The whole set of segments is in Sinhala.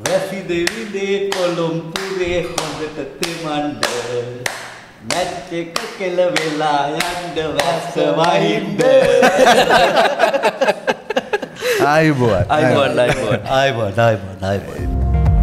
වැසි දෙවිදේ කොළොම්පුරේ හොඳට තෙමන්ඩ මැච් එක කෙල වෙලා යන්න වැස්ස වහින්ද ආයිබෝන්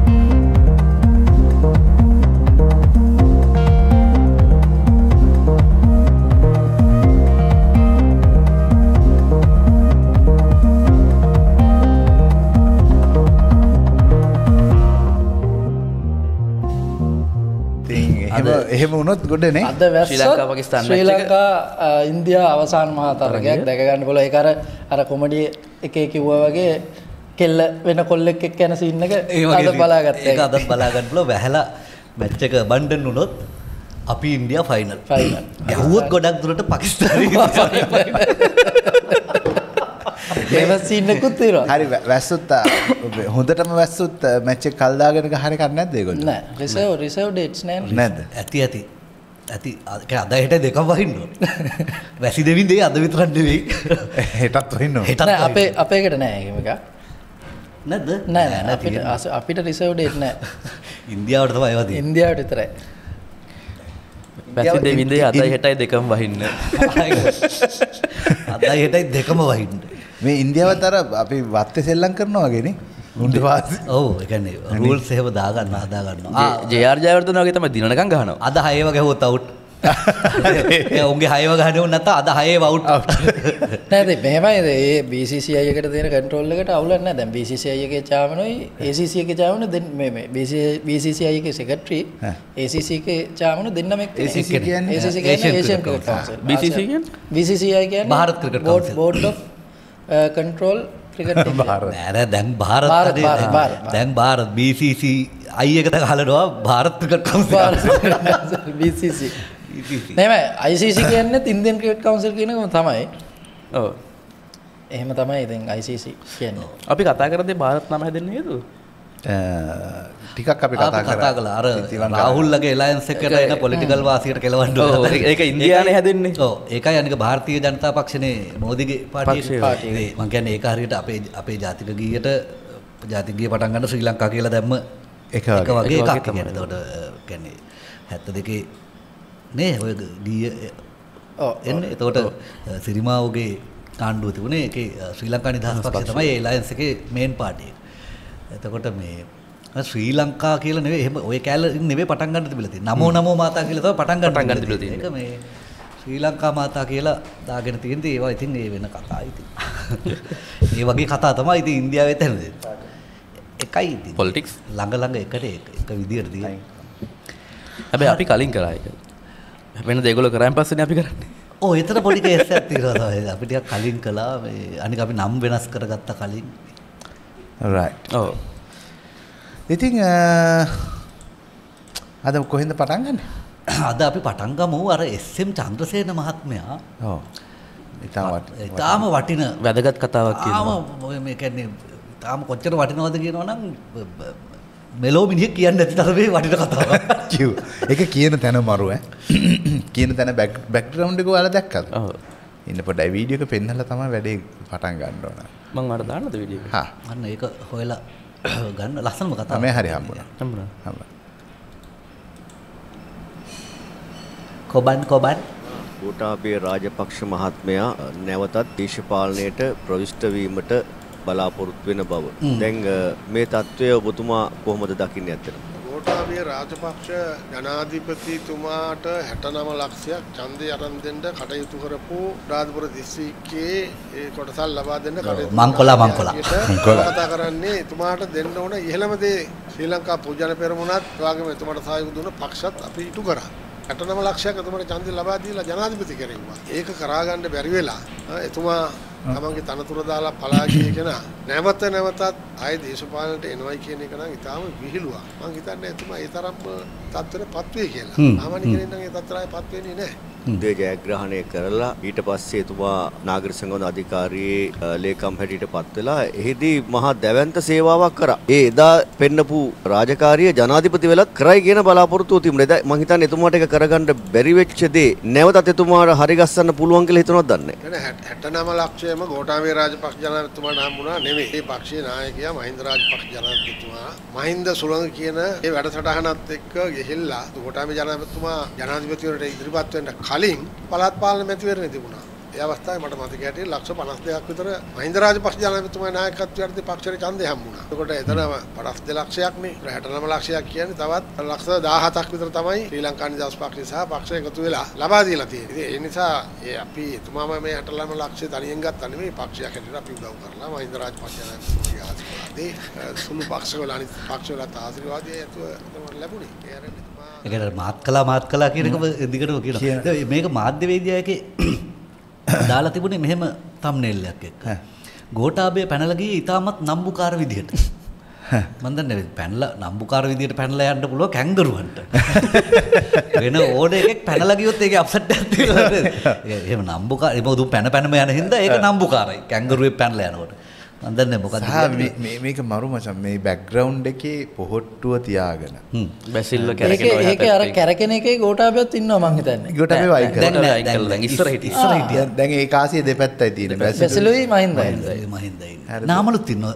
එහෙම වුණොත් ගොඩනේ අද වැස්සොත් ශ්‍රී ලංකා ඉන්දියා අවසාන මහා තරගයක් දැක ගන්න පුළුවන්. ඒක අර කොමඩි එකේ කිව්වා වගේ කෙල්ල වෙන කොල්ලෙක් එක්ක යන සීන් එක අද බලාගත්තා. ඒක අද බලා ගන්න පුළුවන්. වැහලා මැච් එක බණ්ඩන් වුණොත් අපි ඉන්දියා ෆයිනල්. ගැහුවොත් ගොඩක් දුරට පාකිස්තානය ඒව සීන් එකකුත් තියෙනවා. හරි වැස්සොත් හොඳටම වැස්සොත් මැච් එක කල් දාගෙන ගහන එකක් නැද්ද ඒගොල්ලෝ? නෑ රිසර්ව් ඩේට්ස් නෑ නැද්ද? ඇති අද හෙට දෙකම වහින්න ඕන. වැසි දෙවිදේ අද විතරක් නෙවෙයි හෙටත් වහින්න ඕන. නෑ අපේකට නෑ එහෙම එකක්. නැද්ද? නෑ අපිට රිසර්ව් ඩේට් නෑ. ඉන්දියාවට තමයි ඒවා තියෙන්නේ. ඉන්දියාවට විතරයි. වැසි දෙවිදේ අදයි හෙටයි දෙකම වහින්න. අදයි හෙටයි දෙකම වහින්න. මේ ඉන්දියාවත් අර අපි වත්තේ සෙල්ලම් කරනවා වගේනේ. උන්ට වාසි. ඔව් ඒ කියන්නේ රූල්ස් එහෙම දාගන්න හදාගන්නවා. ජේ.ආර් ජයවර්ධන වගේ තමයි දිනනකම් ගහනවා. අද 6 වගේ හොත් අවුට්. ඒ උන්ගේ 6 වගේ ගහන්නේ නැත්නම් අද 6 අවුට්. නෑ දැන් මෙහෙමයි මේ BCCI එකට තියෙන කන්ට්‍රෝල් එකට අවුලක් නෑ. දැන් BCCI එකේ චාමනෝයි ACC එකේ චාමනෝ දෙන්න මේ BCCI එකේ සෙක්‍රටරි ACC එකේ චාමනෝ දෙන්නම එක්ක ACC කියන්නේ ඒෂියන් ක්‍රිකට් කවුන්සිල්. BCCI කියන්නේ Bharat cricket council. Board of control cricket නෑ දැන් භාරත් BCCI එකට ගහලනවා ಭಾರತ ක්‍රිකට් කවුන්සිල්. BCC නෑ ICC කියන්නේ ඉන්දියන් ක්‍රිකට් කවුන්සිල් කියන එකම තමයි. ඔව්. එහෙම තමයි ඉතින් ICC කියන්නේ. අපි කතා කරද්දී ಭಾರತ್ නම හැදෙන්නේ නේද? ටිකක් අපි කතා කළා. අර රාහුල්ලගේ එලයන්ස් එකට එන පොලිටිකල් වාසියට කෙලවන්න ඕන. ඒක ඉන්දියානේ හැදෙන්නේ. ඔව් ඒකයි අනික ಭಾರತೀಯ ජනතා පක්ෂනේ මෝදිගේ පාර්ටියේ. මම කියන්නේ ඒක හරියට අපේ ජාතික ගීයට ජාතික ගීය පටන් ගන්න ශ්‍රී ලංකා කියලා දැම්ම එක වගේ එකක් කියන්නේ. එතකොට කියන්නේ 72 නේ ඔය ගීය එන්නේ. එතකොට සිරිමාවගේ ආණ්ඩුව තිබුණේ ඒකේ ශ්‍රී ලංකා නිදහස් පක්ෂය තමයි ඒ එලයන්ස් එකේ මේන් පාර්ටිය. එතකොට මේ ශ්‍රී ලංකා කියලා නෙවෙයි එහෙම ඔය කැලේ නෙවෙයි පටන් ගන්න තිබිලා තියෙන්නේ. නමෝ නමෝ මාතා කියලා තමයි පටන් ගන්න තිබිලා තියෙන්නේ. ඒක මේ ශ්‍රී ලංකා මාතා කියලා දාගෙන තියෙන්නේ. ඒවා ඉතින් ඒ වෙන කතා ඉතින්. ඒ වගේ කතා තමයි ඉතින් ඉන්දියාවේ තැනදී. එකයි ඉතින්. පොලිටික්ස් ළඟ එකට එක විදියට තියෙන්නේ. හැබැයි අපි කලින් කරා ඒක. වෙන දේගොල්ලෝ කරාන් පස්සේනේ අපි කරන්නේ. ඔව් එතන පොඩි කේස් එකක් තියෙනවා තමයි. අපි ටිකක් කලින් කළා. මේ අනික අපි නම් වෙනස් කරගත්ත කලින්. right. ඔව්. ඉතින් අද කොහෙන්ද පටන් ගන්නෙ? අද අපි පටන් ගමු අර SM චන්ද්‍රසේන මහත්මයා. ඔව්. ඊටාම වටින වැදගත් කතාවක් කියනවා. මේ කියන්නේ ඊටාම කොච්චර වටිනවද කියනවනම් මෙලෝ මිනිහෙක් කියන්නේ නැති තරමේ වටින කතාවක්. කිව්. ඒක කියන තැන මරු ඈ. කියන තැන බෑග්ග්‍රවුන්ඩ් එක ඔයාලා දැක්කද? ඔව්. ඉන්න පොඩ්ඩයි වීඩියෝ එක පෙන්නලා තමයි වැඩේ පටන් ගන්න ඕන. මම අර දාන්නද වීඩියෝ එක? හා. අන්න ඒක හොයලා ගන්න ලස්සනම කතාවක්. මේ හරි හම්බුණා. හම්බුණා. කොබන් ගෝඨාභය රාජපක්ෂ මහත්මයා නැවතත් දේශපාලනයට ප්‍රවිෂ්ඨ වීමට බලාපොරොත්තු වෙන බව. දැන් මේ තත්ත්වය ඔබතුමා කොහොමද දකින්නේ ඇත්තටම? ගෝඨාභය රාජපක්ෂ ජනාධිපතිතුමාට 69 ලක්ෂයක් ඡන්දය අරන් දෙන්න කටයුතු කරපු රාජපුර දිස්ත්‍රික්කයේ ඒ කොටසක් ලබා දෙන්න කටයුතු මංකොලා කතා කරන්නේ එතුමාට දෙන්න ඕන ඉහළම දේ ශ්‍රී ලංකා පූජන පෙරමුණත් වගේම එතුමාට සහයෝග දුන්න පක්ෂත් අපි ඉටු කරා. 69 ලක්ෂයක් එතුමාට ඡන්දය ලබා දීලා ජනාධිපති කෙරෙව්වා. ඒක කරාගන්න බැරි වෙලා එතුමා තමන්ගේ තනතුර දාලා පලා ගිය කෙනා නැවතත් ආයේ දේශපාලනයට එනවයි කියන එක නම් ඊටාම විහිළුවක්. මම හිතන්නේ එතුමා ඒ තරම්ම තත්ත්වෙටපත් වෙයි කියලා. සාමාන්‍ය කෙනෙක් නම් ඒ තත්ත්වයටපත් වෙන්නේ නැහැ. දේ ජයග්‍රහණය කරලා ඊට පස්සේ එතුමා නාගරික සංවර්ධන අධිකාරියේ ලේකම් හැටියට පත් වෙලා එහිදී මහා දැවැන්ත සේවාවක් කරා. ඒ එදා පෙන්නපු රාජකාරිය ජනාධිපති වෙලත් කරයි කියන බලාපොරොත්තුව තිබුණා. මම හිතන්නේ එතුමාට ඒක කරගන්න බැරි වෙච්ච දේ නැවතත් එතුමාට හරි ගස්සන්න පුළුවන් කියලා හිතනවද දන්නේ නැහැ. 69 ලක්ෂයම ගෝඨාභය රාජපක්ෂ ජනාධිපතිතුමාට හම්බුණා නෙමෙයි. මේ පක්ෂයේ නායකයා මහින්ද රාජපක්ෂ ජනාධිපතිතුමා මහින්ද සුළඟ කියන ඒ වැඩසටහනත් එක්ක ගිහිල්ලා ගෝඨාභය ජනාධිපතිතුමා ජනාධිපතිවරට ඉදිරිපත් වෙන්න කලින් පළාත් පාලන මැතිවරණය තිබුණා. ඒ අවස්ථාවේ මට මතක හැටියට ලක්ෂ 52ක් විතර මහින්ද රාජපක්ෂ ජනාධිපතිතුමා නායකත්වයට පක්ෂයට ඡන්දය හම්බුණා. එතකොට එතන 52 ලක්ෂයක් නේ 69 ලක්ෂයක් කියන්නේ තවත් ලක්ෂ 17ක් විතර තමයි ශ්‍රී ලංකා නිදහස් පක්ෂය සහ පක්ෂය එකතු වෙලා ලබා දීලා තියෙන්නේ. ඒ නිසා අපි එතුමාම මේ 69 ලක්ෂය තනියෙන් ගත්තා නෙමෙයි පක්ෂයක් හැටියට අපි උදව් කරලා මහින්ද රාජපක්ෂ ජනාධිපතිතුමාගේ ආශිර්වාදේ සුළු පක්ෂවල අනිත් පක්ෂවලත් ආශිර්වාදය එතුමාට ලැබුණේ. ඒ අරගෙන ඒ කියන්නේ මාත් කළා කියන එක දිගටම කියනවා. මේක මාධ්‍යවේදියාගේ දාලා තිබුණේ මෙහෙම තම්නේල් එකක් එක්ක. ගෝඨාභය පැනලා ගියේ ඊටමත් නම්බුකාර විදියට. මම දන්නේ පැනලා නම්බුකාර විදියට පැනලා යන්න පුළුවන් කැංගරුවන්ට. වෙන ඕන එකෙක් පැනලා ගියොත් ඒකේ අප්සෙට් එකක් තියෙනවා. එහෙම නම්බුකාර මොකද පැනම යන හින්දා ඒක නම්බුකාරයි. කැංගරුවෙක් පැනලා යනකොට. මම දන්නේ මොකක්ද මේක මරු මචං මේ බෑග්ග්‍රවුන්ඩ් එකේ පොහොට්ටුව තියාගෙන බැසිල්ල කැරකෙන ඒකේ අර කැරකෙන එකේ ගෝඨාභයත් ඉන්නවා මං හිතන්නේ. ගෝඨාභය වයි කරලා දැන් ඉස්සර හිටියා. දැන් ඒ කාසිය දෙපැත්තයි තියෙන්නේ. බැසිලුයි මහින්දයි. නාමලුත් ඉන්නවා.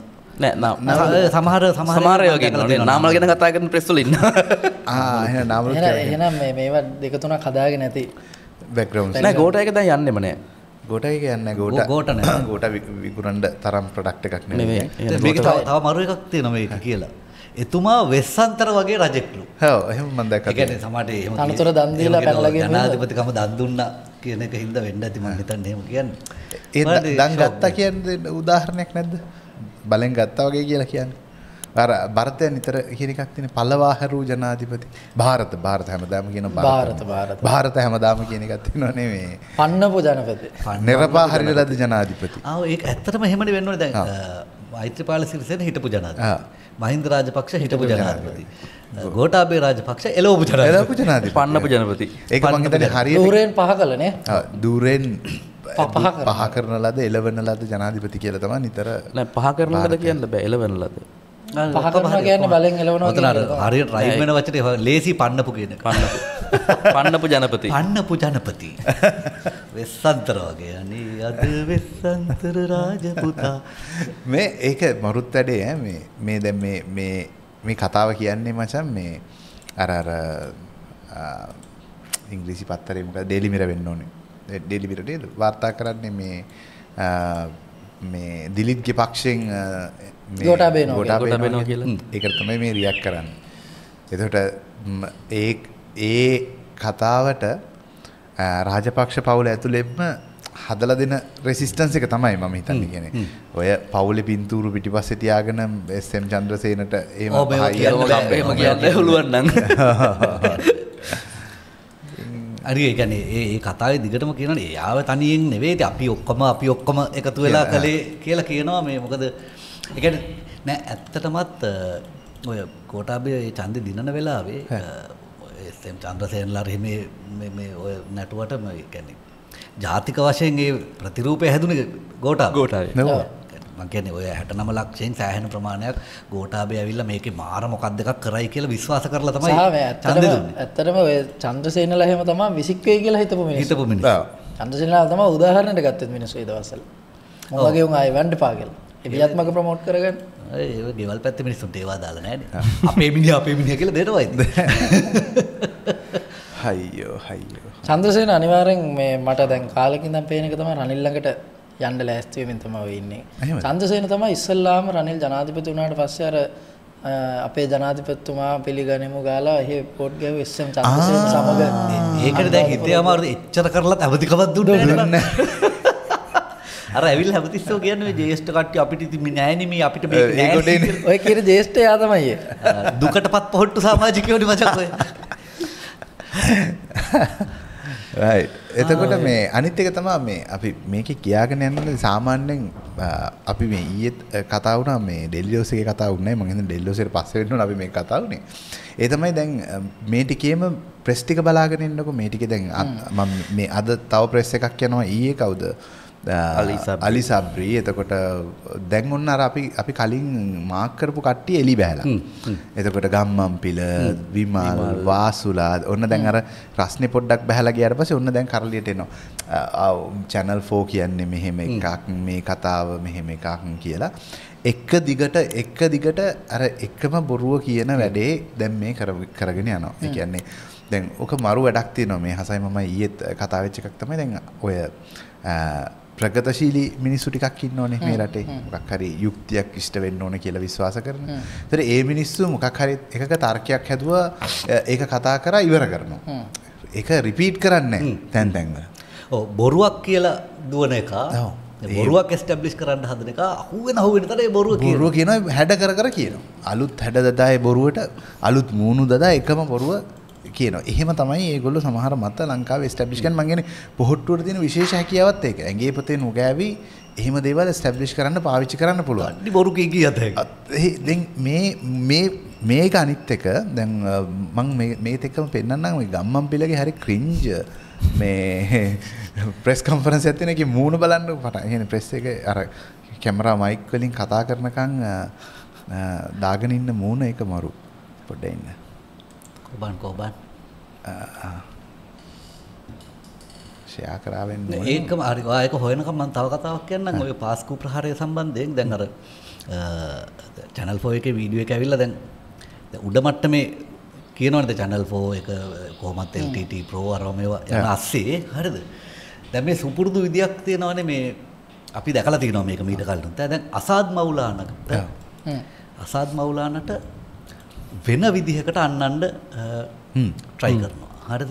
නෑ සමහර ඒවා ඉන්නවා. නාමල් ගැන කතා කරන ප්‍රෙස් වල ඉන්නවා. එහෙනම් නාමලුත් එහෙනම් මේවා දෙක තුනක් හදාගෙන ඇති බෑග්ග්‍රවුන්ඩ් නෑ ගෝඨා එක දැන් යන්නෙම නෑ. ගෝඨා එක යන්නේ ගෝඨා විකුණන්න තරම් ප්‍රොඩක්ට් එකක් නෙවෙයි. මේක තව මරු එකක් තියෙනවා මේක කියලා. එතුමා වෙස්සන්තර වගේ රජෙක්ලු. ඔව් එහෙම මම දැක්කා. ඒ කියන්නේ සමහරට එහෙම තනතුර දන් දීලා පැනලා ගෙන්න ජනාධිපතිකම දන් දුන්නා කියන එක හින්දා වෙන්න ඇති මම හිතන්නේ එහෙම කියන්නේ. ඒ දන් ගත්තා කියන්නේ උදාහරණයක් නැද්ද? බලෙන් ගත්තා වගේ කියලා කියන්නේ. අර ಭಾರತය නිතර කියන එකක් තියෙන පළවාහරු ජනාධිපති ಭಾರತ හැමදාම කියන ಭಾರತ හැමදාම කියන එකක් තියෙනව නෙමෙයි. පන්නපු ජනපති. නිර්පාහරින ලද ජනාධිපති. ඒක ඇත්තටම එහෙමනේ වෙන්න ඕනේ දැන්. මෛත්‍රීපාල සිරිසේන හිටපු ජනාධිපති. මහින්ද රාජපක්ෂ හිටපු ජනාධිපති. ගෝඨාභය රාජපක්ෂ එළවපු ජනාධිපති. පන්නපු ජනපති. ඒක මම හිතන්නේ හරියට දූරෙන් පහ කළනේ. දූරෙන් පහ කරන ලද එළවන ලද ජනාධිපති කියලා තමයි නිතර නෑ පහ කරන ලද කියන්න බෑ එළවන ලද. පහ කරනවා කියන්නේ බලෙන් එළවනවා කියන්නේ. හරියට රයිට් වෙන වචනේ ලේසි පන්නපු කියන එක. පන්නපු ජනපති. පන්නපු ජනපති. වෙස්සන්තර වගේ අනේ අද වෙස්සන්තර රාජපුතා. මේ ඒක මරුත් වැඩේ මේ දැන් මේ කතාව කියන්නේ මචං මේ අර ඉංග්‍රීසි පත්තරේ මොකද ඩේලි මිරර් වෙන්න ඕනේ. ඩේලි මිරර් නේද? වාර්තා කරන්නේ මේ දිලිත්ගේ පක්ෂයෙන් ගෝඨාභය කියලා. ඒකට තමයි මේ රියැක්ට් කරන්නේ. එතකොට ඒ කතාවට රාජපක්ෂ පවුල ඇතුළෙම හදලා දෙන රෙසිස්ටන්ස් එක තමයි මම හිතන්නේ කියන්නේ. ඔය පවුලේ පින්තූරු පිටිපස්සේ තියාගෙන එස්.එම්. චන්ද්‍රසේනට එහෙම කියන්න පුළුවන් නම්. හරි ඒ කියන්නේ ඒ කතාවේ දිගටම කියනනේ යාව තනියෙන් නෙවෙයි අපි ඔක්කොම එකතු වෙලා කලේ කියලා කියනවා මේ මොකද ඒ කියන්නේ නෑ ඇත්තටමත් ඔය ගෝඨාභය ඒ ඡන්දෙ දිනන වෙලාවේ එස්.එම්. චන්ද්‍රසේනලා මේ ඔය නැටුවට මේ කියන්නේ ජාතික වශයෙන් ඒ ප්‍රතිරූපය හැදුනේ ගෝඨාභය. මම කියන්නේ ඔය 69 ලක්ෂයෙන් සෑහෙන ප්‍රමාණයක් ගෝඨාභය ඇවිල්ලා මේකේ මාර මොකක්ද එකක් කරයි කියලා විශ්වාස කරලා තමයි ඡන්දෙ දුන්නේ. ඇත්තටම ඔය චන්ද්‍රසේනලා එහෙම තමයි විසික් වෙයි කියලා හිතපු මිනිස්සු. චන්ද්‍රසේනලා තමයි උදාහරණයක් ගත්තේ මිනිස්සු ඒ දවස්වල. මොන වගේ උන් ආයෙ වන්න එපා කියලා. ඒ විද්‍යාත්මක ප්‍රොමෝට් කරගන්න. ඒ ගෙවල් පැත්තේ මිනිස්සුන්ට ඒවා දාලා නැහැනේ. අපේ මිනිහා කියලා දෙනවයිද? හයියෝ. චන්ද්‍රසේන අනිවාර්යෙන් මේ මට දැන් කාලෙකින් ඉඳන් පේන එක තමයි රනිල් ළඟට යන්න ලෑස්ති වෙමින් තමයි ඔය ඉන්නේ. චන්ද්‍රසේන තමයි ඉස්සල්ලාම රනිල් ජනාධිපති වුණාට පස්සේ අර අපේ ජනාධිපතිතුමා පිළිගනිමු ගාලා එහෙ පොට් ගැහුව එස්.එම්. චන්ද්‍රසේන සමග. ඒකට දැන් හිතේ අමාරුද එච්චර කරලත් අවදිකමක් දුන්නේ නැහැ. අර ඇවිල්ලා හැමතිස්සෝ කියන්නේ මේ ජේෂ්ඨ කට්ටිය අපිට ඉතින් නෑනේ මේ අපිට මේක නෑ. ඔය කියන ජේෂ්ඨ එයා තමයි. දුකටපත් පොහොට්ටු සමාජිකයෝනේ මචං ඔය. right එතකොට මේ අනිත් එක තමයි මේ අපි මේකේ කියාගෙන යන්නේ සාමාන්‍යයෙන් අපි මේ ඊයේ කතා වුණා මේ ඩෙල්ලියෝස් එකේ කතා වුණේ මම හිතන්නේ ඩෙල්ලියෝස් එකට පස්සේ වෙන්න ඕන අපි මේක කතා වුණේ. ඒ තමයි දැන් මේ ටිකේම ප්‍රෙස් ටික බලාගෙන ඉන්නකො මේ ටිකේ දැන් මම මේ අද තව ප්‍රෙස් එකක් යනවා ඊයේ කවුද? අලි සබ්රි. එතකොට දැන් ඔන්න අර අපි කලින් මාක් කරපු කට්ටිය එලි බෑලා. එතකොට ගම්මන්පිල, විමල්, වාසුලා ඔන්න දැන් අර රස්නේ පොඩ්ඩක් බහැලා ගියාට පස්සේ ඔන්න දැන් කරලියට එනවා. channel 4 කියන්නේ මෙහෙම එකක්, මේ කතාව මෙහෙම එකක් කියලා. එක දිගට අර එකම බොරුව කියන වැඩේ දැන් මේ කරගෙන යනවා. ඒ කියන්නේ දැන් ඔක මරු වැඩක් තියෙනවා මේ හසයි මම ඊයේත් කතා වෙච්ච එකක් තමයි දැන් ඔය ප්‍රගතශීලී මිනිස්සු ටිකක් ඉන්නෝනේ මේ රටේ. මොකක් හරි යුක්තියක් ඉෂ්ට වෙන්න ඕන කියලා විශ්වාස කරන. ඒතර ඒ මිනිස්සු මොකක් හරි එකක තර්කයක් හැදුවා ඒක කතා කරා ඉවර කරනවා. ඒක රිපීට් කරන්නේ නැහැ තැන් වල. ඔව් බොරුවක් කියලා දුවන එක. බොරුවක් එස්ටැබ්ලිෂ් කරන්න හදන එක අහුවෙන තරේ බොරුව කියනවා හැඩ කර කියනවා. අලුත් හැඩ දදායේ බොරුවට අලුත් මූණු දදා එකම බොරුව කියනවා. එහෙම තමයි ඒගොල්ලෝ සමහර මත ලංකාවේ එස්ටැබ්ලිෂ් කරන මං කියන්නේ පොහොට්ටුවට තියෙන විශේෂ හැකියාවත් ඒක. ඇඟේ පතේ නුගෑවි එහෙම දේවල් එස්ටැබ්ලිෂ් කරන්න පාවිච්චි කරන්න පුළුවන්. අඩි බොරු කීකියත් ඒක. දැන් මේක අනිත් එක දැන් මං මේත් එක්කම පෙන්නන්නම් මේ ගම්මන්පිලගේ හරි ක්‍රින්ජ් මේ ප්‍රෙස් කොන්ෆරන්ස් එකක් තියෙන එකේ මූණ බලන්න පටන්. කියන්නේ ප්‍රෙස් එකේ අර කැමරා මයික් වලින් කතා කරනකන් දාගෙන ඉන්න මූණ ඒක මරු. පොඩ්ඩක් ඉන්න. කොබන් ෂෙයා කරා වෙන්න ඕනේ. ඒකම හරි. ඒක හොයනකම් මම තව කතාවක් කියන්නම්. ඔය පාස්කු ප්‍රහාරය සම්බන්ධයෙන් දැන් අර channel 4 එකේ වීඩියෝ එක ඇවිල්ලා දැන් උඩ මට්ටමේ කියනවනේ channel 4 එක කොහොමත් LTT Pro අරම ඒවා යන ASCII හරිද? දැන් මේ සුපුරුදු විදියක් තියෙනවනේ මේ අපි දැකලා තියෙනවා මේක මීට කලින්. දැන් අසාද් මවුලානට වෙන විදිහකට අන්නන්න try කරනවා. හරිද?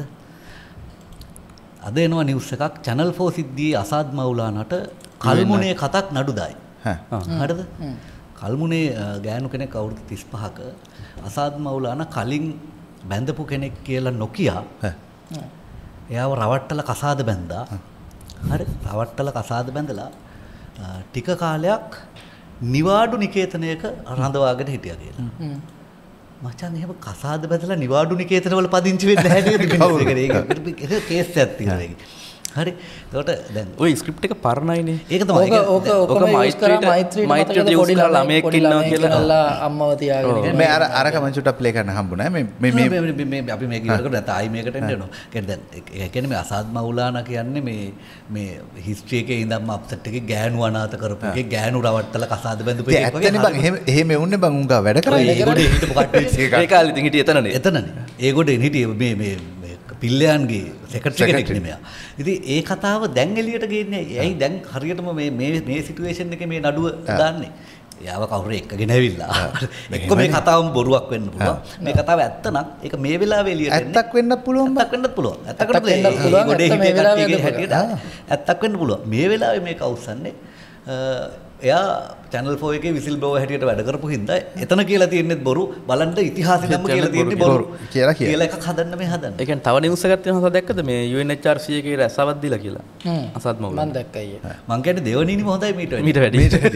අද එනවා නිවුස් එකක් channel 4 සිද්ධියේ අසාද් මවුලානට කල්මුනේ කතක් නඩුදායි. හරිද? කල්මුනේ ගෑනු කෙනෙක් අවුරුදු 35ක අසාද් මවුලාන කලින් බැඳපු කෙනෙක් කියලා නොකියා එයාව රවට්ටලා කසාද බැඳා. හරි? රවට්ටලා කසාද බැඳලා ටික කාලයක් නිවාඩු නිකේතනයක රඳවාගෙන හිටියා කියලා. මචං එහෙම කසාද බැඳලා නිවාඩු නිකේතන වල පදිංචි වෙන්න හැදෙන්නේ මිනිස්සුන්ට. ඒක කේස් එකක් තියෙනවා ඒක. හරි. ඒකට දැන් ওই ස්ක්‍රිප්ට් එක පරණයිනේ. ඒක තමයි. ඕක මෛත්‍රීට යූස් කරා ළමයෙක් ඉන්නවා කියලා අම්මව තියාගෙන. මේ අරක මං චුට්ටක් ප්ලේ කරන්න හම්බුනේ. මේ අපි මේක ඉවරකට නැත්නම් ආයි මේකට එන්න වෙනවා. කියන්නේ දැන් ඒ කියන්නේ මේ අසාද් මවුලානා කියන්නේ මේ හිස්ටරි එකේ ඉඳන්ම අප්සෙට් එකේ ගෑනු අනාථ කරපු එකේ ගෑනු රවට්ටලා කසාද බැඳපු එකේ වගේ. ඇත්තනේ බං එහෙම එවුන්නේ බං උංගා වැඩ කරන්නේ. ඒගොල්ලෝ හිටපු කට්ටිය ඒ කාලේ ඉතින් හිටියේ එතනනේ. එතනනේ. ඒගොල්ලෝ හිටියේ මේ පිල්ලයන්ගේ සෙක්‍රටරි කෙනෙක් නෙමෙයි. ඉතින් ඒ කතාව දැන් එළියට ගේන්නේ ඇයි දැන් හරියටම මේ සිටුේෂන් එකේ මේ නඩුව දාන්නේ. යාව කවුරු එක්කගෙන ඇවිල්ලා. එක්ක මේ කතාවම බොරුවක් වෙන්න පුළුවන්. මේ කතාව ඇත්ත නම් ඒක මේ වෙලාවේ එළියට එන්නේ. ඇත්තක් වෙන්නත් පුළුවන්. ඇත්තක් වෙන්නත් පුළුවන්. ඇත්තකට මේ වෙලාවේ හැටියට ඇත්තක් වෙන්න පුළුවන්. මේ වෙලාවේ මේක අවසන්නේ එයා channel 4 එකේ විසිල් බ්ලෝවර් හැටියට වැඩ කරපු හින්දා එතන කියලා තියෙන්නේ බොරු බලන්න ඉතිහාසෙදම කියලා තියෙන්නේ බොරු කියලා එකක් හදන්න මේ හදන්න. ඒ කියන්නේ තව නිවුස් එකක් තියෙනවා දැක්කද මේ UNHRC එකේ රැසවත් දීලා කියලා. අසත් මවුල. මම දැක්කා අයියේ. මං කියන්නේ දෙවනීනිම හොඳයි මීට වැඩි.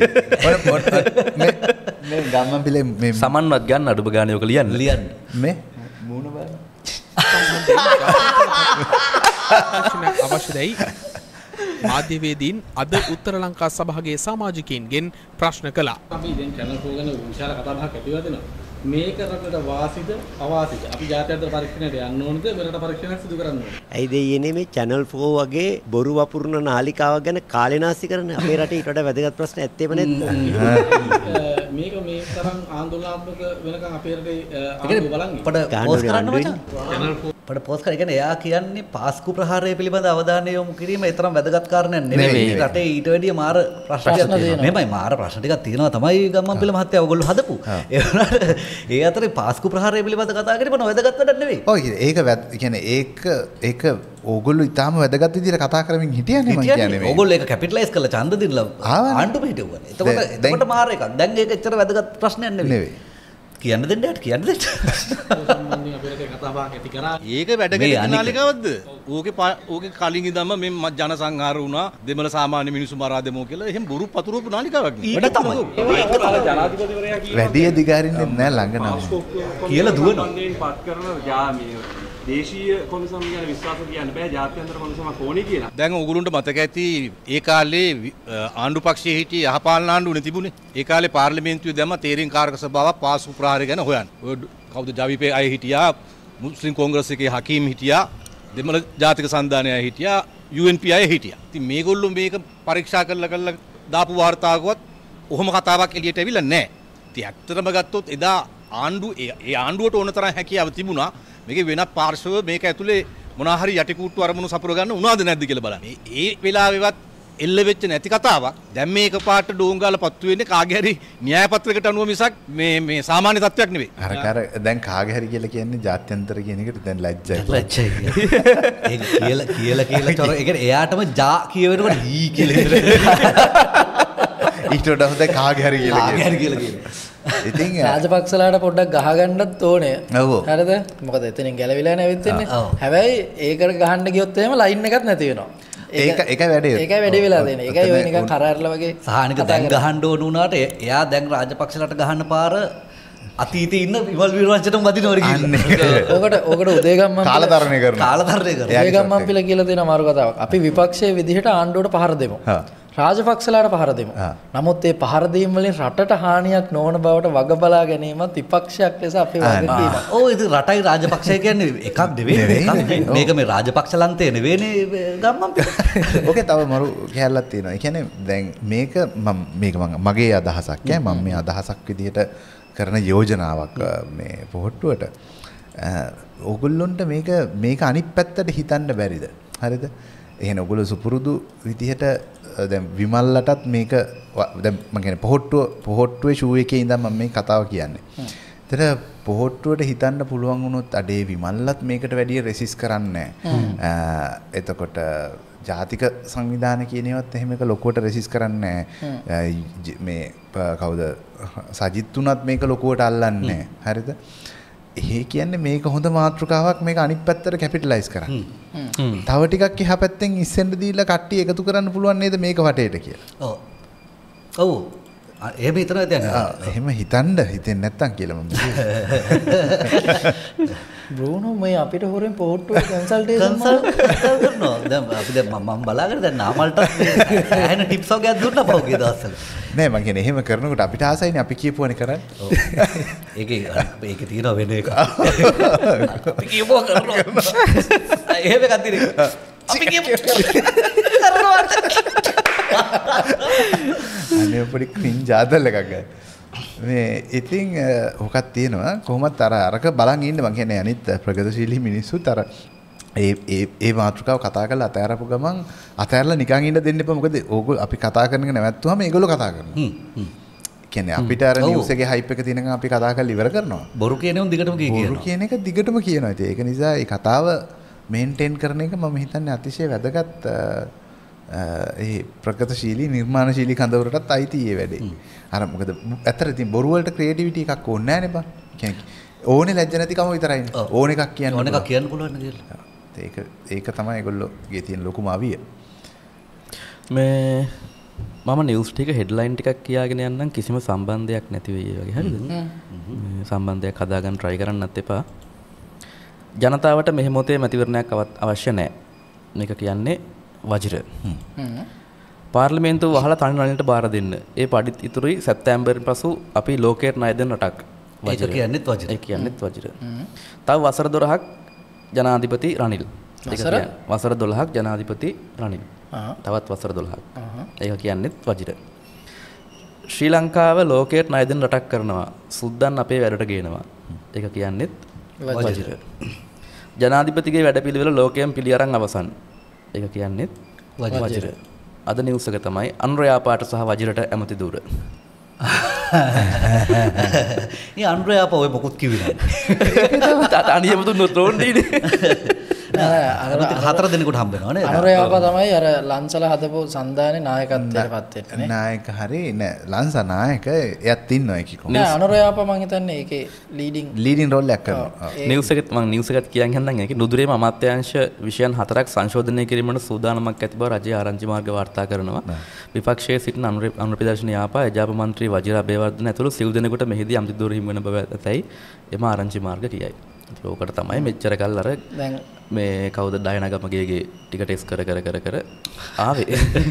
මේ ගම්මන්පිලේ මේ සමන්වත් ගන්න අඩුම ගානේ ඔක ලියන්න. මේ මූණ බලන්න. අවශ්‍යයි. මාධ්‍යවේදීන් අද උත්තර ලංකා සභාවේ සමාජිකයින්ගෙන් ප්‍රශ්න කළා. අපි දැන් channel 4 ගැන විශාල කතා බහක් ඇති වෙලා දෙනවා. මේක රටට වාසිද අවාසිද? අපි ජාත්‍යන්තර පරීක්ෂණයට යන්න ඕනද වෙනට පරීක්ෂණයක් සිදු කරන්න ඕනද? ඇයි දෙයියනේ මේ channel 4 වගේ බොරු වපුරන නාලිකාවක් ගැන කාලේනාස්ති කරන අපේ රටේ ඊට වඩා වැදගත් ප්‍රශ්න ඇත්තේම නැද්ද? මේක මේ තරම් ආందోලනාත්මක වෙනකන් අපේ රටේ ආණ්ඩුව බලන්නේ. පොස්ට් කරන්න මචං. පොඩ පොස්ට් කරලා කියන්නේ එයා කියන්නේ පාස්කු ප්‍රහාරය පිළිබඳ අවධානය යොමු කිරීම ඒ තරම් වැදගත් කාරණයක් නෙමෙයි. රටේ ඊට වැඩිය මාර ප්‍රශ්න තියෙනවා. මෙමය මාර ප්‍රශ්න ටිකක් තියෙනවා තමයි ගම්මන්පිල මහත්තයා ඔයගොල්ලෝ හදපු. ඒ වුණාට ඒ අතරේ පාස්කු ප්‍රහාරය පිළිබඳ කතා කරේ මොන වැදගත් වැඩක් නෙවෙයි. ඔව් ඒක කියන්නේ ඒක ඕගොල්ලෝ ඊටාම වැදගත් විදිහට කතා කරමින් හිටියනේ මම කියන්නේ මේ. ඕගොල්ලෝ ඒක කැපිටලයිස් කරලා ඡන්ද දීලා ආණ්ඩුව පිටියුවනේ. එතකොට මාර එකක්. දැන් ඒක එච්චර වැදගත් ප්‍රශ්නයක් නෙවෙයි. කියන්න දෙන්න යට කියන්න දෙන්න. සම්බන්ධයෙන් අපේ රටේ කතා බහක් ඇති කරා. ඒක වැඩකට නාලිකාවක්ද? ඕකේ කලින් ඉඳන්ම මේ ජන සංහාර වුණා දෙමළ සාමාන්‍ය මිනිස්සු මරා දෙමු කියලා එහෙම බොරු පතුරවපු නාලිකාවක් නේ. ඒක තමයි. ජනාධිපතිවරයා කියනවා වැඩි අධිකාරින්නෙත් නෑ ළඟ නම්. කියලා දුවනවා. පත් කරන දේශීය කොමිසම ගැන විශ්වාස කියන්න බෑ ජාත්‍යන්තර කොමිසමක් ඕනේ කියලා. දැන් ඔයගොල්ලන්ට මතක ඇති ඒ කාලේ ආණ්ඩු පක්ෂයේ හිටිය යහපාලන ආණ්ඩුවනේ තිබුණේ. ඒ කාලේ පාර්ලිමේන්තුවේ දැම්ම තේරීම් කාරක සභාවක් පාසු ප්‍රහාරය ගැන හොයන්න. ඔය කවුද ජවිපේ අය හිටියා, මුස්ලිම් කොංග්‍රස් එකේ හකීම් හිටියා, දෙමළ ජාතික සන්ධානය අය හිටියා, UNP අය හිටියා. ඉතින් මේගොල්ලෝ මේක පරීක්ෂා කරලා දාපු වාර්තාවකවත් ඔහොම කතාවක් එළියට ඇවිල්ලා නැහැ. ඉතින් ඇත්තටම ගත්තොත් එදා ඒ ආණ්ඩුවට ඕන තරම් හැකියාව තිබුණා. මේකේ වෙනත් පාර්ශව මේක ඇතුලේ මොනවා හරි යටිකුට්ටු අරමුණු සපුර ගන්න උනාද නැද්ද කියලා බලන්න. ඒ වෙලාවෙවත් එල්ල වෙච්ච නැති කතාවක්. දැන් මේක පාට ඩෝංගාල පත්තු වෙන්නේ කාගේ හරි න්‍යාය පත්‍රයකට අනුව මිසක් මේ සාමාන්‍ය තත්ත්වයක් නෙවෙයි. අර දැන් කාගේ හරි කියලා කියන්නේ ජාත්‍යන්තර කියන එකට දැන් ලැජ්ජයි. ලැජ්ජයි. ඒක කියලා චොර. ඒ කියන්නේ එයාටම ජා කියවෙනකොට හී කියලා. ඊට වඩා හොඳයි කාගේ හරි කියලා කියනවා. ඉතින් රාජපක්ෂලාට පොඩ්ඩක් ගහගන්නත් ඕනේ. හරිද? මොකද එතනින් ගැලවිලා නැවෙත් වෙන්නේ. හැබැයි ඒකට ගහන්න ගියොත් එහෙම ලයින් එකක් නැති වෙනවා. ඒකයි වැඩේ. ඒකයි වැඩේ වෙලා තියෙන්නේ. ඒකයි ඔය නිකන් කරාරලා වගේ සහානික දැන් ගහන්න ඕන වුණාට එයා දැන් රාජපක්ෂලාට ගහන්න පාර අතීතේ ඉන්න විමල් විරවංශටම වදිනවර කියන්නේ. ඔකට උදේගම්මන් කාලතරණය කරනවා. උදේගම්මන් පිළ කියලා දෙන අමාරු කතාවක්. අපි විපක්ෂයේ විදිහට ආණ්ඩුවට පහර දෙමු. රාජපක්ෂලාට පහර දෙමු. නමුත් ඒ පහර දීම් වලින් රටට හානියක් නොවන බවට වග බලා ගැනීමත් විපක්ෂයක් ලෙස අපි වගකීමක්. ඔව් ඉතින් රටයි රාජපක්ෂය කියන්නේ එකක් නෙවෙයි. මේක මේ රාජපක්ෂලන්තේ නෙවෙයිනේ ගම්මන්. ඕකේ තව මරු කැලලක් තියෙනවා. ඒ කියන්නේ දැන් මේක මගේ අදහසක් ඈ මම මේ අදහසක් විදිහට කරන යෝජනාවක් මේ පොහොට්ටුවට. ඕගොල්ලොන්ට මේක අනිත් පැත්තට හිතන්න බැරිද? හරිද? එහෙනම් ඔයගොල්ලෝ සුපුරුදු විදිහට දැන් විමල්ලටත් මේක දැන් මම කියන්නේ පොහොට්ටුවේ ෂූ එකේ ඉඳන් මම මේ කතාව කියන්නේ. ඒතර පොහොට්ටුවට හිතන්න පුළුවන් වුණොත් අඩේ විමල්ලත් මේකට වැඩිය රෙසිස් කරන්නේ නැහැ. එතකොට ජාතික සංවිධාන කියන ඒවාත් එහෙම එක ලොකුවට රෙසිස් කරන්නේ නැහැ. මේ කවුද සජිත් උනත් මේක ලොකුවට අල්ලන්නේ නැහැ. හරිද? ඒ කියන්නේ මේක හොඳ මාතෘකාවක් මේක අනිත් පැත්තට කැපිටලයිස් කරන්න. තව ටිකක් එහා පැත්තෙන් ඉස්සෙන්ට දීලා කට්ටිය එකතු කරන්න පුළුවන් නේද මේක වටේට කියලා. ඔව්. ඔව්. එහෙම හිතනවා දැන්. එහෙම හිතෙන්නේ නැත්තම් කියලා මම. බ්‍රූනෝ මේ අපිට හොරෙන් පොහොට්ටුවේ කන්සල්ටේෂන් කරනවා. දැන් අපි දැන් මම බලාගෙන දැන් නාමල්ට ඇහෙන ටිප්ස් වගේක් දුන්නා පහුගිය දවස්වල. නෑ මම කියන්නේ එහෙම කරනකොට අපිට ආසයිනේ අපි කියපුවනේ කරන්නේ. ඔව්. ඒකේ තියෙනවා වෙන එක. අපි කියපුවා කරනවා. එහෙම එකක් තියෙනවා. අපි කියපුවා අනේ පොඩි ක්‍රින්ජ් ආදල් එකක් ගන්න. මේ ඉතින් ඔකක් තියෙනවා කොහොමත් අරක බලන් ඉන්න මං කියන්නේ අනිත් ප්‍රගතිශීලී මිනිස්සුත් අර ඒ මාතෘකාව කතා කරලා අතෑරපු ගමන් අතෑරලා නිකන් ඉන්න දෙන්න එපා මොකද ඕගොල්ලෝ අපි කතා කරන එක නැවැත්තුවාම ඒගොල්ලෝ කතා කරනවා. කියන්නේ අපිට අර නිවුස් එකේ හයිප් එක තියෙනකන් අපි කතා කරලා ඉවර කරනවා. බොරු කියන උන් දිගටම කියනවා. බොරු කියන එක දිගටම කියනවා. ඉතින් ඒක නිසා ඒ කතාව මේන්ටේන් කරන එක මම හිතන්නේ අතිශය වැදගත් ඒ ප්‍රගතිශීලී නිර්මාණශීලී කඳවුරටත් අයිති ඒ වැඩේ. අර මොකද ඇත්තට ඉතින් බොරු වලට ක්‍රියේටිවිටි එකක් ඕනේ නැහැ නේ බං. කියන්නේ ඕනේ ලැජ්ජ නැතිකම විතරයිනේ. ඕන එකක් කියන්න ඕන එකක් කියන්න පුළුවන් කියලා. ඒක තමයි ඒගොල්ලෝගේ තියෙන ලොකුම අවිය. මේ මම නිවුස් ටික හෙඩ්ලයින් ටිකක් කියාගෙන යන්නම් කිසිම සම්බන්ධයක් නැති වෙයි වගේ හරිද? සම්බන්ධයක් හදාගන්න try කරන්නත් එපා. ජනතාවට මෙහි මොතේ මැතිවරණයක් අවශ්‍ය නැහැ. මේක කියන්නේ වජිර. පාර්ලිමේන්තුව වහලා තනි රනිලට බාර දෙන්න. ඒ පඩිත් ඉතුරුයි සැප්තැම්බර් පසු අපි ලෝකයට ණය දෙන රටක්. වජිර කියන්නේත් වජිර. ඒ කියන්නේත් වජිර. තව වසර 12ක් ජනාධිපති රනිල්. වසර 12ක් ජනාධිපති රනිල්. තවත් වසර 12ක්. ඒක කියන්නේත් වජිර. ශ්‍රී ලංකාව ලෝකයට ණය දෙන රටක් කරනවා. සුද්දන් අපේ වැඩට ගේනවා. ඒක කියන්නේත් වජිර. ජනාධිපතිගේ වැඩපිළිවෙල ලෝකයෙන් පිළි අරන් අවසන්. ඒක කියන්නේත් වජිර. අද නිවුස් එක තමයි අනුරයාපාට සහ වජිරට ඇමති දුර. ඒ අනුරයාපා ඔය මොකුත් කිව්වේ නැහැ. තාට අනියම දුන්නොත් ඕන්නේ. හතර දෙනෙකුට හම්බ වෙනවා නේද? අනුරයාපා තමයි අර ලංසල හදපු සන්දානේ නායකත්වයට පත් වෙන්නේ. නායක හරි නෑ ලංසා නායක එයත් ඉන්නවා එකකෝ. නෑ අනුරයාපා මං හිතන්නේ ඒකේ ලීඩින් රෝල් එකක් කරනවා. නිවුස් එකත් මම නිවුස් එකත් කියන් හන්නම් ඒකේ නුදුරේම අමාත්‍යාංශ විෂයන් 4ක් සංශෝධනය කිරීමට සූදානමක් ඇති බව රජයේ ආරංචි මාර්ග වාර්තා කරනවා. විපක්ෂයේ සිටින අනුරප්‍රදර්ශන යාපා එජාප මන්ත්‍රී වජිර අබේවර්ධන ඇතුළු සිව් දෙනෙකුට මෙහිදී අම්තිදෝර හිමි වන බව ඇතැයි එම ආරංචි මාර්ග කියයි. ඒකට තමයි මෙච්චර කල් අර මේ කවුද ඩයනගමගේගේ ටික ටෙස්ට් කර ආවේ.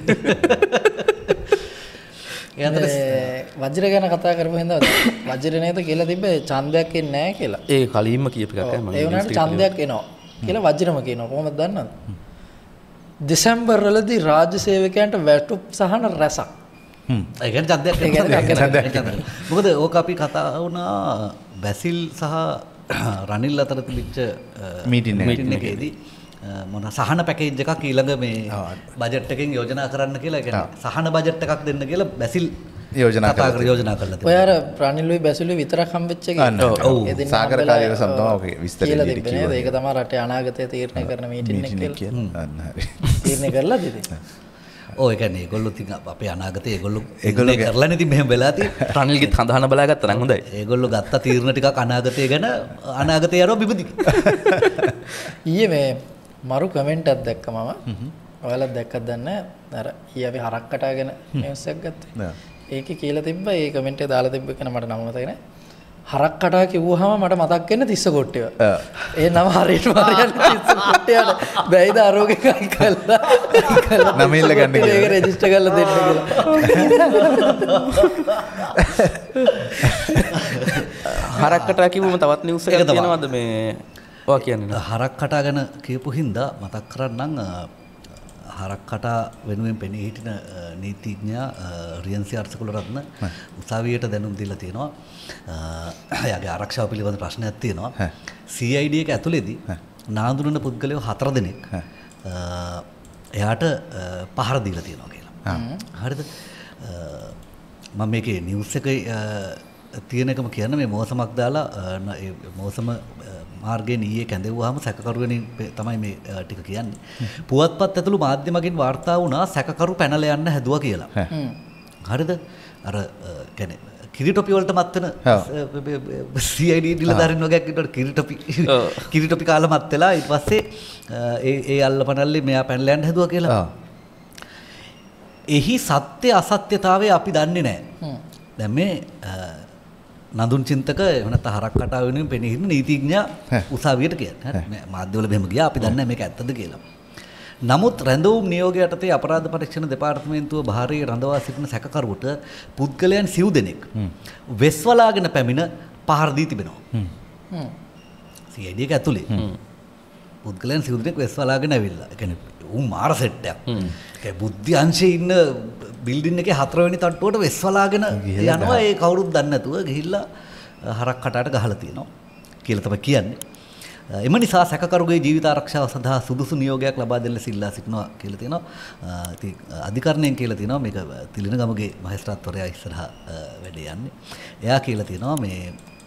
වජිර ගැන කතා කරපු හින්දා වජිර නේද කියලා තිබ්බේ ඡන්දයක් එන්නේ නැහැ කියලා. ඒ කලින්ම කියපු එකක් මම. ඒ වුණාට ඡන්දයක් එනවා කියලා වජිරම කියනවා. කොහොමද දන්නවද? දෙසැම්බර් වලදී රාජ්‍ය සේවකයන්ට වැටුප් සහන රැසක්. ඒ කියන්නේ ඡන්දයක්. මොකද ඕක අපි කතා වුණා බැසිල් සහ රනිල් අතර තිබිච්ච මීටින් එකේදී මොන සහන පැකේජ් එකක් ඊළඟ මේ බජට් එකෙන් යෝජනා කරන්න කියලා ඒ කියන්නේ සහන බජට් එකක් දෙන්න කියලා බැසිල් යෝජනා කරලා තිබුණා. ඔය අර රනිල්ුයි බැසිල්ුයි විතරක් හම්බෙච්ච එක. ඔව්. සාගරකාරීව සම්බන්ධව ඔකේ විස්තර දෙන්න කිව්වා. ඒක තමයි රටේ අනාගතය තීරණය කරන මීටින් එක කියලා. අන්න හරි. තීරණය කරලා දෙදී. ඔව් ඒ කියන්නේ ඒගොල්ලෝ තින් අපේ අනාගතේ ඒගොල්ලෝ කරලානේ ඉතින් මෙහෙම වෙලා තියෙන්නේ. රනිල්ගෙත් හඳහන බලාගත්තා නම් හොඳයි. ඒගොල්ලෝ ගත්ත තීරණ ටිකක් අනාගතය ගැන අනාගතේ යනවා බිබදි. ඊයේ මේ මරු කමෙන්ට් එකක් දැක්ක මම. ඔයාලත් දැක්කද දන්නේ අර ඊයේ අපි හරක් කටාගෙන නිවුස් එකක් ගත්තා. ඒකේ කියලා තිබ්බා ඒ කමෙන්ට් එක දාලා තිබ්බ එක නමට නම මතක නැහැ. හරක් කටා කිව්වහම මට මතක් වෙන්නේ තිස්ස කොට්ටේව. ඒ නම හරියටම තිස්ස කොට්ටේට බැයිද ආරෝග්‍ය කයි කළා. නම ඉල්ල ගන්න කියලා. ඒක රෙජිස්ටර් කරලා දෙන්න කියලා. හරක් කටා කිව්වම තවත් නිවුස් එකක් තියෙනවද මේ ඔයා කියන්නේ? හරක් කටා ගැන කියපු හින්දා මතක් කරන්නම් හරක් කටා වෙනුවෙන් පෙනී හිටින නීතිඥයා රියන්සි අර්ථකුලරත්න උසාවියට දැනුම් දීලා තියෙනවා. එයාගේ ආරක්ෂාව පිළිබඳ ප්‍රශ්නයක් තියෙනවා. CID එක ඇතුළේදී නාඳුනන පුද්ගලයෝ 4 දෙනෙක් එයාට පහර දීලා තියෙනවා කියලා. හරිද? මම මේකේ නිවුස් එකේ තියෙන එකම කියන්න මේ මෝසමක් දාලා ඒ මෝසම මාර්ගයෙන් ඊයේ කැඳෙව්වහම සැකකරුවෙනි තමයි මේ ටික කියන්නේ. පුවත්පත් ඇතුළු මාධ්‍යමකින් වාර්තා වුණා සැකකරු පැනලා යන්න හැදුවා කියලා. හරිද? අර කියන්නේ කිරිටොපි වලට මත් වෙන CID නිලධාරීන් වගේක් ඉන්නකොට කිරිටොපි කාලා මත් වෙලා ඊට පස්සේ ඒ අල්ලපනල්ලේ මෙයා පැනලා යන්න හැදුවා කියලා. එහි සත්‍ය අසත්‍යතාවය අපි දන්නේ නැහැ. දැන් මේ නඳුන් චින්තක එවනත් හරක් කටා වෙනුවෙන් පෙනී හිටින නීතිඥයා උසාවියට කියන්නේ. හරි. මාධ්‍යවල මෙහෙම ගියා අපි දන්නේ නැහැ මේක ඇත්තද කියලා. නමුත් රැඳවුම් නියෝගය යටතේ අපරාධ පරීක්ෂණ දෙපාර්තමේන්තුව භාරයේ රඳවා සිටින සැකකරුවට පුද්ගලයන් සිව් දෙනෙක් වෙස්වලාගෙන පැමිණ පහර දී තිබෙනවා. CID එක ඇතුලේ පුද්ගලයන් සිව් දෙනෙක් වෙස්වලාගෙන ඇවිල්ලා. ඒ කියන්නේ උන් මාර සෙට් එකක්. ඒ කියන්නේ බුද්ධි අංශයේ ඉන්න බිල්ඩින් එකේ 4 වෙනි තට්ටුවට වෙස්වලාගෙන යනවා. ඒ කවුරුත් දන්නේ නැතුව ගිහිල්ලා හරක් කටාට ගහලා තියෙනවා කියලා තමයි කියන්නේ. එම නිසා සැකකරුගේ ජීවිත ආරක්ෂාව සඳහා සුදුසු නියෝගයක් ලබා දෙන්න සිල්ලා සිටිනවා කියලා තියෙනවා. ඉතින් අධිකරණයෙන් කියලා තියෙනවා මේක තිලිනගමගේ මහේස්ත්‍රාත්වරයා ඉස්සරහා වැඩේ යන්නේ. එයා කියලා තියෙනවා මේ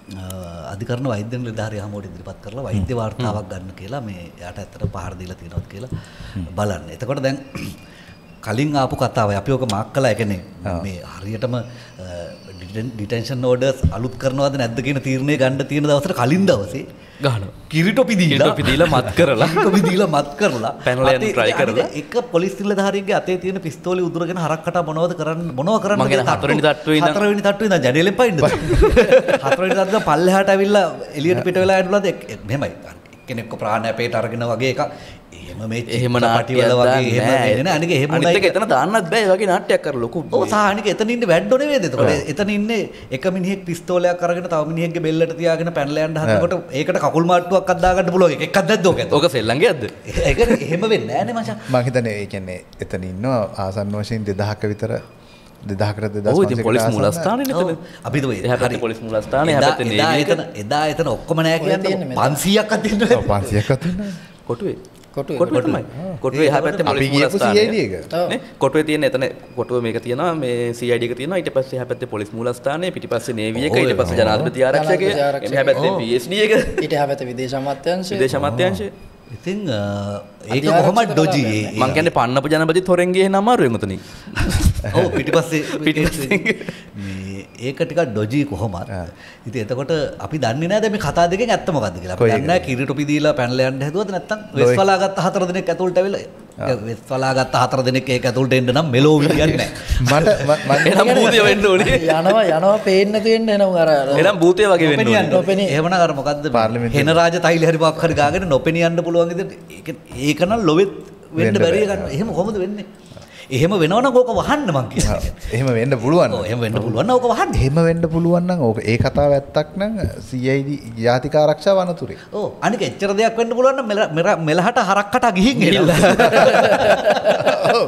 අධිකරණ වෛද්‍ය නිලධාරියා හැමෝට ඉදිරිපත් කරලා වෛද්‍ය වාර්තාවක් ගන්න කියලා මේ එයාට ඇත්තට පහර දීලා තියෙනවද කියලා බලන්න. එතකොට දැන් කලින් ආපු කතාව අපි ඔක මාක් කළා. ඒ කියන්නේ මේ හරියටම ඩිටෙන්ෂන් ඕඩර්ස් අලුත් කරනවද නැද්ද කියන තීරණය ගන්න තියෙන දවසට කලින් දවසේ ගහනවා. කිරිටොපි දීලා මත් කරලා පැනලා යන්න try කරලා එක පොලිස් නිලධාරියෙක්ගේ අතේ තියෙන පිස්තෝලේ උදුරගෙන හරක් කටා මොනවද කරන්න මම කියන 4 වෙනි තට්ටුවේ ඉඳන් ජඩේලෙන් පයින්ද 4 වෙනි තට්ටුව පල්ලෙහාට ඇවිල්ලා එළියට පිට වෙලා යන්න පුළුවන්ද මෙහෙමයි කෙනෙක්ව ප්‍රාණ අපේට අරගෙන වගේ එකක් එහෙම නාට්‍යයක් වගේ එහෙම නෑ අනික එහෙම අනිත් එක එතන දාන්නත් බෑ ඒ වගේ නාට්‍යයක් කරලා ලොකු ඔව් සාහනික එතන ඉන්නේ වැඩ්ඩෝ නෙවෙයිද එතකොට එතන ඉන්නේ එක මිනිහෙක් පිස්තෝලයක් අරගෙන තව මිනිහෙක්ගේ බෙල්ලට තියාගෙන පැනලා යන්න හදනකොට ඒකට කකුල් මාට්ටුවක් අද්දාගන්න පුළුවන් එකක් නැද්ද ඕක ඕක සෙල්ලංගේක්ද ඒක එහෙම වෙන්නේ නෑනේ මචං මම හිතන්නේ ඒ කියන්නේ එතන ඉන්නවා ආසන්න වශයෙන් 2000ක විතර 2000කට 2000 ඔව් ඉතින් පොලිස් මූලස්ථානේ නේද අපි දුවේ එහා පොලිස් මූලස්ථානේ එහා පැත්තේ නේවිය එදා එතන ඔක්කොම නෑ කියන්නේ 500ක් අදින්න 500ක් අදින්න කොටුවේ කොටුවේ එහා පැත්තේ පොලිස් මූලස්ථානේ නේ කොටුවේ තියෙන එතන කොටුව මේක තියෙනවා මේ CID එක තියෙනවා ඊට පස්සේ එහා පැත්තේ පොලිස් මූලස්ථානේ පිටිපස්සේ නේවිය එක ඊට පස්සේ ජනාධිපති ආරක්ෂකය එහා පැත්තේ PSD එක ඊට එහා පැත්තේ විදේශ අමාත්‍යාංශය ඉතින් ඒක කොහොමද ඩොජි මං කියන්නේ පන්නපු ජනපති තොරෙන් ගියේ නමාරුවෙන් උතනින්. ඔව් පිටිපස්සේ මේ ඒක ටිකක් ඩොජි කොහොමද? ඉතින් එතකොට අපි දන්නේ නැහැ දැන් මේ කතා දෙකෙන් ඇත්ත මොකද්ද කියලා. අපි දන්නේ නැහැ කිරි ටොපි දීලා පැනලා යන්න හැදුවද නැත්නම් වෙස්වලා ගත්ත 4 දිනක් ඇතුළට ඇවිල්ලා වෙස්වලා ගත්ත 4 දිනක් ඒක ඇතුළට එන්න නම් මෙලෝ විදියන්නේ නැහැ. මට එනම් භූතය වෙන්න ඕනේ. යනවා පේන්න තියෙන්න එනම් අර එනම් භූතය වගේ වෙන්න ඕනේ. නොපෙනී එහෙමනම් අර මොකද්ද හෙන රාජ තෛල හරි මොකක් හරි ගාගෙන නොපෙනී යන්න පුළුවන් විදිහට ඒක නම් ලොවෙත් වෙන්න බැරි ගන්න. එහෙම කොහොමද වෙන්නේ? එහෙම වෙනවනම් ඕක වහන්න මං කියන්නේ. එහෙම වෙන්න පුළුවන්. ඔව් එහෙම වෙන්න පුළුවන් නම් ඕක වහන්න. එහෙම වෙන්න පුළුවන් නම් ඕක ඒ කතාව ඇත්තක් නම් CID ජාතික ආරක්ෂාව අනතුරේ. ඔව් අනික එච්චර දෙයක් වෙන්න පුළුවන් නම් මෙලහට හරක්කට ගිහින් ගිහිල්ලා. ඔව්.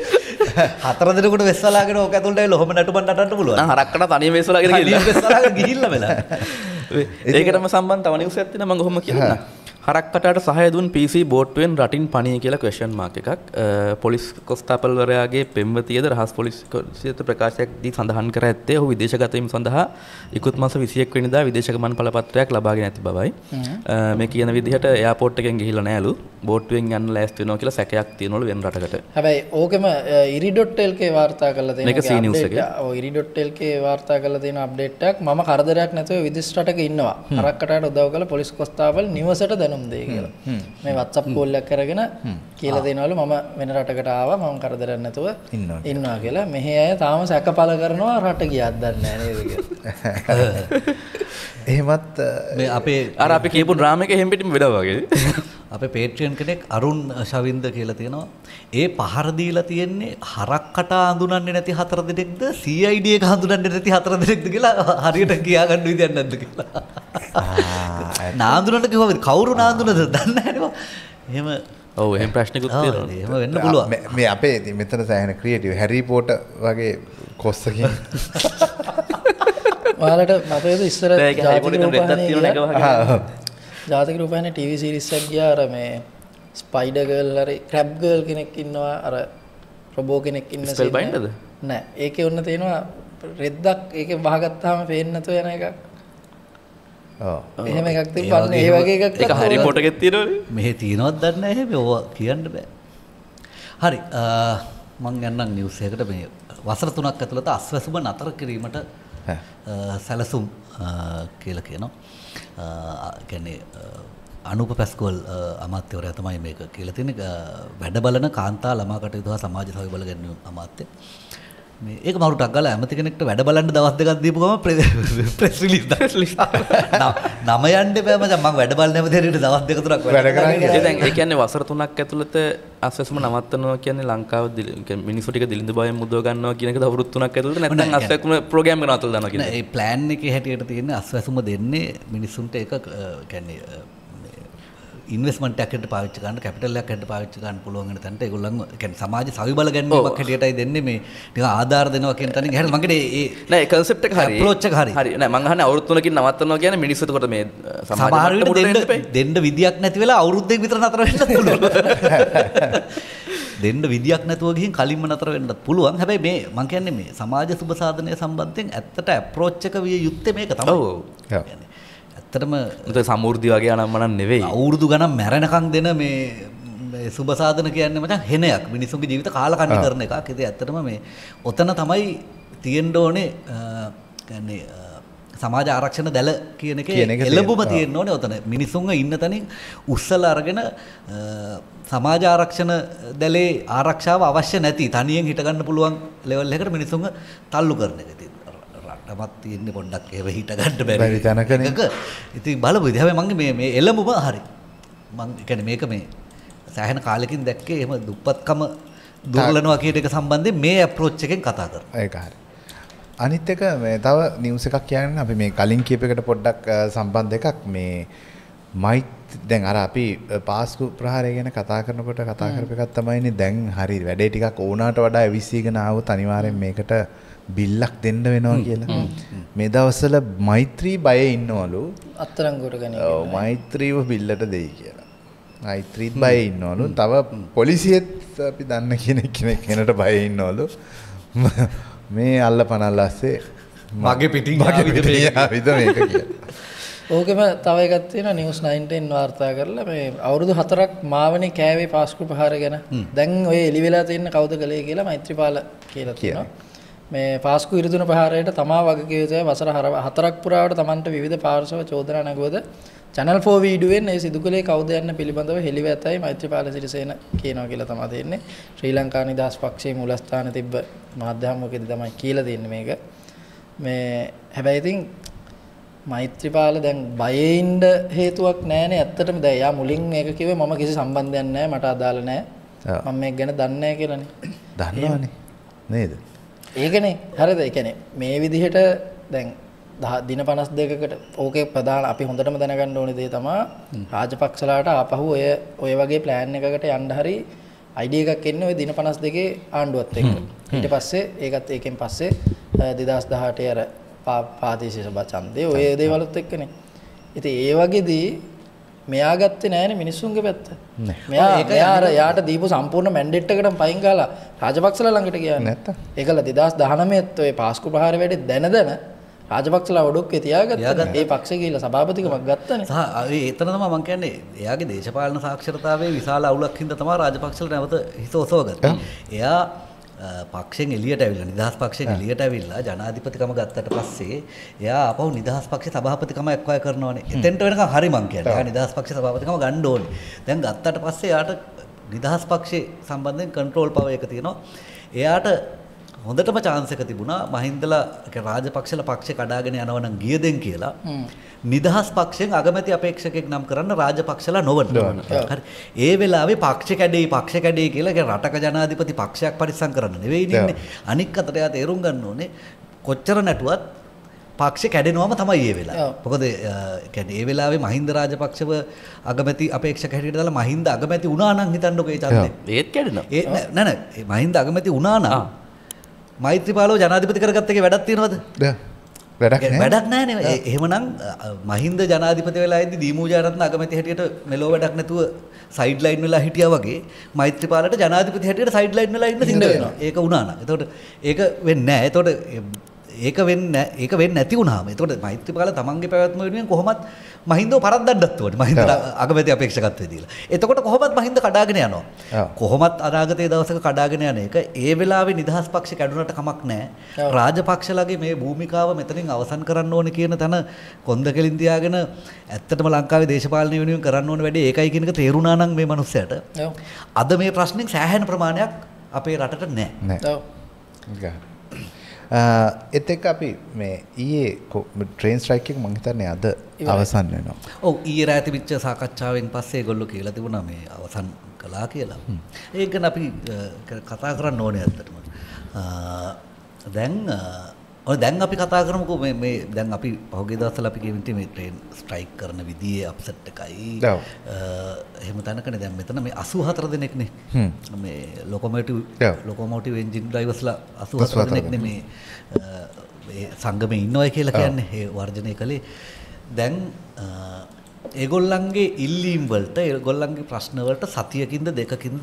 4 දිනකට වෙස්සලාගෙන ඕක ඇතුළට ඇවිල්ලා ඔහොම නටුපන් නටන්න පුළුවන්. හරක්කට තනියම වෙස්සලාගෙන ගිහිල්ලා. වෙස්සලාගෙන ගිහිල්ලා වෙලා. ඒකටම සම්බන්ධ තව නිවුස් එකක් තියෙනවා මම ඔහොම කියන්නම්. හරක්කටට සහය දුන් PC බෝට්ටුවෙන් රටින් පණිය කියලා ක්වෙස්චන් මාක් එකක්. පොලිස් කොස්තාපල්වරයාගේ පෙම්වතියද රහස් පොලිස් කොස්සියට ප්‍රකාශයක් දී සඳහන් කර ඇත්තේ ඔහු විදේශගත වීම සඳහා ඉකුත් මාස 21 වෙනිදා විදේශ ගමන් බලපත්‍රයක් ලබාගෙන ඇති බවයි. මේ කියන විදිහට එයාපෝට් එකෙන් ගිහිල්ලා නෑලු. බෝට්ටුවෙන් යන්න ලෑස්ති වෙනවා කියලා සැකයක් තියෙනවලු වෙන රටකට. හැබැයි ඕකෙම iri.lk වාර්තා කරලා තියෙන මේක C news එකේ. ඔව් iri.lk වාර්තා කරලා තියෙන අප්ඩේට් එකක් මම කරදරයක් නැතුව විදේශ රටක ඉන්නවා. හරක්කටට උදව් කළ පොලිස් කොස්තාපල් නිවසට දැනුම් දෙයි කියලා. මේ WhatsApp කෝල් එකක් කරගෙන කියලා දෙනවලු මම වෙන රටකට ආවා මම කරදරයක් නැතුව ඉන්නවා කියලා. මෙහි අය තාම සැකපල කරනවා රට ගියත් දන්නේ නැහැ නේද කියලා. එහෙමත් මේ අපේ අර අපි කියපු ඩ්‍රාමා එක එහෙම් පිටින්ම වෙලා වගේ. අපේ පේට්‍රියන් කෙනෙක් අරුන් ශවින්ද කියලා තියෙනවා. ඒ පහර දීලා තියෙන්නේ හරක්කට අඳුනන්නේ නැති 4 දිනක්ද CID එක හඳුනන්නේ නැති 4 දිනක්ද කියලා හරියට කියා ගන්න විදියක් නැද්ද කියලා. නාඳුනන්න කිව්වම කවුරු නාඳුනද දන්නේ නැහැ නේ. එහෙම ඔව් එහෙම ප්‍රශ්නකුත් තියෙනවා. එහෙම වෙන්න පුළුවන්. මේ අපේ ඉතින් මෙතන සෑහෙන ක්‍රියේටිව් හැරි පොටර් වගේ කොස්සකින් ඔයාලට මතකද ඉස්සර ජාතික රූපවාහිනියේ TV සීරීස් එකක් ගියා අර මේ ස්පයිඩර් ගර්ල් හරි ක්‍රැබ් ගර්ල් කෙනෙක් ඉන්නවා අර රොබෝ කෙනෙක් ඉන්න ස්පෙල් බයින්ඩ්ද නෑ ඒකේ ඔන්න තියෙනවා රෙද්දක් ඒකේ වහගත්තාම පේන්නේ නැතුව යන එකක් ඔව් එහෙම එකක් තිබ්බන්න ඒ වගේ එකක් ඒක හැරි පොටර් එකේ තියෙනවනේ මෙහෙ තියෙනවද දන්නේ නැහැ එහෙම ඕවා කියන්න බෑ හරි මම යන්නම් නිවුස් එකකට මේ වසර 3ක් ඇතුළත අස්වැසුම නතර කිරීමට සැලසුම් කියලා කියනවා. කියන්නේ අනුප පැස්කෝල් අමාත්‍යවරයා තමයි මේක කියලා තියෙන්නේ. වැඩ බලන කාන්තා ළමා කටයුතු හා සමාජ සහයෝගය බල ගැනීම අමාත්‍ය. මේ ඒක මරුටක් ගාලා ඇමති කෙනෙක්ට වැඩ බලන්න දවස් දෙකක් දීපු ගමන් ප්‍රෙස් රිලීස් නම යන්න බෑ මචං මම වැඩ බලන්න ඇමති හැටියට දවස් දෙක තුනක් වැඩ කරන්නේ. ඒ දැන් ඒ කියන්නේ වසර 3ක් ඇතුළත අස්වැසුම නවත්තනවා කියන්නේ ලංකාව මිනිස්සු ටික දිලිඳු බයෙන් මුදව ගන්නවා කියන එකද අවුරුදු 3ක් ඇතුළත නැත්නම් අස්වැසුම ප්‍රෝග්‍රෑම් එක නවත්තලා දානවා කියන එක. ඒ ප්ලෑන් එකේ හැටියට තියෙන අස්වැසුම දෙන්නේ මිනිස්සුන්ට ඒක කියන්නේ ඉන්වෙස්ට්මන්ට් එකකට පාවිච්චි කරන්න කැපිටල් එකකට පාවිච්චි කරන්න පුළුවන් වෙන තැනට ඒගොල්ලන්ව කියන්නේ සමාජ සවි බල ගැනීමක් හැටියටයි දෙන්නේ මේ නිකන් ආධාර දෙනවා කියන තැනින් හැරෙන්න මගේ ඒ නෑ කන්සෙප්ට් එක හරි අප්‍රෝච් එක හරි හරි නෑ මං අහන්නේ අවුරුදු 3කින් නවත්තනවා කියන්නේ මිනිස්සු එතකොට මේ සමහර විට දෙන්න විදියක් නැති වෙලා අවුරුද්දක විතර නතර වෙන්නත් පුළුවන් දෙන්න විදියක් නැතුව ගිහින් කලින්ම නතර වෙන්නත් පුළුවන් හැබැයි මේ මං කියන්නේ මේ සමාජ සුබ සාධනය සම්බන්ධයෙන් ඇත්තට අප්‍රෝච් එක විය යුත්තේ මේක තමයි ඔව් ඇත්තටම සමෘද්ධි වගේ අනම්මනම් නෙවෙයි අවුරුදු ගණන් මැරෙනකන් දෙන මේ සුබ සාධන කියන්නේ මචං හෙනයක් මිනිසුන්ගේ ජීවිත කාලකන්ණි කරන එකක්. ඉතින් ඇත්තටම මේ ඔතන තමයි තියෙන්න ඕනේ කියන්නේ සමාජ ආරක්ෂණ දැල කියන එකේ එළඹුම තියෙන්න ඕනේ ඔතන. මිනිසුන්ව ඉන්න තැනින් උස්සලා අරගෙන සමාජ ආරක්ෂණ දැලේ ආරක්ෂාව අවශ්‍ය නැති තනියෙන් හිට ගන්න පුළුවන් ලෙවල් එකකට මිනිසුන්ව තල්ලු කරන එක. ඉතින් රටමත් තියෙන්නේ පොඩ්ඩක් ඒව හිට ගන්න බැරි තැනක. ඉතින් බලමු ඉතින් හැබැයි මගේ මේ එළඹුම හරි. මම කියන්නේ මේක මේ සෑහෙන කාලෙකින් දැක්කේ එහෙම දුප්පත්කම දුර්ලනවා කියන එක සම්බන්ධයෙන් මේ අප්‍රෝච් එකෙන් කතා කරනවා. ඒක හරි. අනිත් එක මේ තව නිවුස් එකක් කියන්නේ අපි මේ කලින් කියප එකට පොඩ්ඩක් සම්බන්ධ එකක් මේ දැන් අර අපි පාස්කු ප්‍රහාරය ගැන කතා කරනකොට කතා කරපු එකක් තමයිනේ දැන් හරි වැඩේ ටිකක් ඕනාට වඩා විශ්ීගෙන ආවොත් අනිවාර්යෙන් මේකට බිල්ලක් දෙන්න වෙනවා කියලා. මේ දවස්වල මෛත්‍රී බය ඉන්නවලු අත්තරංගුවට ගැනීම. ඔව් මෛත්‍රීව බිල්ලට දෙයි කියලා. මෛත්‍රීත් බය ඉන්නවලු. තව පොලිසියෙත් අපි දන්න කෙනෙක් බය ඉන්නවලු. මේ අල්ල පනල්ලාස්සේ මගේ පිටින් ආවිද මේක කියලා. ඕකෙම තව එකක් තියෙනවා නිවුස් 19 වාර්තා කරලා මේ අවුරුදු 4ක් මාවනේ කෑවේ පාස්කු ප්‍රහාර ගැන. දැන් ඔය එලි වෙලා තියෙන කවුද කළේ කියලා මෛත්‍රීපාල කියලා තියෙනවා. මේ පාස්කු ඉරිදුන ප්‍රහාරයට තමා වගකිය යුතුයි වසර 4ක් පුරාවට Tamanට විවිධ පාර්ශව චෝදනා නැගුවද channel 4 වීඩියෝෙන් ඒ සිදු කළේ කවුද යන්න පිළිබඳව හෙළිව ඇතයි මෛත්‍රීපාල සිරිසේන කියනවා කියලා තමයි තියෙන්නේ. ශ්‍රී ලංකා නිදහස් පක්ෂයේ මූලස්ථාන තිබ්බ මාධ්‍යහමුවකදී තමයි කියලා තියෙන්නේ මේක. මේ හැබැයි ඉතින් මෛත්‍රීපාල දැන් බයේ ඉන්න හේතුවක් නැහැනේ ඇත්තටම. දැන් යා මුලින් මේක කිව්වේ මම කිසි සම්බන්ධයක් නැහැ මට අදාළ නැහැ. මම මේක ගැන දන්නේ නැහැ කියලානේ. දන්නවනේ නේද? ඒකනේ හරිද? ඒ කියන්නේ මේ විදිහට දැන් දින 52කට ඕකේ ප්‍රධාන අපි හොඳටම දැනගන්න ඕනේ දේ තමයි රාජපක්ෂලාට ආපහු ඔය වගේ ප්ලෑන් එකකට යන්න හරි අයිඩියා එකක් එන්නේ ඔය දින 52 ආණ්ඩුවත් එක්ක. ඊට පස්සේ ඒකෙන් පස්සේ 2018 අර පාදේශීය සභා ඡන්දේ ඔය දේවලුත් එක්කනේ. ඉතින් ඒ වගේදී මෙයා ගත්තේ නෑනේ මිනිස්සුන්ගේ පැත්ත. මෙයා යාට දීපු සම්පූර්ණ මැන්ඩේට් එකටම පයින් ගාලා රාජපක්ෂලා ළඟට ගියා. නැත්තම්. ඒකල 2019 ඔය පාස්කු ප්‍රහාර වැඩේ දැන රාජපක්ෂලා ඔඩොක්කේ තියාගත්තා. ඒ පක්ෂේ ගිහිල්ලා සභාපතිකමක් ගත්තනේ. එතන තමයි මම කියන්නේ එයාගේ දේශපාලන සාක්ෂරතාවයේ විශාල අවුලක් හින්දා තමයි රාජපක්ෂලා නැවත හිත ඔසවගත්තේ. එයා පක්ෂයෙන් එළියට ඇවිල්ලා නිදහස් පක්ෂයෙන් එළියට ඇවිල්ලා ජනාධිපතිකම ගත්තට පස්සේ එයා ආපහු නිදහස් පක්ෂේ සභාපතිකම එක්වය කරනවානේ. එතෙන්ට වෙනකන් හරි මං කියන්නේ. එයා නිදහස් පක්ෂේ සභාපතිකම ගන්න ඕනේ. දැන් ගත්තට පස්සේ එයාට නිදහස් පක්ෂේ සම්බන්ධයෙන් කන්ට්‍රෝල් පවර් එක තියෙනවා. එයාට හොඳටම chance එක තිබුණා මහින්දලා රාජපක්ෂලා පක්ෂේ කඩාගෙන යනවා නම් ගියදෙන් කියලා නිදහස් පක්ෂයෙන් අගමැති අපේක්ෂකෙක් නම් කරන්න රාජපක්ෂලා නොවන. හරි. ඒ වෙලාවේ පක්ෂ කැඩේ කියලා රටක ජනාධිපති පක්ෂයක් පරිස්සම් කරන්න නෙවෙයි ඉන්නේ. අනික් අතට යා තේරුම් ගන්න ඕනේ කොච්චර නැටුවත් පක්ෂ කැඩෙනවම තමයි ඒ වෙලාව. මොකද කියන්නේ ඒ වෙලාවේ මහින්ද රාජපක්ෂව අගමැති අපේක්ෂක හැටියට දාලා මහින්ද අගමැති වුණා නම් හිතන්නකෝ ඒ ඡන්දේ. ඒත් කැඩෙනවා. නෑ මහින්ද අගමැති වුණා නම් මෛත්‍රීපාලව ජනාධිපති කරගත්ත එකේ වැඩක් තියෙනවද? වැඩක් නැහැ. එහෙමනම් මහින්ද ජනාධිපති වෙලා ඉඳි දීමූජාරත්න අගමැති හැටියට මෙලෝ වැඩක් නැතුව සයිඩ් ලයින් වෙලා හිටියා වගේ මෛත්‍රීපාලට ජනාධිපති හැටියට සයිඩ් ලයින් වෙලා ඉන්න සිද්ධ වෙනවා. ඒක වුණා නම්. එතකොට ඒක වෙන්නේ නැහැ. එතකොට ඒක වෙන්නේ නැති වුණාම එතකොට මෛත්‍රීපාල තමන්ගේ පැවැත්ම වෙනුවෙන් කොහොමත් මහින්දව පරද්දන්නත් ඕනේ. මහින්ද අගමැති අපේක්ෂකත්වයේ දීලා. එතකොට කොහොමත් මහින්ද කඩාගෙන යනවා. කොහොමත් අනාගතයේ දවසක කඩාගෙන යන එක ඒ වෙලාවේ නිදහස් පක්ෂ කැඩුනට කමක් නැහැ. රාජපක්ෂලාගේ මේ භූමිකාව මෙතනින් අවසන් කරන්න ඕනේ කියන තැන කොන්ද කෙලින් තියාගෙන ඇත්තටම ලංකාවේ දේශපාලනය වෙනුවෙන් කරන්න ඕනේ වැඩේ ඒකයි කියන එක තේරුණා නම් මේ මනුස්සයාට අද මේ ප්‍රශ්نين සෑහෙන ප්‍රමාණයක් අපේ රටට නැහැ. එත් එක්ක අපි මේ ඊයේ ට්‍රේන් ස්ට්‍රයික් එක මම හිතන්නේ අද අවසන් වෙනවා. ඔව් ඊයේ රාත්‍රී විච්ච සාකච්ඡාවෙන් පස්සේ ඒගොල්ලෝ කියලා තිබුණා මේ අවසන් කළා කියලා. ඒක ගැන අපි කතා කරන්න ඕනේ ඇත්තටම. දැන් අපි කතා කරමුකෝ මේ දැන් අපි පහුගිය දවස්වල අපි කියවින්ටි මේ ට්‍රේන් ස්ට්‍රයික් කරන විදියේ අප්සෙට් එකයි. එහෙම තැනකනේ දැන් මෙතන මේ 84 දෙනෙක්නේ. මේ ලොකෝමෝටිව් එන්ජින් ඩ්‍රයිවර්ස්ලා 84 දෙනෙක්නේ මේ සංගමේ ඉන්නවයි කියලා කියන්නේ. ඒ වර්ජනය කළේ දැන් ඒගොල්ලන්ගේ ඉල්ලීම් වලට ඒගොල්ලන්ගේ ප්‍රශ්න වලට සතියකින්ද දෙකකින්ද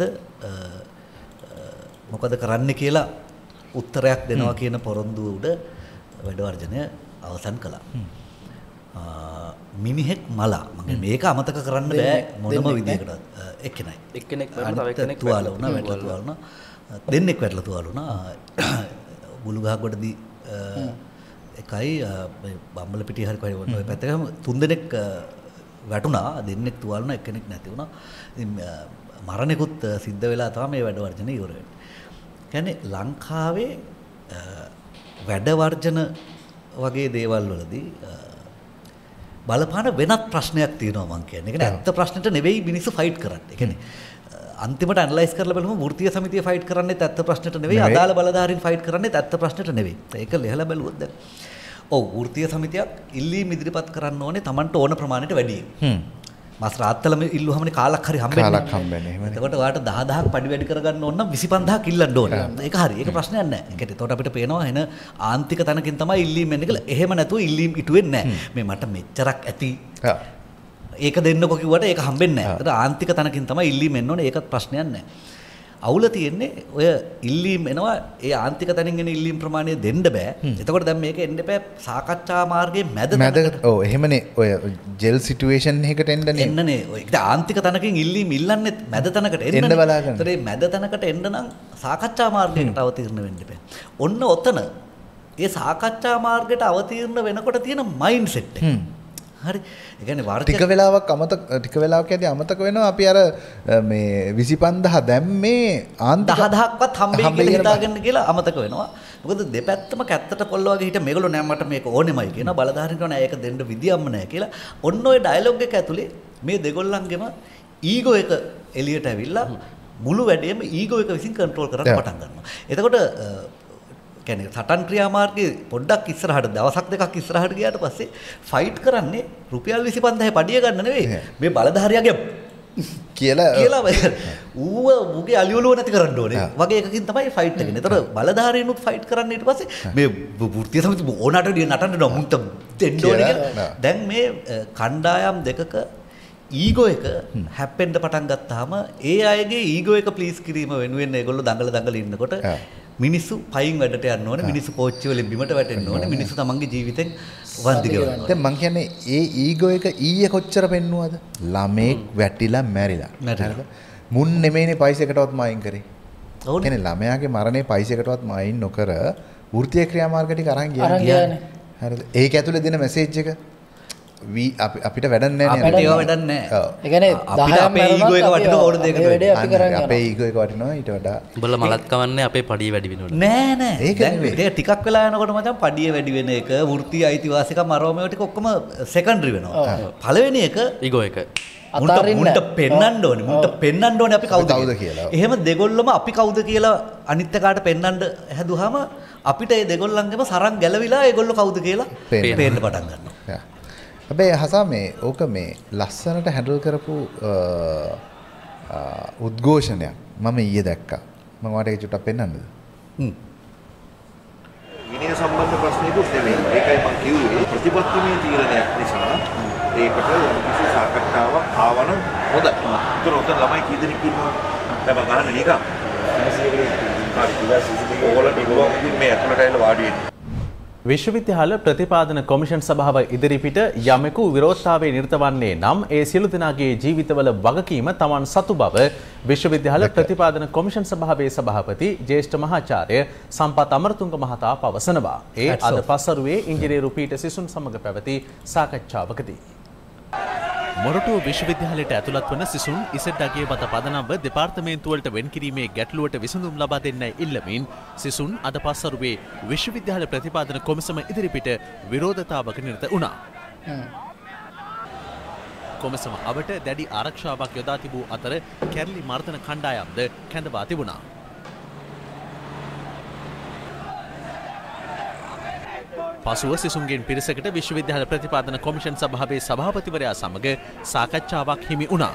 මොකද කරන්න කියලා උත්තරයක් දෙනවා කියන පොරොන්දුව උඩ වැඩ වර්ජනය අවසන් කළා. මිනිහෙක් මලා මම මේක අමතක කරන්න බෑ මොනම විදියකටවත්. එක්කෙනෙක් තුවාල වුණා වැටලා තුවාල වුණා. දෙන්නෙක් වැටලා තුවාල වුණා. බුලුගහකොටදී එකයි බම්බල පිටිය හරි කොයි ඔය පැත්තකම තුන් දෙනෙක් වැටුණා. දෙන්නෙක් තුවාල වුණා එක්කෙනෙක් නැති වුණා. ඉතින් මරණෙකුත් සිද්ධ වෙලා තමයි මේ වැඩ වර්ජනය ඉවර වෙන්නේ. කියන්නේ ලංකාවේ වැඩ වර්ජන වගේ දේවල් වලදී බලපාන වෙනත් ප්‍රශ්නයක් තියෙනවා මං කියන්නේ. ඒ කියන්නේ ඇත්ත ප්‍රශ්නෙට නෙවෙයි මිනිස්සු ෆයිට් කරන්නේ. ඒ කියන්නේ අන්තිමට ඇනලයිස් කරලා බලමු වෘත්තීය සමිතිය ෆයිට් කරන්නේත් ඇත්ත ප්‍රශ්නෙට නෙවෙයි අදාළ බලධාරීන් ෆයිට් කරන්නේත් ඇත්ත ප්‍රශ්නෙට නෙවෙයි. ඒක ලියලා බැලුවොත් දැන් ඔව් වෘත්තීය සමිතියක් ඉල්ලීම් ඉදිරිපත් කරන්න ඕනේ Tamanට ඕන ප්‍රමාණයට වැඩි. මාස් රාත්තලම ඉල්ලුවමනේ කාලක් හරි හම්බෙන්නේ. එතකොට ඔයාලට 10000ක් පඩි වැඩි කරගන්න ඕන නම් 25000ක් ඉල්ලන්න ඕනේ. ඒක හරි. ඒක ප්‍රශ්නයක් නැහැ. ඒකට එතකොට අපිට පේනවා එන ආන්තික තනකින් තමයි ඉල්ලීම් එන්නේ කියලා. එහෙම නැතුව ඉල්ලීම් ඉටු වෙන්නේ නැහැ. මේ මට මෙච්චරක් ඇති. ඒක දෙන්නකො කිව්වට ඒක හම්බෙන්නේ නැහැ. ඒතර ආන්තික තනකින් තමයි ඉල්ලීම් එන්න ඕනේ. ඒකත් ප්‍රශ්නයක් නැහැ. අවුල තියෙන්නේ ඔය ඉල්ලීම් එනවා ඒ ආන්තික තැනින් එන ඉල්ලීම් ප්‍රමාණය දෙන්න බෑ. එතකොට දැන් මේක එන්න බෑ සාකච්ඡා මාර්ගයේ මැද ඔව් එහෙමනේ ඔය ජෙල් සිටුේෂන් එකකට එන්නනේ. එන්නනේ. ඔය ආන්තික තැනකින් ඉල්ලීම් ඉල්ලන්නේ මැද තැනකට එන්නනේ. එන්න බලාගන්න. ඒතර මේ මැද තැනකට එන්න නම් සාකච්ඡා මාර්ගයකට අවතීර්ණ වෙන්න බෑ. ඔන්න ඔතන ඒ සාකච්ඡා මාර්ගයට අවතීර්ණ වෙනකොට තියෙන මයින්ඩ් සෙට් එක. හරි. ඒ කියන්නේ ටික වෙලාවක් ටික වෙලාවක් යද්දී අමතක වෙනවා අපි අර මේ 25000 දැන් මේ 10000ක්වත් හම්බෙයි කියලා හිතාගෙන කියලා අමතක වෙනවා. මොකද දෙපැත්තම කැත්තට කොල්ල වගේ හිට මේගොල්ලෝ නෑ මට මේක ඕනෙමයි කියනවා. බලධාරීන් කියනවා නෑ ඒක දෙන්න විදියක්ම නෑ කියලා. ඔන්න ඔය ඩයලොග් එක ඇතුලේ මේ දෙගොල්ලන්ගෙම ඊගෝ එක එළියට ඇවිල්ලා මුළු වැඩේම ඊගෝ එක විසින් කන්ට්‍රෝල් කරන්න පටන් ගන්නවා. එතකොට කියන්නේ සටන් ක්‍රියාමාර්ගයේ පොඩ්ඩක් ඉස්සරහට දවසක් දෙකක් ඉස්සරහට ගියාට පස්සේ ෆයිට් කරන්නේ රුපියල් 25000 පඩිය ගන්න නෙවෙයි මේ බලධාරියාගේ කියලා ඌව මුගේ අලියලුව නැති කරන්න ඕනේ වගේ එකකින් තමයි ෆයිට් එකනේ. ඒතර බලධාරීනුත් ෆයිට් කරන්න ඊට පස්සේ මේ වෘත්තීය සමිති ඕනට නටන්න මුන්ට දෙන්න ඕනේ කියලා. දැන් මේ කණ්ඩායම් දෙකක ඊගෝ එක හැප්පෙන්න පටන් ගත්තාම ඒ අයගේ ඊගෝ එක ප්ලීස් කිරීම වෙනුවෙන් ඒගොල්ලෝ දඟල ඉන්නකොට මිනිස්සු පයින් වැඩට යන්න ඕනේ, මිනිස්සු පෝච්චි වලින් බිමට වැටෙන්න ඕනේ, මිනිස්සු තමන්ගේ ජීවිතෙන් වන්දි ගෙවන්න ඕනේ. දැන් මං කියන්නේ ඒ ඊගෝ එක ඊයේ කොච්චර පෙන්නුවද? ළමෙක් වැටිලා මැරිලා. හරිද? මුන් නෙමෙයිනේ පයිසයකටවත් මායින් කරේ. ඔව්. කියන්නේ ළමයාගේ මරණේ පයිසයකටවත් මායින් නොකර වෘත්තීය ක්‍රියාමාර්ග ටික අරන් ගියානේ. හරිද? ඒක ඇතුලේ දෙන මැසේජ් එක අපිට වැඩක් නැහැ නේද? අපිට ඒව වැඩක් නැහැ. ඒ කියන්නේ අපිට අපේ ඊගෝ එක වටිනවා ඕන දෙයකට වැඩේ අපි කරන් යනවා. අපේ ඊගෝ එක වටිනවා ඊට වඩා. උඹලා මලත් කවන්නේ අපේ පඩිය වැඩි වෙනකොට. නෑ. ඒක ටිකක් වෙලා යනකොට මචං පඩිය වැඩි වෙන එක, වෘත්තීය අයිතිවාසිකම් අරෝමේව ටික ඔක්කොම සෙකන්ඩරි වෙනවා. පළවෙනි එක ඊගෝ එක. මුන්ට පෙන්වන්න ඕනේ. මුන්ට පෙන්වන්න ඕනේ අපි කවුද කියලා. එහෙම දෙගොල්ලම අපි කවුද කියලා අනිත් එකාට පෙන්වන්න හැදුවාම අපිට ඒ දෙගොල්ලන්ගේම සරන් ගැලවිලා ඒගොල්ලෝ කවුද කියලා පේන්න පටන් ගන්නවා. හැබැයි හසා මේ ඕක මේ ලස්සනට හැන්ඩල් කරපු උද්ඝෝෂණයක් මම ඊයේ දැක්කා. මම ඔයාලට ඒක චුට්ටක් පෙන්නන්නද? විනය සම්බන්ධ ප්‍රශ්නයකුත් නෙමෙයි. ඒකයි මම කිව්වේ ප්‍රතිපත්තිමය තීරණයක් නිසා ඒකට කිසි සාකච්ඡාවක් ආවනම් හොඳයි. ඒතර උතන ළමයි කී දෙනෙක් ඉන්නවා? දැන් මම අහන්නේ නිකන්. මේ ඇතුළට ඇවිල්ලා වාඩි වෙන්නේ. විශ්වවිද්‍යාල ප්‍රතිපාදන කොමිෂන් සභාව ඉදිරිපිට යමෙකු විරෝධතාවයේ නිරත වන්නේ නම් ඒ සියලු දෙනාගේ ජීවිතවල වගකීම Taman සතු බව විශ්වවිද්‍යාල ප්‍රතිපාදන කොමිෂන් සභාවේ සභාපති ජ්‍යෙෂ්ඨ මහාචාර්ය සම්පත් අමරතුංග මහතා පවසනවා. ඒ අද පසරුවේ ඉංජිනේරු පීඨ සිසුන් සමග පැවති සාකච්ඡාවකදී මොරටුව විශ්වවිද්‍යාලයට ඇතුළත් වන සිසුන් ඉසෙඩ්ඩගේ මත පදනම්ව දෙපාර්තමේන්තුවලට වෙන් කිරීමේ ගැටලුවට විසඳුම් ලබා දෙන්නයි ඉල්ලමින් සිසුන් අද පස්වරුවේ විශ්වවිද්‍යාල ප්‍රතිපාදන කොමිසම ඉදිරිපිට විරෝධතාවක නිරත වුණා. කොමිසම අවට දැඩි ආරක්ෂාවක් යොදා තිබූ අතර කැරලි මර්දන කණ්ඩායම්ද කැඳවා තිබුණා. පසුව සිසුන්ගෙන් පිරිසකට විශ්වවිද්‍යාල ප්‍රතිපාදන කොමිෂන් සභාවේ සභාපතිවරයා සමග සාකච්ඡාවක් හිමි වුණා.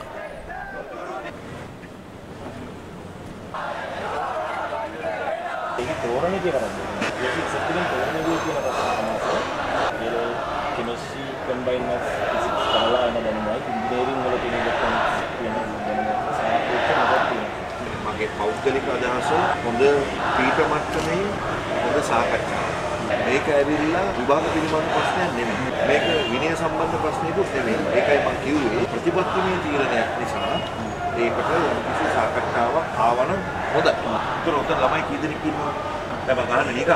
මගේ පෞද්ගලික අදහස හොඳ පීඨ මට්ටමේ හොඳ සාකච්ඡාවක්. මේක ඇවිල්ලා විභාග පිළිබඳ ප්‍රශ්නයක් නෙමෙයි. මේක විනය සම්බන්ධ ප්‍රශ්නයකුත් නෙමෙයි. ඒකයි මම කිව්වේ ප්‍රතිපත්තිමය තීරණයක් නිසා ඒකට කිසි සාකච්ඡාවක් ආවනම් හොඳයි. ඒතර උතන ළමයි කී දෙනෙක් ඉන්නවා? දැන් මම අහන්නේ නිකන්.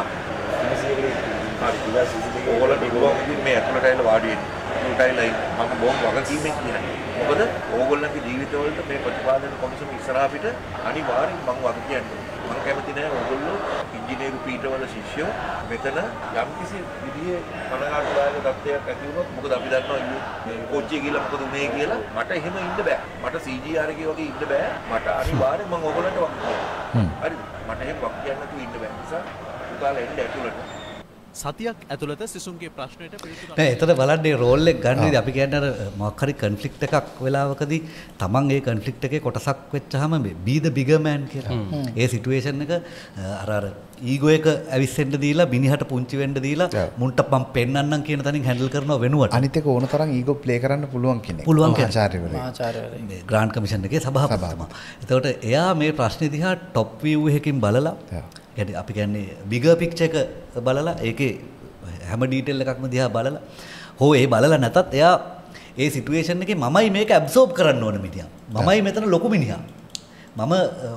ඕගොල්ලෝ මේ ඇතුළට ඇවිල්ලා වාඩි වෙන්නේ. මම බොහොම වගකීමෙන් කියන්නේ. මොකද ඕගොල්ලන්ගේ ජීවිතවලට මේ ප්‍රතිපාදන කොමිසම ඉස්සරහා පිට අනිවාර්යෙන් මම වග කියන්නේ. මම කැමති නෑ ඕගොල්ලෝ ඉංජිනේරු පීඨවල ශිෂ්‍යයෝ මෙතන යම්කිසි විදිහේ කනගාටුදායක තත්ත්වයක් ඇති වුණොත් මොකද අපි දන්නවා මේ කෝච්චිය ගිහලා මොකද උනේ කියලා මට එහෙම ඉන්න බෑ. මට CGR එකේ වගේ ඉන්න බෑ. මට අනිවාර්යෙන් මම ඕගොල්ලන්ට වග කියනවා. හරිද? මට එහෙම වග කියන්න නැතුව ඉන්න බෑ. නිසා පුතාලා එන්න ඇතුළට. සතියක් ඇතුළත සිසුන්ගේ ප්‍රශ්නයට පිළිතුරු නෑ එතන බලන්න රෝල් එක ගන්න අපි කියන්නේ අර මොකක් හරි කන්ෆ්ලික්ට් එකක් වෙලාවකදී තමන් ඒ කන්ෆ්ලික්ට් එකේ කොටසක් වෙච්චාම be the bigger man කියලා. ඒ සිටුේෂන් එක අර ඊගෝ එක ඇවිස්සෙන්න දීලා මිනිහට පුංචි වෙන්න දීලා මුන්ට මම පෙන්නන්නම් කියන තැනින් හැන්ඩල් කරනවා වෙනුවට. අනිත් එක ඕන තරම් ඊගෝ ප්ලේ කරන්න පුළුවන් කෙනෙක්. ආචාර්යවරයෙක්. ග්‍රාන්ඩ් කමිෂන් එකේ සභාපතිතුමා. එතකොට එයා මේ ප්‍රශ්නේ දිහා টপ view එකකින් බලලා يعني අපි කියන්නේ bigger picture එක බලලා ඒකේ හැම ඩීටේල් එකක්ම දිහා බලලා හෝ ඒ බලලා නැතත් එයා ඒ සිටුේෂන් එකේ මමයි මේක ඇබ්සෝබ් කරන්න ඕන මිනිහා. මමයි මෙතන ලොකු මිනිහා. මම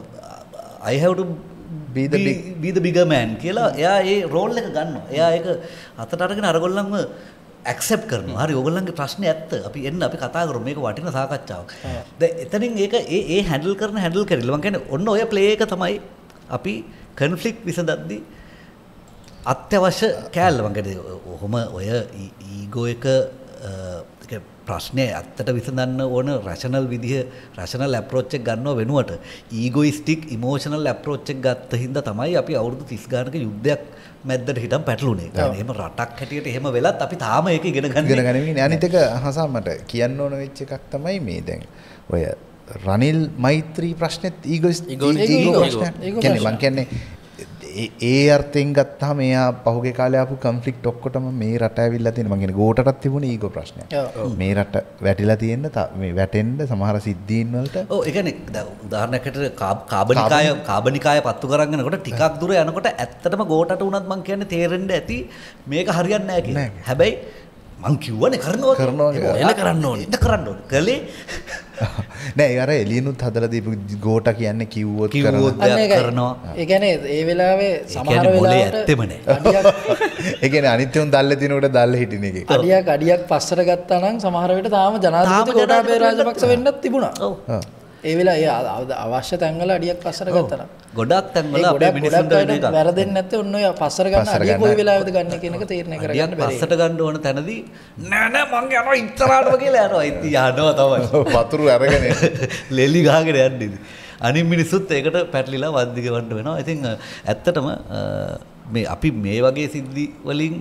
I have to be the bigger man කියලා එයා ඒ රෝල් එක ගන්නවා. එයා ඒක අතට අරගෙන අරගොල්ලන්ව ඇක්සෙප්ට් කරනවා. හරි ඕගොල්ලන්ගේ ප්‍රශ්නේ ඇත්ත. අපි එන්න අපි කතා කරමු. මේක වටින සාකච්ඡාවක්. දැන් එතනින් ඒක ඒ හැන්ඩල් කරලා මම කියන්නේ ඔන්න ඔය ප්ලේ එක තමයි අපි කන්ෆ්ලික්ට් විසඳද්දී අත්‍යවශ්‍ය කෑල්ල මම කියන්නේ ඔහොම ඔය ඊගෝ එක ප්‍රශ්නේ ඇත්තට විසඳන්න ඕන රෂනල් විදිහ රෂනල් ඇප්‍රෝච් එක ගන්නව වෙනුවට ඊගෝයිස්ටික් ඉමෝෂනල් ඇප්‍රෝච් එක ගත්ත හින්දා තමයි අපි අවුරුදු 30 ගානක යුද්ධයක් මැද්දට හිටන් පැටළුනේ. එහෙම රටක් හැටියට එහෙම වෙලත් අපි තාම ඒක ඉගෙන ගන්න. අනිත් එක හසම්මට කියන්න ඕන වෙච්ච එකක් තමයි මේ දැන් ඔය රනිල් මෛත්‍රී ප්‍රශ්නෙත් ඊගෝ ප්‍රශ්නයක්. කියන්නේ මං කියන්නේ ඒ අර්ථයෙන් ගත්තාම එයා පහුගිය කාලේ ආපු කන්ෆ්ලික්ට් ඔක්කොටම මේ රට ඇවිල්ලා තියෙන මං කියන්නේ ගෝටටත් තිබුණේ ඊගෝ ප්‍රශ්නයක්. මේ රට වැටිලා තියෙන මේ වැටෙන්න සමහර සිද්ධීන් වලට ඔව් ඒ කියන්නේ උදාහරණයකට කාබනිකාය පත්තු කරගෙනකොට ටිකක් දුර යනකොට ඇත්තටම ගෝටට උනත් මං කියන්නේ තේරෙන්න ඇති මේක හරියන්නේ නැහැ කියලා. හැබැයි මං කිව්වනේ කරනවා එන කරන්න ඕනේ. කලේ නෑ ඒ අර එළියනුත් හදලා දීපු ගෝට කියන්නේ කිව්වොත් කරනවා. ඒ කියන්නේ ඒ වෙලාවේ සමහර වෙලාවට ඇත්තෙම නෑ. ඒ කියන්නේ අනිත් උන් දැල්ල දිනකොට දැල්ල හිටින එකේ. අඩියක් පස්සට ගත්තා නම් සමහර වෙලට තාම ජනාධිපති ගෝඨාභය රාජපක්ෂ වෙන්නත් තිබුණා. ඔව්. ඒ වෙලාවේ අවශ්‍ය තැන්වල අඩියක් පස්සට ගත්තා නම් ගොඩක් තැන්වල අපේ මිනිස්සුන්ට වෙන එක වැරදෙන්නේ නැත්නම් ඔන්න ඔය පස්සට ගන්න අඩිය කොයි වෙලාවෙද ගන්න කියන එක තීරණය කරගන්න බැරි. පස්සට ගන්න ඕන තැනදී නෑ මං යනවා ඉස්සරහටම කියලා යනවා. ඉතින් යනවා තමයි. වතුරු අරගෙන ලෙලි ගහගෙන යන්නේ. අනිත් මිනිස්සුත් ඒකට පැටලිලා වද්දි ගවන්න වෙනවා. ඉතින් ඇත්තටම මේ අපි මේ වගේ සිද්ධි වලින්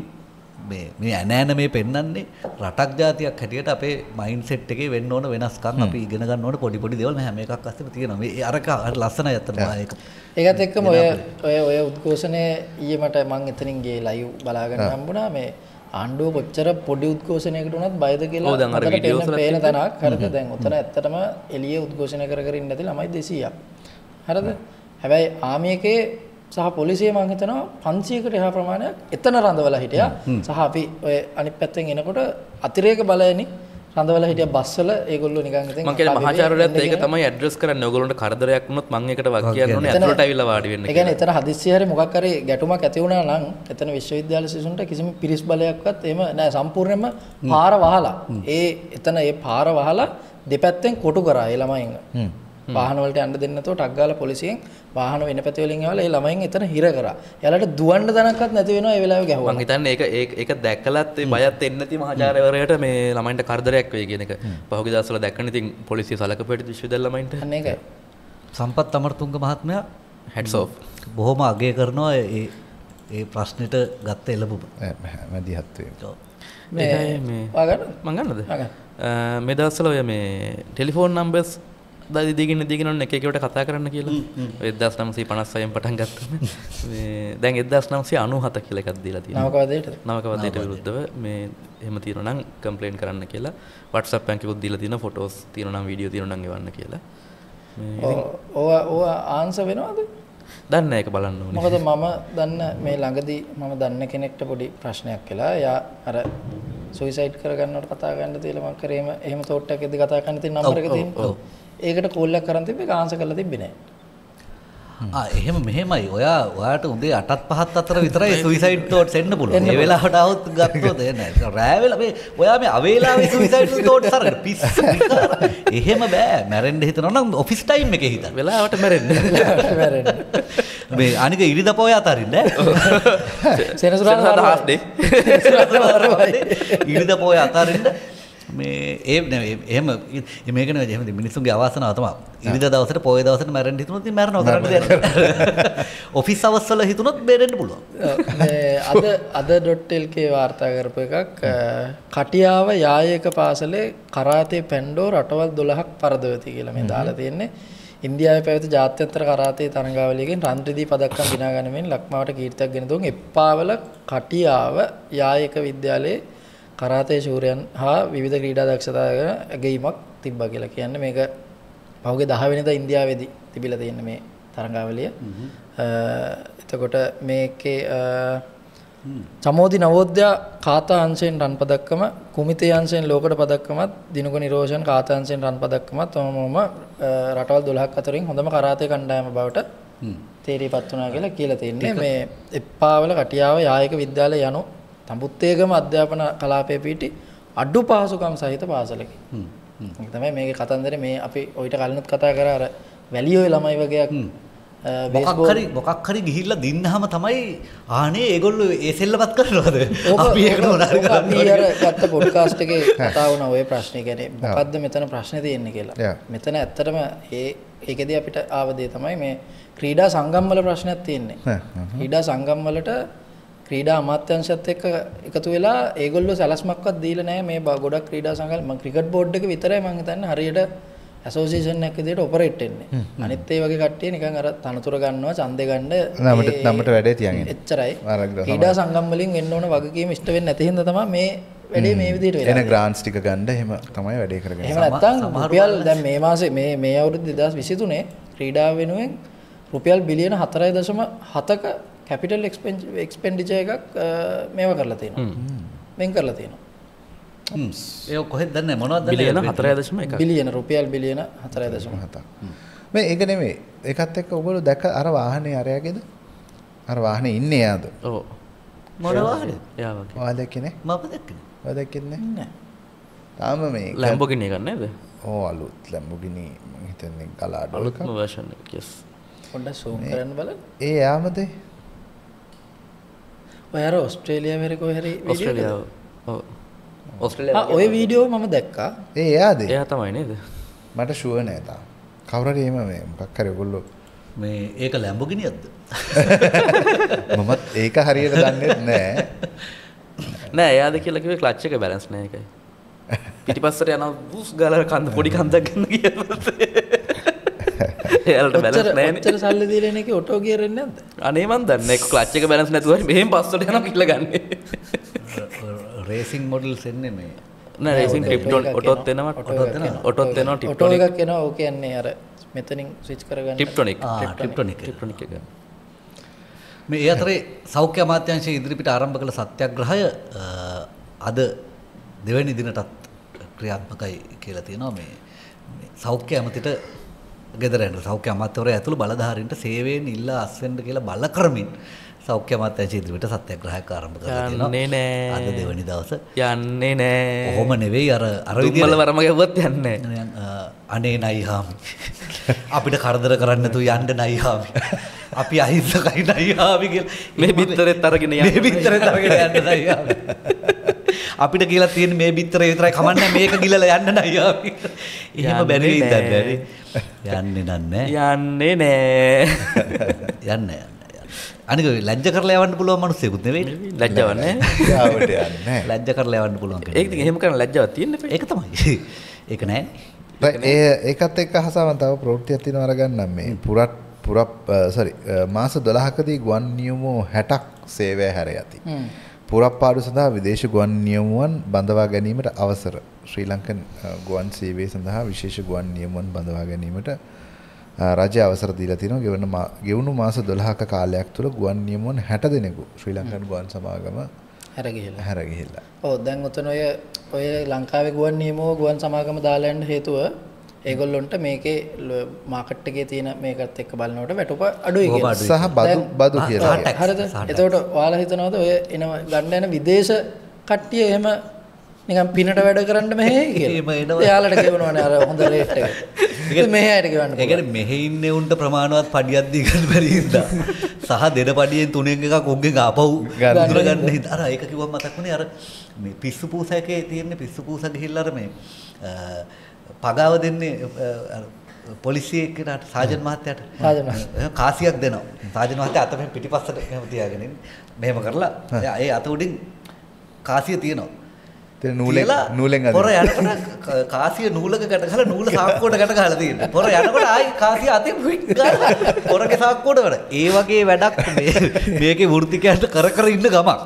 මේ ඇනෑන මේ පෙන්වන්නේ රටක් ජාතියක් හැටියට අපේ මයින්ඩ් සෙට් එකේ වෙන්න ඕන වෙනස්කම් අපි ඉගෙන ගන්න ඕන පොඩි දේවල් මේ හැම එකක් අස්සෙම තියෙනවා. මේ අරක ලස්සනයි අත්තට ඒක. ඒකත් එක්කම ඔය උද්ඝෝෂණය ඊයේ මට මං එතනින් ගියේ ලයිව් බලාගෙන හම්බුණා මේ ආණ්ඩුව කොච්චර පොඩි උද්ඝෝෂණයකට උනත් බයද කියලා. ඔව් දැන් අර වීඩියෝස් වල පේන තැනක් හරිද දැන් උතන ඇත්තටම එළියේ උද්ඝෝෂණය කර ඉන්න ඇති ළමයි 200ක්. හරිද? හැබැයි ආමි එකේ සහ පොලිසිය මං හිතනවා 500කට එහා ප්‍රමාණයක් එතන රඳවලා හිටියා. සහ අපි ඔය අනිත් පැත්තෙන් එනකොට අතිරේක බලයනි රඳවලා හිටිය බස් වල ඒගොල්ලෝ නිකන් ඉතින් මං කියන්නේ මහාචාර්යවරයාත් ඒක තමයි ඇඩ්‍රස් කරන්නේ. ඔයගොල්ලන්ට කරදරයක් වුණොත් මං ඒකට වක් කියන්න ඕනේ ඇතුළට ඇවිල්ලා වාඩි වෙන්න. ඒ කියන්නේ එතන හදිස්සිය හරි මොකක් හරි ගැටුමක් ඇති වුණා නම් එතන විශ්වවිද්‍යාල සිසුන්ට කිසිම පිරිස් බලයක්වත් එහෙම නෑ සම්පූර්ණයෙන්ම පාර වහලා. එතන ඒ පාර වහලා දෙපැත්තෙන් කොටු කරා ඒ ළමයින්ව. වාහන වලට යන්න දෙන්නේ නැතුව ටක් ගාලා පොලිසියෙන් වාහන වෙන පැති වලින් යවලා ඒ ළමයින් එතන හිර කරා. එයාලට දුවන්න දණක්වත් නැති වෙනවා ඒ වෙලාවේ ගැහුවා. මං හිතන්නේ ඒක දැක්කලත් ඒ බයත් එන්නේ නැති මහාචාර්යවරයාට මේ ළමයින්ට කරදරයක් වෙයි කියන එක. පහුගිය දවස්වල දැක්කනේ ඉතින් පොලිසිය සලකපු විශ්වවිද්‍යාල ළමයින්ට. අන්න ඒකයි. සම්පත් අමරතුංග මහත්මයා හැට්ස් ඔෆ්. බොහොම අගය කරනවා ඒ ප්‍රශ්නෙට ගත්ත එළඹුම. මැදිහත් වීම. මං ගන්නද? මේ දවස්වල ඔය මේ ටෙලිෆෝන් නම්බර්ස් දීගෙන එක එකට කතා කරන්න කියලා 1956 න් පටන් ගත්තම මේ දැන් 1997 කියලා එකක් දීලා තියෙනවා. නවකවදේට විරුද්ධව මේ එහෙම තියෙනවා නම් කම්ප්ලේන්ට් කරන්න කියලා WhatsApp එකකුත් දීලා තියෙනවා. ෆොටෝස් තියෙනවා නම් වීඩියෝ තියෙනවා නම් එවන්න කියලා. මේ ඕව ආන්සර් වෙනවද? දන්නේ නැහැ ඒක බලන්න ඕනේ. මොකද මම දන්න මේ ළඟදී මම දන්න කෙනෙක්ට පොඩි ප්‍රශ්නයක් කළා. එයා අර සුයිසයිඩ් කරගන්නවට කතා කරන්න තියලා මම කරේම එහෙම තෝට් එකකදී කතා කරන්න තියෙන නම්බර එක තියෙනවා. ඒකට කෝල් එකක් කරන් තිබ්බේ ඒක ආන්සර් කරලා තිබ්බේ නැහැ. එහෙම මෙහෙමයි. ඔයාට උදේ 8ත් 5ත් අතර විතරයි සුයිසයිඩ් තෝට්ස් එන්න පුළුවන්. මේ වෙලාවට આવොත් ගත්තොත් එන්නේ නැහැ. රෑ වෙලා මේ ඔයා මේ අවේලාවේ සුයිසයිඩ් තෝට්ස් අරගෙන පිස්ස. එහෙම බෑ. මැරෙන්න හිතනවා නම් ඔෆිස් ටයිම් එකේ හිතන්න. වෙලාවට මැරෙන්න. මේ අනික ඉරිදපොය අතරින් ඈ. සෙනසුරාදා හාෆ් ඩේ. ඉරිදපොය අතරින් මේ එහෙම මේක නෙවෙයි එහෙම මිනිස්සුන්ගේ අවාසනාව තමයි. ඉරිදා දවසට පොය දවසට මැරෙන්න හිතුනොත් ඉතින් මැරෙනවා කරන්න දෙයක් නැහැ. ඔෆිස් අවස් වල හිතුනොත් බේරෙන්න පුළුවන්. අද .lk වාර්තා කරපු එකක් කටියාව යායක පාසලේ කරාතේ පැන්ඩෝ රටවල් 12ක් පරදවති කියලා මේ දාලා තියෙන්නේ. ඉන්දියාවේ පැවති ජාත්‍යන්තර කරාතේ තරඟාවලියකින් රන්ත්‍රදී පදක්කම් දිනා ගැනීමෙන් ලක්මාවට කීර්තියක් ගෙන දුන් එප්පාවල කටියාව යායක විද්‍යාලයේ කරාතේ ශූරයන් හා විවිධ ක්‍රීඩා දක්ෂතා ගැන ඇගීමක් තිබ්බා කියලා කියන්නේ මේක පහුගිය 10 වෙනිදා ඉන්දියාවේදී තිබිලා තියෙන මේ තරඟාවලිය. එතකොට මේකේ චමෝදි නවෝදයා කාතා අංශයෙන් රන් පදක්කම කුමිතේ අංශයෙන් ලෝකඩ පදක්කමත් දිනුක නිරෝෂන් කාතා අංශයෙන් රන් පදක්කමත් තමම රටවල් 12ක් අතරින් හොඳම කරාතේ කණ්ඩායම බවට තේරීපත් වුණා කියලා කියලා තියෙන්නේ. මේ එප්පාවල කටියාව යායක විද්‍යාලය යනු තඹුත්තේගම අධ්‍යාපන කලාපයේ පිටි අඩු පහසුකම් සහිත පාසලකි. ඒක තමයි මේකේ කතන්දරේ. මේ අපි ඔයිට කලිනුත් කතා කරා අර වැලියෝයේ ළමයි වගේක් මොකක් හරි ගිහිල්ලා දින්නාම තමයි ආනේ ඒගොල්ලෝ ඒ සෙල්ලමත් කරනවද? අපි ඒකට උනාරි කරන්නේ. අපි අර ගත්ත පොඩ්කාස්ට් එකේ කතා වුණා ඔය ප්‍රශ්නේ ගැන. මොකද්ද මෙතන ප්‍රශ්නේ තියෙන්නේ කියලා. මෙතන ඇත්තටම ඒකෙදී අපිට ආව දේ තමයි මේ ක්‍රීඩා සංගම් වල ප්‍රශ්නයක් තියෙන්නේ. ක්‍රීඩා සංගම් වලට ක්‍රීඩා අමාත්‍යාංශයත් එක්ක එකතු වෙලා ඒගොල්ලෝ සැලැස්මක්වත් දීලා නැහැ මේ ගොඩක් ක්‍රීඩා සංගම්. මම ක්‍රිකට් බෝඩ් එක විතරයි මම හිතන්නේ හරියට ඇසෝසියේෂන් එකක් විදිහට ඔපරේට් වෙන්නේ. අනිත් ඒ වගේ කට්ටිය නිකන් අර තනතුර ගන්නවා ඡන්දේ ගන්න නමට වැඩේ තියන්නේ. එච්චරයි. ක්‍රීඩා සංගම් වලින් එන්න ඕන වගකීම ඉෂ්ට වෙන්නේ නැති හින්දා තමයි මේ වැඩේ මේ විදිහට වෙන්නේ. එන ග්‍රාන්ට්ස් ටික ගන්න එහෙම තමයි වැඩේ කරගෙන යන්නේ. එහෙම නැත්නම් රුපියල් දැන් මේ මාසේ මේ අවුරුදු 2023 ක්‍රීඩාව වෙනුවෙන් රුපියල් බිලියන 4.7ක කැපිටල් එක්ස්පෙන්ඩිචර් එකක් මේව කරලා තියෙනවා. වෙන් කරලා තියෙනවා. ඒ කොහෙද දන්නේ මොනවද දන්නේ? බිලියන 4.1 බිලියන රුපියල් බිලියන 4.7. මේ ඒක නෙමෙයි. ඒකත් එක්ක ඔයගොල්ලෝ දැක්ක අර වාහනේ අරයාගේද? අර වාහනේ ඉන්නේ යාද? ඔව්. මොන වාහනේ? එයා වගේ. ඔයා දැක්කේ මම දැක්කේ. ඔයා දැක්කේ නැහැ. තාම මේ Lamborghini එකක් නේද? ඔව් අලුත් Lamborghini මම හිතන්නේ ගලාඩෝ එකක්. අලුත්ම version එක. yes. පොඩ්ඩක් zoom කරන්න බලන්න. ඒ යාමද? ඔය අර ඕස්ට්‍රේලියාව වෙරේ කොහේ හරි ඕස්ට්‍රේලියාව. ඔව්. ඕස්ට්‍රේලියාව. ඔය වීඩියෝ මම දැක්කා. ඒ එයාද? එයා තමයි නේද? මට ෂුවර් නෑ තාම. කවුරු හරි එහෙම මේ මොකක් හරි ඔයගොල්ලෝ මේ ඒක Lamborghiniයක්ද? මමත් ඒක හරියට දන්නේ නෑ. නෑ එයාද කියලා කිව්වේ ක්ලච් එක බැලන්ස් නෑ ඒකයි. පිටිපස්සට යනවා බූස් ගාලා කන්ද පොඩි කන්දක් ගන්න කියපොත්. එයාලට බැලන්ස් නෑනේ. ඔච්චර සල්ලි දීලා ඉන්නේ ඔටෝ ගියර් එන්නේ නැද්ද? අනේ මන් දන්නේ ඒක ක්ලච් එක බැලන්ස් නැතුව මෙහෙම පස්සට යනවා කියලා ගන්නේ. රේසින් මොඩල්ස් එන්නේ මේ නෑ රේසින් ටිප්ටොන් ඔටෝත් එනවා ඔටෝත් එනවා ඔටෝ එකක් එනවා ඕක කියන්නේ අර මෙතනින් ස්විච් කරගන්න ටිප්ටොනික් එක මේ ඒ අතරේ සෞඛ්‍ය අමාත්‍යාංශය ඉදිරිපිට ආරම්භ කළ සත්‍යාග්‍රහය අද දෙවැනි දිනටත් ක්‍රියාත්මකයි කියලා තියෙනවා මේ සෞඛ්‍ය ඇමතිට ගෙදර යන සෞඛ්‍ය අමාත්‍යවරයා ඇතුළු බලධාරීන්ට සේවයෙන් ඉල්ලා අස්වෙන්න කියලා බල කරමින් සෞඛ්‍ය අමාත්‍යාංශය ඉදිරිපිට සත්‍යාග්‍රහයක් ආරම්භ කරලා තියෙනවා. යන්නේ නෑ. අද දෙවැනි දවස. යන්නේ නෑ. කොහොම නෙවෙයි අර විදියට තුම්මල වරම ගැව්වත් යන්නේ නෑ. අනේ නයි හාමි. අපිට කරදර කරන්න නැතුව යන්න නයි හාමි. අපි අහිංසකයි නයි හාමි කියලා. මේ බිත්තරෙත් අරගෙන යන්න. මේ බිත්තරෙත් අරගෙන යන්න නයි හාමි. අපිට කියලා තියෙන මේ බිත්තරේ විතරයි කමන්නේ මේක ගිලලා යන්න නයි හාමි. එහෙම බැරි ඉඳන්නේ. යන්නේ නැහැ. යන්නේ නෑ. යන්නේ අනික ලැජ්ජ කරලා යවන්න පුළුවන් මිනිස්සුෙකුත් නෙවෙයි. ලැජ්ජාවක් නෑ. යාවට යන්නේ නෑ. ලැජ්ජ කරලා යවන්න පුළුවන් කෙනෙක්. ඒක ඉතින් එහෙම කරන ලැජ්ජාවක් තියෙන්න බෑ. ඒක තමයි. ඒක නෑනේ. ඒකත් එක්ක හසාවන් තව ප්‍රවෘත්තියක් තියෙනවා අරගන්නම් මේ මාස 12කදී ගුවන් නියමුවෝ 60ක් සේවය හැර යති. පුරප්පාඩු සඳහා විදේශ ගුවන් නියමුවන් බඳවා ගැනීමට අවසර. ශ්‍රී ලංකන් ගුවන් සේවය සඳහා විශේෂ ගුවන් නියමුවන් බඳවා ගැනීමට රජය අවසර දීලා තිනවා. ගෙවුණු මාස 12ක කාලයක් තුළ ගුවන් නියමුවන් 60 දෙනෙකු ශ්‍රී ලංකන් ගුවන් සමාගම හැර ගිහිල්ලා. ඔව් දැන් උතන ඔය ලංකාවේ ගුවන් නියමුවෝ ගුවන් සමාගම දාලා යන්න හේතුව ඒගොල්ලොන්ට මේකේ මාකට් එකේ තියෙන මේකත් එක්ක බලනකොට වැටුප අඩුයි කියලා. සහ බදු කියලා. හරිද? එතකොට ඔයාලා හිතනවාද ඔය ගන්න යන විදේශ කට්ටිය එහෙම නිකන් පිනට වැඩ කරන්න මෙහෙ කියලා. එයාලට කියවනවානේ අර හොඳ රේට් එක. මෙහෙ අයට ගෙවන්න ඒ කියන්නේ මෙහෙ ඉන්නේ උන්ට ප්‍රමාණවත් පඩියක් දී ගන්න බැරි හින්දා සහ දෙන පඩියෙන් තුනෙන් එකක් ඔක්ගෙන් ආපහු ගන්න ගන්න හින්දා අර ඒක කිව්වම මතක් වුණේ අර මේ පිස්සු පූසකේ තියෙන පිස්සු පූස ගිහිල්ලා අර මේ පගාව දෙන්නේ පොලිසිය එක්කනට සාජන් මහත්තයාට කාසියක් දෙනවා. සාජන් මහත්තයා අත මෙහෙම පිටිපස්සට මෙහෙම තියාගෙන මෙහෙම කරලා ඒ අත උඩින් කාසිය තියෙනවා. ඒ නූලෙන් අද. පොර යනකොට කාසිය නූලක ගැට ගහලා නූල සාක්කුවට ගැට ගහලා තියෙනවා. පොර යනකොට ආයි කාසිය අතින් ෆික් ගාලා පොරගේ සාක්කුවට වඩ. ඒ වගේ වැඩක් මේකේ වෘත්තිකයන්ට කර ඉන්න ගමක්.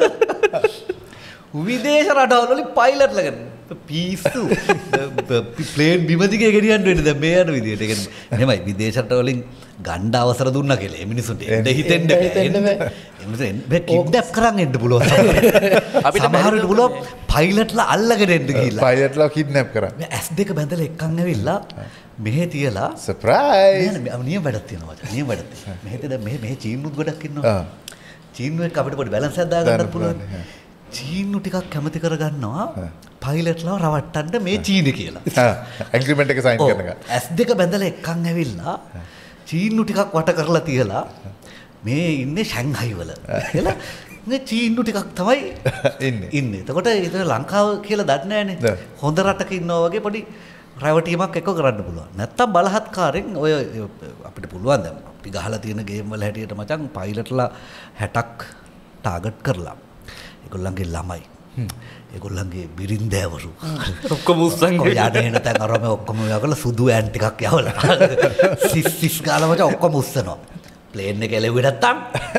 විදේශ රටවල් වලින් පයිලට් ළඟ පිස්සු ප්ලේන් බිම දිගේ ගෙනියන්න වෙන්නේ දැන් මේ යන විදියට. ඒ කියන්නේ එහෙමයි විදේශ රටවලින් ගණ්ඩ අවසර දුන්නා කියලා. මේ මිනිසුන්ට එන්න හිතෙන්න බෑ. කිඩ්නැප් කරන් එන්න පුළුවන්. අපිට සමහරවිට පුළුවන් පයිලට්ලා අල්ලගෙන එන්න ගිහිල්ලා. පයිලට්ලා කිඩ්නැප් කරා. මේ S2 බැඳලා එක්කන් ඇවිල්ලා මෙහෙ තියලා සර්ප්‍රයිස්. නියම වැඩක් තියෙනවා මචං. නියම වැඩක් තියෙනවා. මෙහෙද දැන් මෙහෙ චීනුත් ගොඩක් ඉන්නවා. චීනු එක්ක අපිට පොඩි බැලන්ස් එකක් දාගන්නත් පුළුවන්. චීනු ටිකක් කැමති කරගන්නවා පයිලට්ලාව රවට්ටන්න මේ චීනි කියලා. ඇග්‍රීමන්ට් එක සයින් කරනකම්. S2 බැඳලා එක්කන් ඇවිල්ලා චීනු ටිකක් වට කරලා තියලා මේ ඉන්නේ ෂැන්හයි වල කියලා මේ චීනු ටිකක් තමයි ඉන්නේ. එතකොට ඒක ලංකාව කියලා දන්නේ නැහනේ. හොඳ රටක ඉන්නවා වගේ පොඩි රැවටීමක් එක්ක කරන්න පුළුවන්. නැත්තම් බලහත්කාරයෙන් ඔය අපිට පුළුවන් දැන් අපි ගහලා තියෙන ගේම් වල හැටියට මචං පයිලට්ලා 60ක් ටාගට් කරලා ඒගොල්ලන්ගේ ළමයි ඒගොල්ලන්ගේ බිරින්දෑවරු ඔක්කොම උස්සන් යන එන තැන් අරම ඔක්කොම යවලා සුදු ඈන් ටිකක් යවලා සිස් ගාලා මචං ඔක්කොම උස්සනවා ප්ලේන් එක එලෙව්වේ නැත්තම්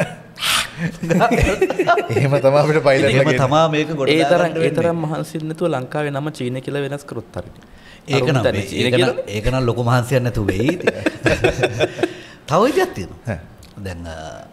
එහෙම තමයි අපිට පයිලට්ලා එහෙම තමයි මේක ගොඩ දාගන්න ඒ තරම් මහන්සි නැතුව ලංකාවේ නම චීන කියලා වෙනස් කරොත් හරියට. ඒක නම් ලොකු මහන්සියක් නැතුව වෙයි. තව ඉතියක් තියෙනවා. දැන්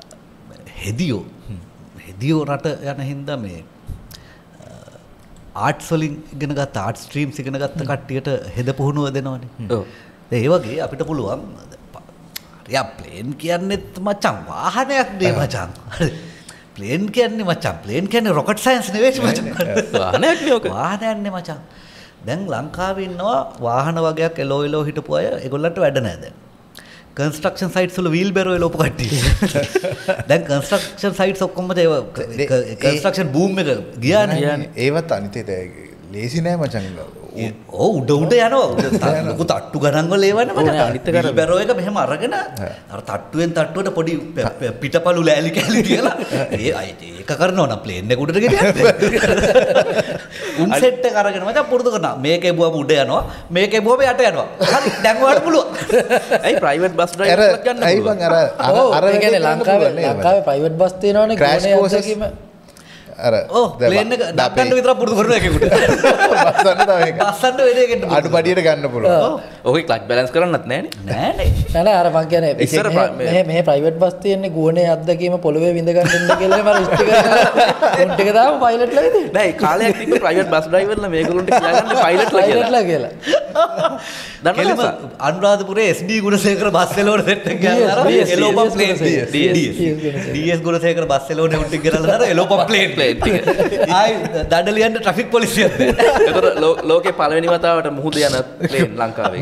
හෙදියෝ රට යන හින්දා මේ ආර්ට්ස් වලින් ඉගෙන ගත්ත ආර්ට් ස්ට්‍රීම්ස් ඉගෙන ගත්ත කට්ටියට හෙද පුහුණුව දෙනවනේ. ඔව්. ඒ වගේ අපිට පුළුවන් යා ප්ලේන් කියන්නේත් මචං වාහනයක් නේ මචං. ප්ලේන් කියන්නේ මචං ප්ලේන් කියන්නේ රොකට් සයන්ස් නෙවෙයි මචං. වාහනයක් නේ ඔක. වාහනයක් නේ මචං. දැන් ලංකාවේ ඉන්නවා වාහන වගේක් එලෝ හිටපු අය ඒගොල්ලන්ට වැඩ නැහැ දැන්. කන්ස්ට්‍රක්ෂන් සයිට්ස් වල වීල් බැරෝ එලෝපු කට්ටිය. දැන් කන්ස්ට්‍රක්ෂන් සයිට්ස් ඔක්කොම කන්ස්ට්‍රක්ෂන් බූම් එක ගියානේ. ඒවත් අනිතේ ලේසි නෑ මචං. ඔව් උඩ යනවා. ලොකු තට්ටු ගණන් වල ඒවනේ මචං. අනිත් වීල් බැරෝ එක මෙහෙම අරගෙන අර තට්ටුවෙන් තට්ටුවට පොඩි පිටපළු ලෑලි කැලි තියලා ඒක කරනවා නම් ප්ලේන් එක උඩට ගෙනියන්න. උන් සෙට් එක අරගෙන මචං පුරුදු කරනවා. මේකේ බුවම උඩ යනවා. මේකේ බුවම යට යනවා. හරි දැන් ඔයාලට පුළුවන්. ඇයි ප්‍රයිවට් බස් ඩ්‍රයිවර්ලා ගන්න පුළුවන්. ඇයි බං අර ඒ කියන්නේ ලංකාවේ ප්‍රයිවට් බස් තියෙනවනේ ගෝනේ අද්දකීම. අර ප්ලේන් එක ඩක්කන්න විතර පුරුදු කරන එකෙකුට. බස්සන්න තමයි ඒක. බස්සන්න වෙන එකෙන් අඩුපඩියට ගන්න පුළුවන්. ඔහේ ක්ලච් බැලන්ස් කරන්නත් නෑනේ. නෑනේ. නෑ අර මං කියන්නේ මේ ප්‍රයිවට් බස් තියෙන්නේ ගෝනේ අද්දකීම පොළවේ විඳ ගන්න ඉන්න කියලා මම ඉස්ටි කරලා උන් ටික දාම පයිලට්ලා ඉතින්. නෑ කාලයක් තිබ්බ ප්‍රයිවට් බස් ඩ්‍රයිවර්ලා මේගොල්ලන්ට කියාගන්නේ පයිලට්ලා කියලා. දන්නවද අනුරාධපුරේ SD ගුණසේකර බස් එලවන සෙට් එක ගිහලා අර එලෝපම් ප්ලේන් DS ගුණසේකර බස් එලවන උන් ටික කරලා දාලා එලෝපම් ප්ලේන් ආයි දඩලියන්න ට්‍රැෆික් පොලිසියක් නැහැ. ඒතර ලෝකේ පළවෙනි වතාවට මුහුද යන ප්ලේන් ලංකාවේ.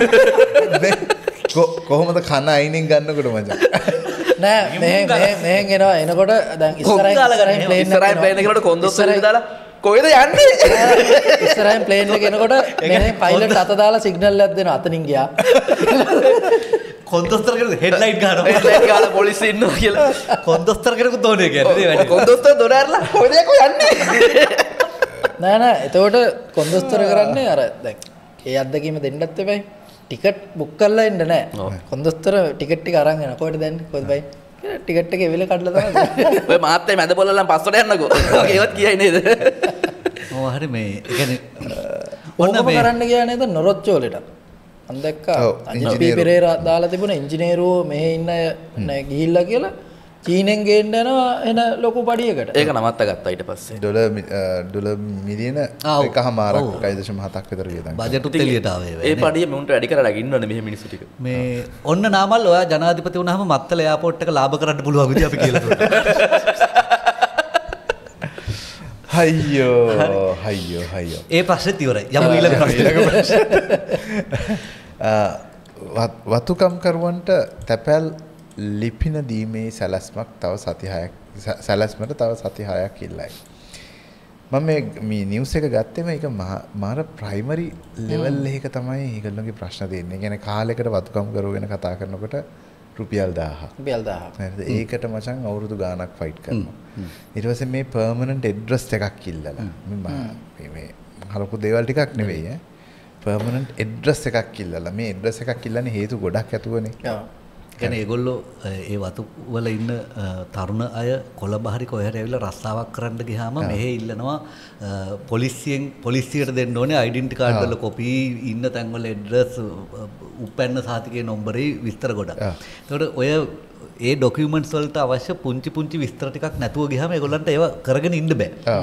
කොහොමද කන අයිනින් ගන්නකොට මචං? නෑ මෙහෙන් එනවා එනකොට දැන් ඉස්සරහින් ප්ලේන් එකකට කොන්දොස්තර දාලා කොහෙද යන්නේ? ඉස්සරහින් ප්ලේන් එක එනකොට මෙහෙන් පයිලට් අත දාලා සිග්නල් එකක් දෙනවා අතනින් ගියා. කොන්දොස්තර කෙනෙක් හෙඩ්ලයිට් ගන්නවා. හෙඩ්ලයිට් ගාලා පොලිසිය ඉන්නවා කියලා. කොන්දොස්තර කෙනෙකුත් ඕනේ කියන්නේ. කොන්දොස්තර දොර ඇරලා කොහෙද යන්නේ? නෑ එතකොට කොන්දොස්තර කරන්නේ අර දැන් ඒ අත්දැකීම දෙන්නත් එපයි. ටිකට් බුක් කරලා එන්න නෑ. කොන්දොස්තර ටිකට් ටික අරන් යනවා. කොහෙද දැන්? කොහෙද බයි? ටිකට් එක එවිල කඩලා තමයි. ඔය මාත් මැද පොළලන් පස්සට යන්නකෝ. ඒවත් කියයි නේද? ඔව් හරි මේ ඒ කියන්නේ ඔන්න මේ කරන්න ගියා නේද නොරොච්චෝලෙට. මම දැක්කා අජිත් පෙරේරා දාලා තිබුණ ඉංජිනේරුවෝ මෙහෙ ඉන්න අය ගිහිල්ලා කියලා චීනෙන් ගේන්න යනවා එන ලොකු පඩියකට. ඒක නවත්ත ගත්තා ඊට පස්සේ. ඩොලර් මිලියන 1.5ක් 1.7ක් විතර වියදම්. බජට් උත් එළියට ආවේ. ඒ පඩිය මුන්ට වැඩි කරලා ඉන්නවනේ මෙහෙ මිනිස්සු ටික. මේ ඔන්න නාමල් ඔයා ජනාධිපති වුණාම මත්තල එයාපෝට් එක ලාභ කරන්න පුළුවන් විදිහ අපි කියලා දුන්නා. හයියෝ. ඒ ප්‍රශ්නේ ඉවරයි. යමු ඊළඟ ප්‍රශ්නේ. වතුකම්කරුවන්ට තැපැල් ලිපින දීමේ සැලැස්මක් තව සති 6ක් සැලැස්මට තව සති 6ක් ඉල්ලයි. මම මේ නිවුස් එක ගත්තේ මේක මාර ප්‍රයිමරි ලෙවල් එකක තමයි ඒගොල්ලෝගේ ප්‍රශ්න තියෙන්නේ. ඒ කියන්නේ කාලයකට වතුකම්කරුවෝ ගැන කතා කරනකොට රුපියල් 1000. රුපියල් 1000. හරිද? ඒකට මචං අවුරුදු ගාණක් ෆයිට් කරනවා. ඊට පස්සේ මේ පර්මනන්ට් ඇඩ්‍රස් එකක් ඉල්ලලා. මේ හරපු දේවල් ටිකක් නෙවෙයි ඈ. පර්මනන්ට් ඇඩ්‍රස් එකක් ඉල්ලලා. මේ ඇඩ්‍රස් එකක් ඉල්ලන්නේ හේතු ගොඩක් ඇතුවනේ. ඔව්. කියන්නේ ඒගොල්ලෝ ඒ වතු වල ඉන්න තරුණ අය කොළඹ හරි කොහේ හරි ඇවිල්ලා රස්සාවක් කරන්න ගියාම මෙහෙ ඉල්ලනවා පොලිසියට දෙන්න ඕනේ ඩෙන්ටිටි කාඩ් වල කොපි ඉන්න තැන් වල ඇඩ්‍රස් උපැන්න සහතිකයේ නම්බරේ විස්තර ගොඩක්. ඒකට ඔය ඒ ඩොකියුමන්ට්ස් වලට අවශ්‍ය පුංචි විස්තර ටිකක් නැතුව ගියාම ඒගොල්ලන්ට ඒව කරගෙන ඉන්න බෑ.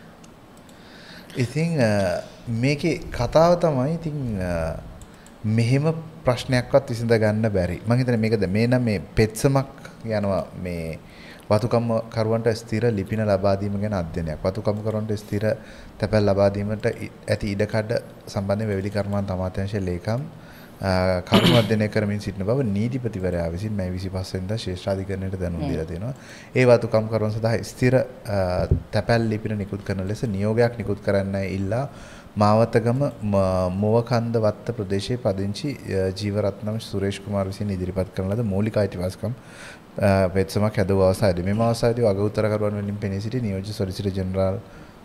ඉතින් මේකේ කතාව තමයි ඉතින් මෙහෙම ප්‍රශ්නයක්වත් විසඳ ගන්න බැරි. මම හිතන්නේ මේකද මේ නම් මේ පෙත්සමක් යනවා මේ වතුකම් කරුවන්ට ස්ථිර ලිපින ලබා දීම ගැන අධ්‍යයනයක්. වතුකම් කරුවන්ට ස්ථිර තැපැල් ලබා දීමට ඇති ඉඩකඩ සම්බන්ධයෙන් වැවිලි කර්මාන්ත අමාත්‍යාංශයේ ලේකම් කරුණු අධ්‍යයනය කරමින් සිටින බව නීතිපතිවරයා විසින් මේ 25 වෙනිදා ශ්‍රේෂ්ඨාධිකරණයට දැනුම් දීලා තියෙනවා. ඒ වතුකම් කරුවන් සඳහා ස්ථිර තැපැල් ලිපින නිකුත් කරන ලෙස නියෝගයක් නිකුත් කරන්නයි ඉල්ලා මාවතගම මොවකන්ද වත්ත ප්‍රදේශයේ පදිංචි ජීවරත්නම් සුරේෂ් කුමාර විසින් ඉදිරිපත් කරන ලද මූලික අයිතිවාසිකම් පෙත්සමක් හැදුව අවස්ථාවේදී මේ අවස්ථාවේදී වග උත්තරකරුවන් වලින් පෙනී සිටි නියෝජ්‍ය සොලිසිටර් ජෙනරාල්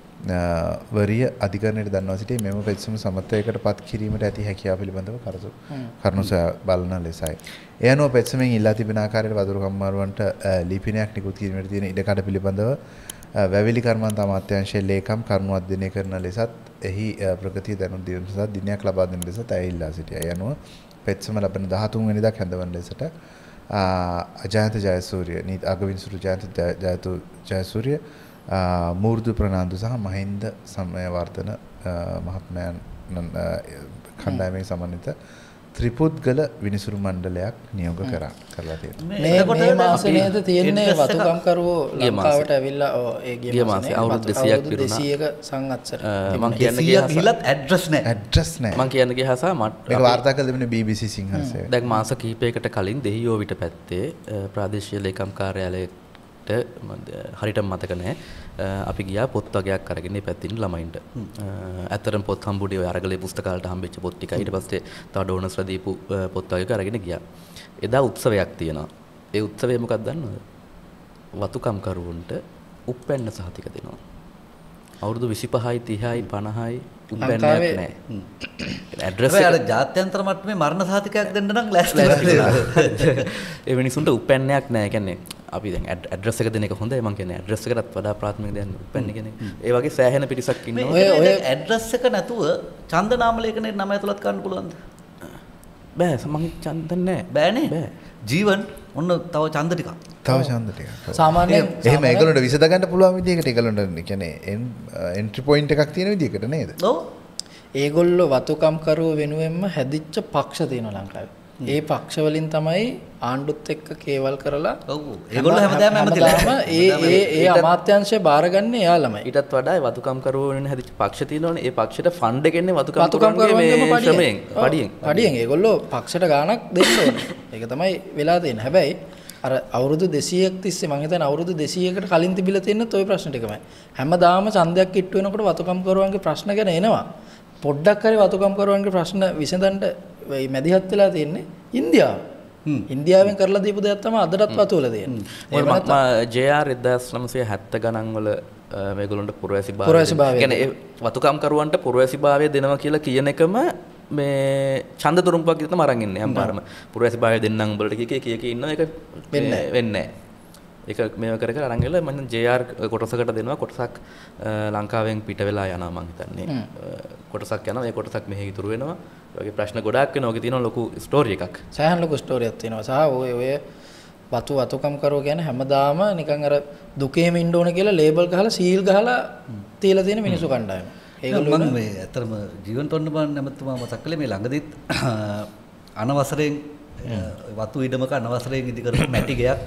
වරිය අධිකරණයට දන්වා සිටි මෙම පෙත්සම සමථයකට පත් කිරීමට ඇති හැකියාව පිළිබඳව කරුණු බලන ලෙසයි. ඒ අනුව පෙත්සමෙන් ඉල්ලා තිබෙන ආකාරයට වතුරු කම්මාරුවන්ට ලිපිනයක් නිකුත් කිරීමට තියෙන ඉඩකඩ පිළිබඳව වැවිලි කර්මාන්ත අමාත්‍යාංශයේ ලේකම් කරුණු අධ්‍යයනය කරන ලෙසත් එහි ප්‍රගතිය දැනුම් දීම සඳහා දිනයක් ලබා දෙන ලෙසත් ඇය ඉල්ලා සිටියා. ඒ අනුව පෙත්සම ලබන 13 වෙනිදා කැඳවන ලෙසට අජයන්ත ජයසූරිය අගවිනිසුරු ජයන්ත ජයසූරිය මූර්ධ ප්‍රනාන්දු සහ මහින්ද සමයවර්ධන මහත්මයන් කණ්ඩායමේ සමන්විත ත්‍රිපුද්ගල විනිසුරු මණ්ඩලයක් නියෝග කරලා තියෙනවා. මේ මාසේ නේද තියෙන්නේ වතුකම්කරුවෝ ලංකාවට ඇවිල්ලා ඒ ගිය මාසේ අවුරුදු 200ක් පිරුණා. 200ක සංවත්සර. මම කියන්න ගියහසත් ඇඩ්‍රස් නැහැ. මම කියන්න ගියහස මේක වාර්තා කළ දෙන්නේ BBC සිංහලසේ. දැන් මාස කිහිපයකට කලින් දෙහියෝ විට පැත්තේ ප්‍රාදේශීය ලේකම් කාර්යාලයට හරියට මතක නැහැ. අපි ගියා පොත් වගේක් අරගෙන මේ පැත්තේ ඉන්න ළමයින්ට. ඇත්තටම පොත් හම්බුනේ ඔය අරගලේ පුස්තකාලයට හම්බෙච්ච පොත් ටික. ඊට පස්සේ තව ඩෝනර්ස්ලා දීපු පොත් වගේක අරගෙන ගියා. එදා උත්සවයක් තියෙනවා. ඒ උත්සවය මොකක්ද දන්නවද? වතුකම් කරුවන්ට උප්පැන්න සහතික දෙනවා. අවුරුදු 25යි 30යි 50යි උප්පැන්නයක් නැහැ. ඇඩ්‍රස් එක අර ජාත්‍යන්තර මට්ටමේ මරණ සහතිකයක් දෙන්න නම් ලෑස්ති. ඒ වෙනිසුන්ට උප්පැන්නයක් නැහැ. කියන්නේ අපි දැන් ඇඩ්‍රස් එක දෙන එක හොඳයි. මම කියන්නේ ඇඩ්‍රස් එකටත් වඩා ප්‍රාථමික දෙයක් උප්පැන්න කියන එක. ඒ වගේ සෑහෙන පිරිසක් ඉන්නවා. ඔය ඇඩ්‍රස් එක නැතුව ඡන්ද නාම ලේඛනයේ නම ඇතුළත් කරන්න පුළුවන්ද? බෑ. මම ඡන්ද නැහැ. බෑනේ. බෑ. ජීවන් ඔන්න තව ඡන්ද ටිකක්. තව ඡන්ද ටිකක්. සාමාන්‍යයෙන් එහෙම ඒගොල්ලන්ට විසඳ ගන්න පුළුවන් විදිහකට ඒගොල්ලන්ට කියන්නේ එන්ට්‍රි පොයින්ට් එකක් තියෙන විදිහකට නේද? ඔව්. ඒගොල්ලෝ වතුකම් කරුවෝ වෙනුවෙන්ම හැදිච්ච පක්ෂ තියෙනවා ලංකාවේ. ඒ පක්ෂ වලින් තමයි ආණ්ඩුත් එක්ක කේවල් කරලා ඔව් ඒගොල්ලෝ හැමදාම ඒ අමාත්‍යාංශය බාරගන්නේ එයා ළමයි. ඊටත් වඩා වතුකම් කරුවෝ වෙන හැදිච්ච පක්ෂ තියෙනවනේ. ඒ පක්ෂයට ෆන්ඩ් එකෙන්නේ වතුකම් කරුවන්ගේ පඩියෙන්. ඒගොල්ලෝ පක්ෂයට ගාණක් දෙන්න ඕනේ. ඒක තමයි වෙලා තියෙන්නේ. හැබැයි අර අවුරුදු 200ක් තිස්සේ මම හිතන්නේ අවුරුදු 200කට කලින් තිබිලා තියෙනත් ওই ප්‍රශ්න ටිකමයි. හැමදාම ඡන්දයක් කිට්ටු වෙනකොට වතුකම් කරුවන්ගේ ප්‍රශ්න ගැන එනවා. පොඩ්ඩක් හරි වතුකම් කරුවන්ගේ ප්‍රශ්න විසඳන්න මේ මැදිහත් වෙලා තියෙන්නේ ඉන්දියාව. ඉන්දියාවෙන් කරලා දීපු දෙයක් තමයි අදටත් වතුවලා තියෙන්නේ. ඒ මම JR 1970 ගණන් වල මේගොල්ලන්ට පුරවැසිභාවය කියන්නේ වතුකම් කරුවන්ට පුරවැසිභාවය දෙනවා කියලා කියන එකම මේ ඡන්ද තුරුම්පක් විතර තමයි අරන් ඉන්නේ හැමපාරම. පුරවැසිභාවය දෙන්නම් උඹලට කිය ඉන්නවා. ඒක වෙන්නේ නැහැ. ඒක මේව කර කර අරන් ගිහලා මම JR කොටසකට දෙනවා. කොටසක් ලංකාවෙන් පිට වෙලා යනවා මං හිතන්නේ. කොටසක් යනවා. ඒ කොටසක් මෙහෙ ඉතුරු වෙනවා. ඒ වගේ ප්‍රශ්න ගොඩාක් වෙනවා. ඔගේ තියෙනවා ලොකු ස්ටෝරි එකක්. සෑහෙන ලොකු ස්ටෝරියක් තියෙනවා. සහ ඔය වතුකම් කරෝ කියන්නේ හැමදාම නිකන් අර දුකේම ඉන්න ඕන කියලා ලේබල් ගහලා සීල් ගහලා තියලා තියෙන මිනිස්සු කණ්ඩායම. ඒගොල්ලෝ මම මේ ඇත්තටම ජීවන්තොන්න බන් නැමතුමා මතක් කළේ මේ ළඟදිත් අනවසරයෙන් වතු ඉඩමක අනවසරයෙන් ඉදි කරපු මැටි ගයක්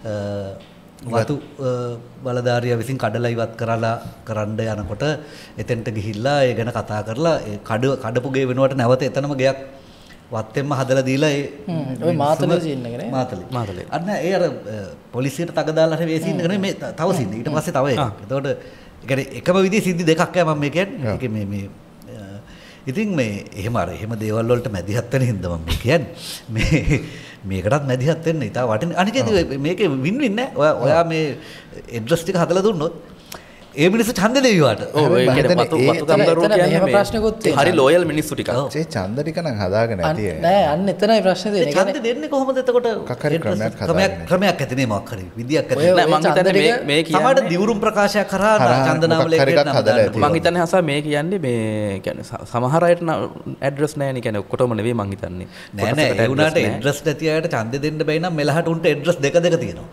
වතු බලධාරියා විසින් කඩලා ඉවත් කරලා කරන්න යනකොට එතෙන්ට ගිහිල්ලා ඒ ගැන කතා කරලා ඒ කඩපු ගේ වෙනුවට නැවත එතනම ගයක් වත්තෙන්ම හදලා දීලා ඔය මාතලේ සීන් එක නේ මාතලේ අන්න ඒ අර පොලිසියට තග දාලා හරි ඒ සීන් එක නෙමෙයි මේ තව සීන් ඊට පස්සේ තව එකක්. එතකොට ඒ කියන්නේ එකම විදිහේ සිද්ධි දෙකක් මම මේ කියන්නේ. ඒක මේ ඉතින් මේ එහෙම දේවල් වලට මැදිහත් වෙන හින්දා මම කියන්නේ මේකටත් මැදිහත් වෙන්න ඉතා වටින අනිකේදී මේකේ වින් වින් නෑ. ඔයා මේ ඇඩ්‍රස් ටික හදලා දුන්නොත් ඒ මිනිස්සු ඡන්ද දෙවිවාට. ඔව් ඒ කියන්නේ වතු කම්දරුවෝ කියන්නේ මේ ප්‍රශ්නකුත් තියෙනවා. හරි ලෝයල් මිනිස්සු ටිකක්. ඒ ඡන්ද ටික නම් හදාගෙන ඇති. නෑ අන්න එතනයි ප්‍රශ්නේ තියෙන්නේ. ඡන්ද දෙන්නේ කොහොමද එතකොට? ක්‍රමයක් ඇති නේ මොකක් හරි විදියක් ඇති. නෑ මං හිතන්නේ මේ කියන්නේ සමහර දිවුරුම් ප්‍රකාශයක් කරා ඡන්ද නාමලයකට නම් මං හිතන්නේ හසා මේ කියන්නේ මේ කියන්නේ සමහර අයට ඇඩ්‍රස් නෑනේ කියන්නේ ඔක්කොටම නෙවෙයි මං හිතන්නේ. නෑ ඒ උනාට ඇඩ්‍රස් නැති අයට ඡන්ද දෙන්න බැයි නම් මෙලහට උන්ට ඇඩ්‍රස් දෙක තියෙනවා.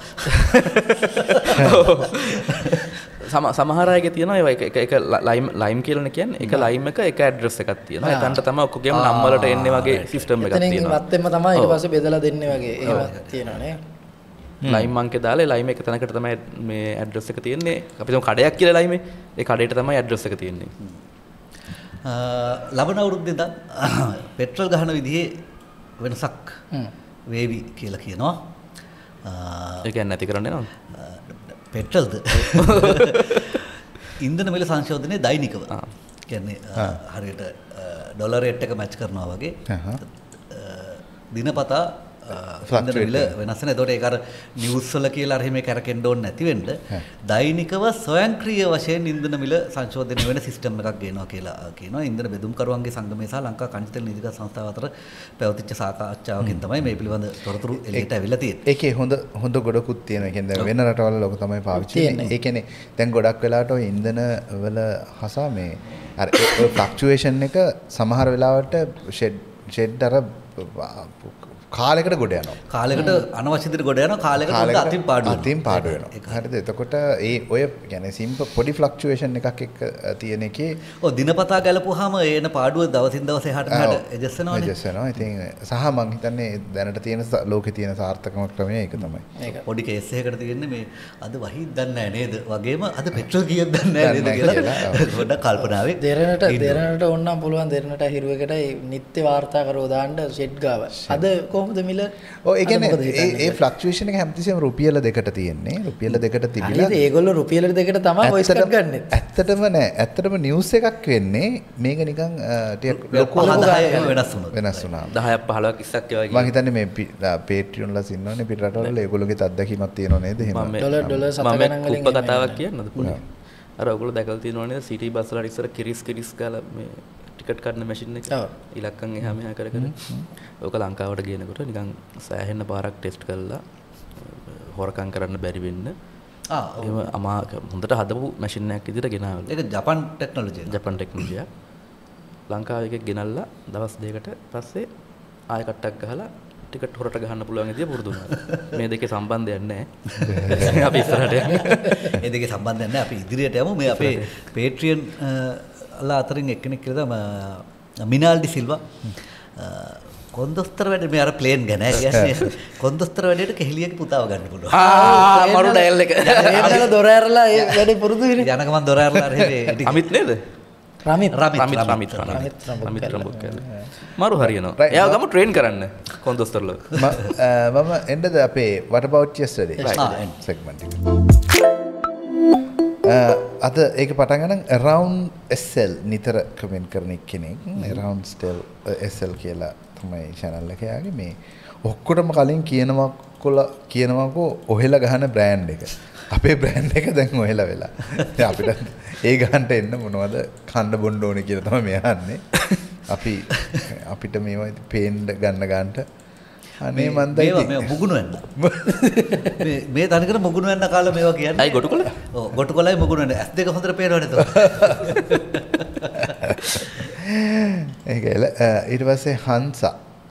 සමහර අයගේ තියෙනවා ඒක ලයිම් කියලා කියන්නේ එක ලයිම් එක ඇඩ්‍රස් එකක් තියෙනවා. එතනට තමයි ඔක්කොගේම නම් වලට එන්නේ වගේ සිස්ටම් එකක් තියෙනවා. එතනින් වත්තෙන්ම තමයි ඊට පස්සේ බෙදලා දෙන්නේ වගේ එහෙම තියෙනවා නේ. ලයිම් අංකේ දාලා ලයිම් එක තැනකට තමයි මේ ඇඩ්‍රස් එක තියෙන්නේ. අපි තුමු කඩයක් කියලා ලයිමේ. ඒ කඩේට තමයි ඇඩ්‍රස් එක තියෙන්නේ. ලබන අවුරුද්දේ ඉඳන් පෙට්‍රල් ගහන විදිහේ වෙනසක් වේවි කියලා කියනවා. ඒ කියන්නේ නැති කරන්න නේද? පෙට්‍රල්ද ඉන්ධන මිල සංශෝධනයේ දෛනිකව කියන්නේ හරියට ඩොලර් රේට් එක මැච් කරනවා වගේ දිනපතා ඉන්ධන මිල වෙනස් වෙන. එතකොට ඒක අර නිවුස් වල කියලා අර එහෙම කැරකෙන්න ඕනේ නැති වෙන්න දෛනිකව ස්වයංක්‍රීය වශයෙන් ඉන්ධන මිල සංශෝධනය වෙන සිස්ටම් එකක් ගේනවා කියලා කියනවා. ඉන්ධන බෙදුම්කරුවන්ගේ සංගමය සහ ලංකා කනිජ තෙල් නීතිගත සංස්ථාව අතර පැවතිච්ච සාකච්ඡාවකින් තමයි මේ පිළිබඳ තොරතුරු එළියට ඇවිල්ලා තියෙන්නේ. ඒකේ හොඳ ගොඩකුත් තියෙනවා. ඒ කියන්නේ වෙන රටවල ලෝක තමයි පාවිච්චි කරන්නේ. ඒ කියන්නේ දැන් ගොඩක් වෙලාවට ඔය ඉන්ධන වල හසා මේ අර ඔය ෆ්ලක්චුේෂන් එක සමහර වෙලාවට ෂෙඩ් අර කාලයකට ගොඩ යනවා. කාලයකට අනවශ්‍ය විදිහට ගොඩ යනවා. කාලයකට උඩ අතින් පාඩු වෙනවා. හරිද? එතකොට ඒ ඔය කියන්නේ සිම්පල් පොඩි ෆ්ලක්චුේෂන් එකක් එක්ක තියෙන එකේ ඔය දිනපතා ගැලපුවාම එන පාඩුව දවසින් දවස එහාට මෙහාට ඇඩ්ජස්ට් වෙනවනේ. ඇඩ්ජස්ට් වෙනවා. ඉතින් සහ මම හිතන්නේ දැනට තියෙන ලෝකේ තියෙන සාර්ථකම ක්‍රමය ඒක තමයි. පොඩි කේස් එකකට තියෙන්නේ මේ අද වහීත් දන්නේ නැහැ නේද? වගේම අද පෙට්‍රල් කීයක් දන්නේ නැහැ නේද කියලා පොඩ්ඩක් කල්පනාවේ. දෙරණට ඕනනම් පුළුවන් දෙරණට හිරුවකට නිත්‍ය වාර්තාකරව දාන්න සෙට් ගාව. අද කොහොමද මිල? ඔව් ඒ කියන්නේ ඒ ෆ්ලක්චුේෂන් එක හැමතිස්සෙම රුපියල 2කට තියෙන්නේ. රුපියල 2කට තිබිලා. හරිද? ඒගොල්ලෝ රුපියල 2කට තමයි වොයිස් කට් ගන්නෙ. ඇත්තටම නෑ. ඇත්තටම නිවුස් එකක් වෙන්නේ මේක නිකන් ටිකක් ලොකු වෙනස් වුණා. 10ක් 15ක් 20ක් ඒ වගේ. මම හිතන්නේ මේ පේට්‍රියන් ලා ඉන්නවනේ පිට රටවල ඒගොල්ලෝගේ අත්දැකීමක් තියෙනව නේද? එහෙම. ඩොලර් 7 ගණන් වලින් උප කතාවක් කියන්නද පොඩි? අර ඔයගොල්ලෝ දැකලා තියෙනව නේද? සිටි බස් වල ඉස්සර කිරිස් ගාලා මේ ටිකට් කඩන මැෂින් එක ඉලක්කම් එහා මෙහා කර ඕක ලංකාවට ගේනකොට නිකන් සෑහෙන පාරක් ටෙස්ට් කරලා හොරකම් කරන්න බැරි වෙන්න එහෙම අමා හොඳට හදපු මැෂින් එකක් විදිහට ගෙනාවල. ඒක ජපන් ටෙක්නොලොජි. ලංකාවේ එකක් ගෙනල්ලා දවස් දෙකකට පස්සේ ආය කට්ටක් ගහලා ටිකට් හොරට ගහන්න පුළුවන් විදිය පුරුදු වුණා. මේ දෙකේ සම්බන්ධයක් නැහැ. අපි ඉස්සරහට යමු. මේ දෙකේ සම්බන්ධයක් නැහැ. අපි ඉදිරියට යමු. මේ අපේ පේට්‍රියන් අල්ලා අතරින් එක්කෙනෙක් කියලා තමයි මිනාල්ඩි සිල්වා. කොන්දොස්තර වැඩ මේ අර ප්ලේන් ගැන කියන්නේ කොන්දොස්තර වැඩේට කෙහෙලියගේ පුතාව ගන්න පුළුවන්. මරු ඩයල් එක. ඒකල දොර ඇරලා ඒ වැඩේ පුරුදු වෙන්නේ. යන ගමන් දොර ඇරලා හරි අමිත් නේද? රමිත් රම්බුක් කියන්නේ. මරු හරියනවා. එයා ගම ට්‍රේන් කරන්න කොන්දොස්තරලෝ. මම එන්නද අපේ what about yesterday segment එක. අද ඒක පටන් ගන්න around SL නිතර කමෙන්ට් කරන කෙනෙක් around SL කියලා තමයි channel එක යාගේ මේ ඔක්කොටම කලින් කියනවාකෝ ඔහෙලා ගහන බ්‍රෑන්ඩ් එක. අපේ බ්‍රෑන්ඩ් එක දැන් ඔහෙලා වෙලා. දැන් අපිට ඒ ගන්නට එන්න මොනවද කන්න බොන්න ඕනේ කියලා තමයි මේ අහන්නේ. අපිට මේවා පේන්න ගන්නට අනේ මන් දැන් මේ මුගුණු වෙන්න. මේ තනිකර මුගුණු වෙන්න කාලා මේවා කියන්නේ. අයි ගොටුකොල? ඔව් ගොටුකොලයි මුගුණු වෙන්න. ඇස් දෙක හොඳට පේනවනේ තෝ. ඒකල ඊට පස්සේ හංසා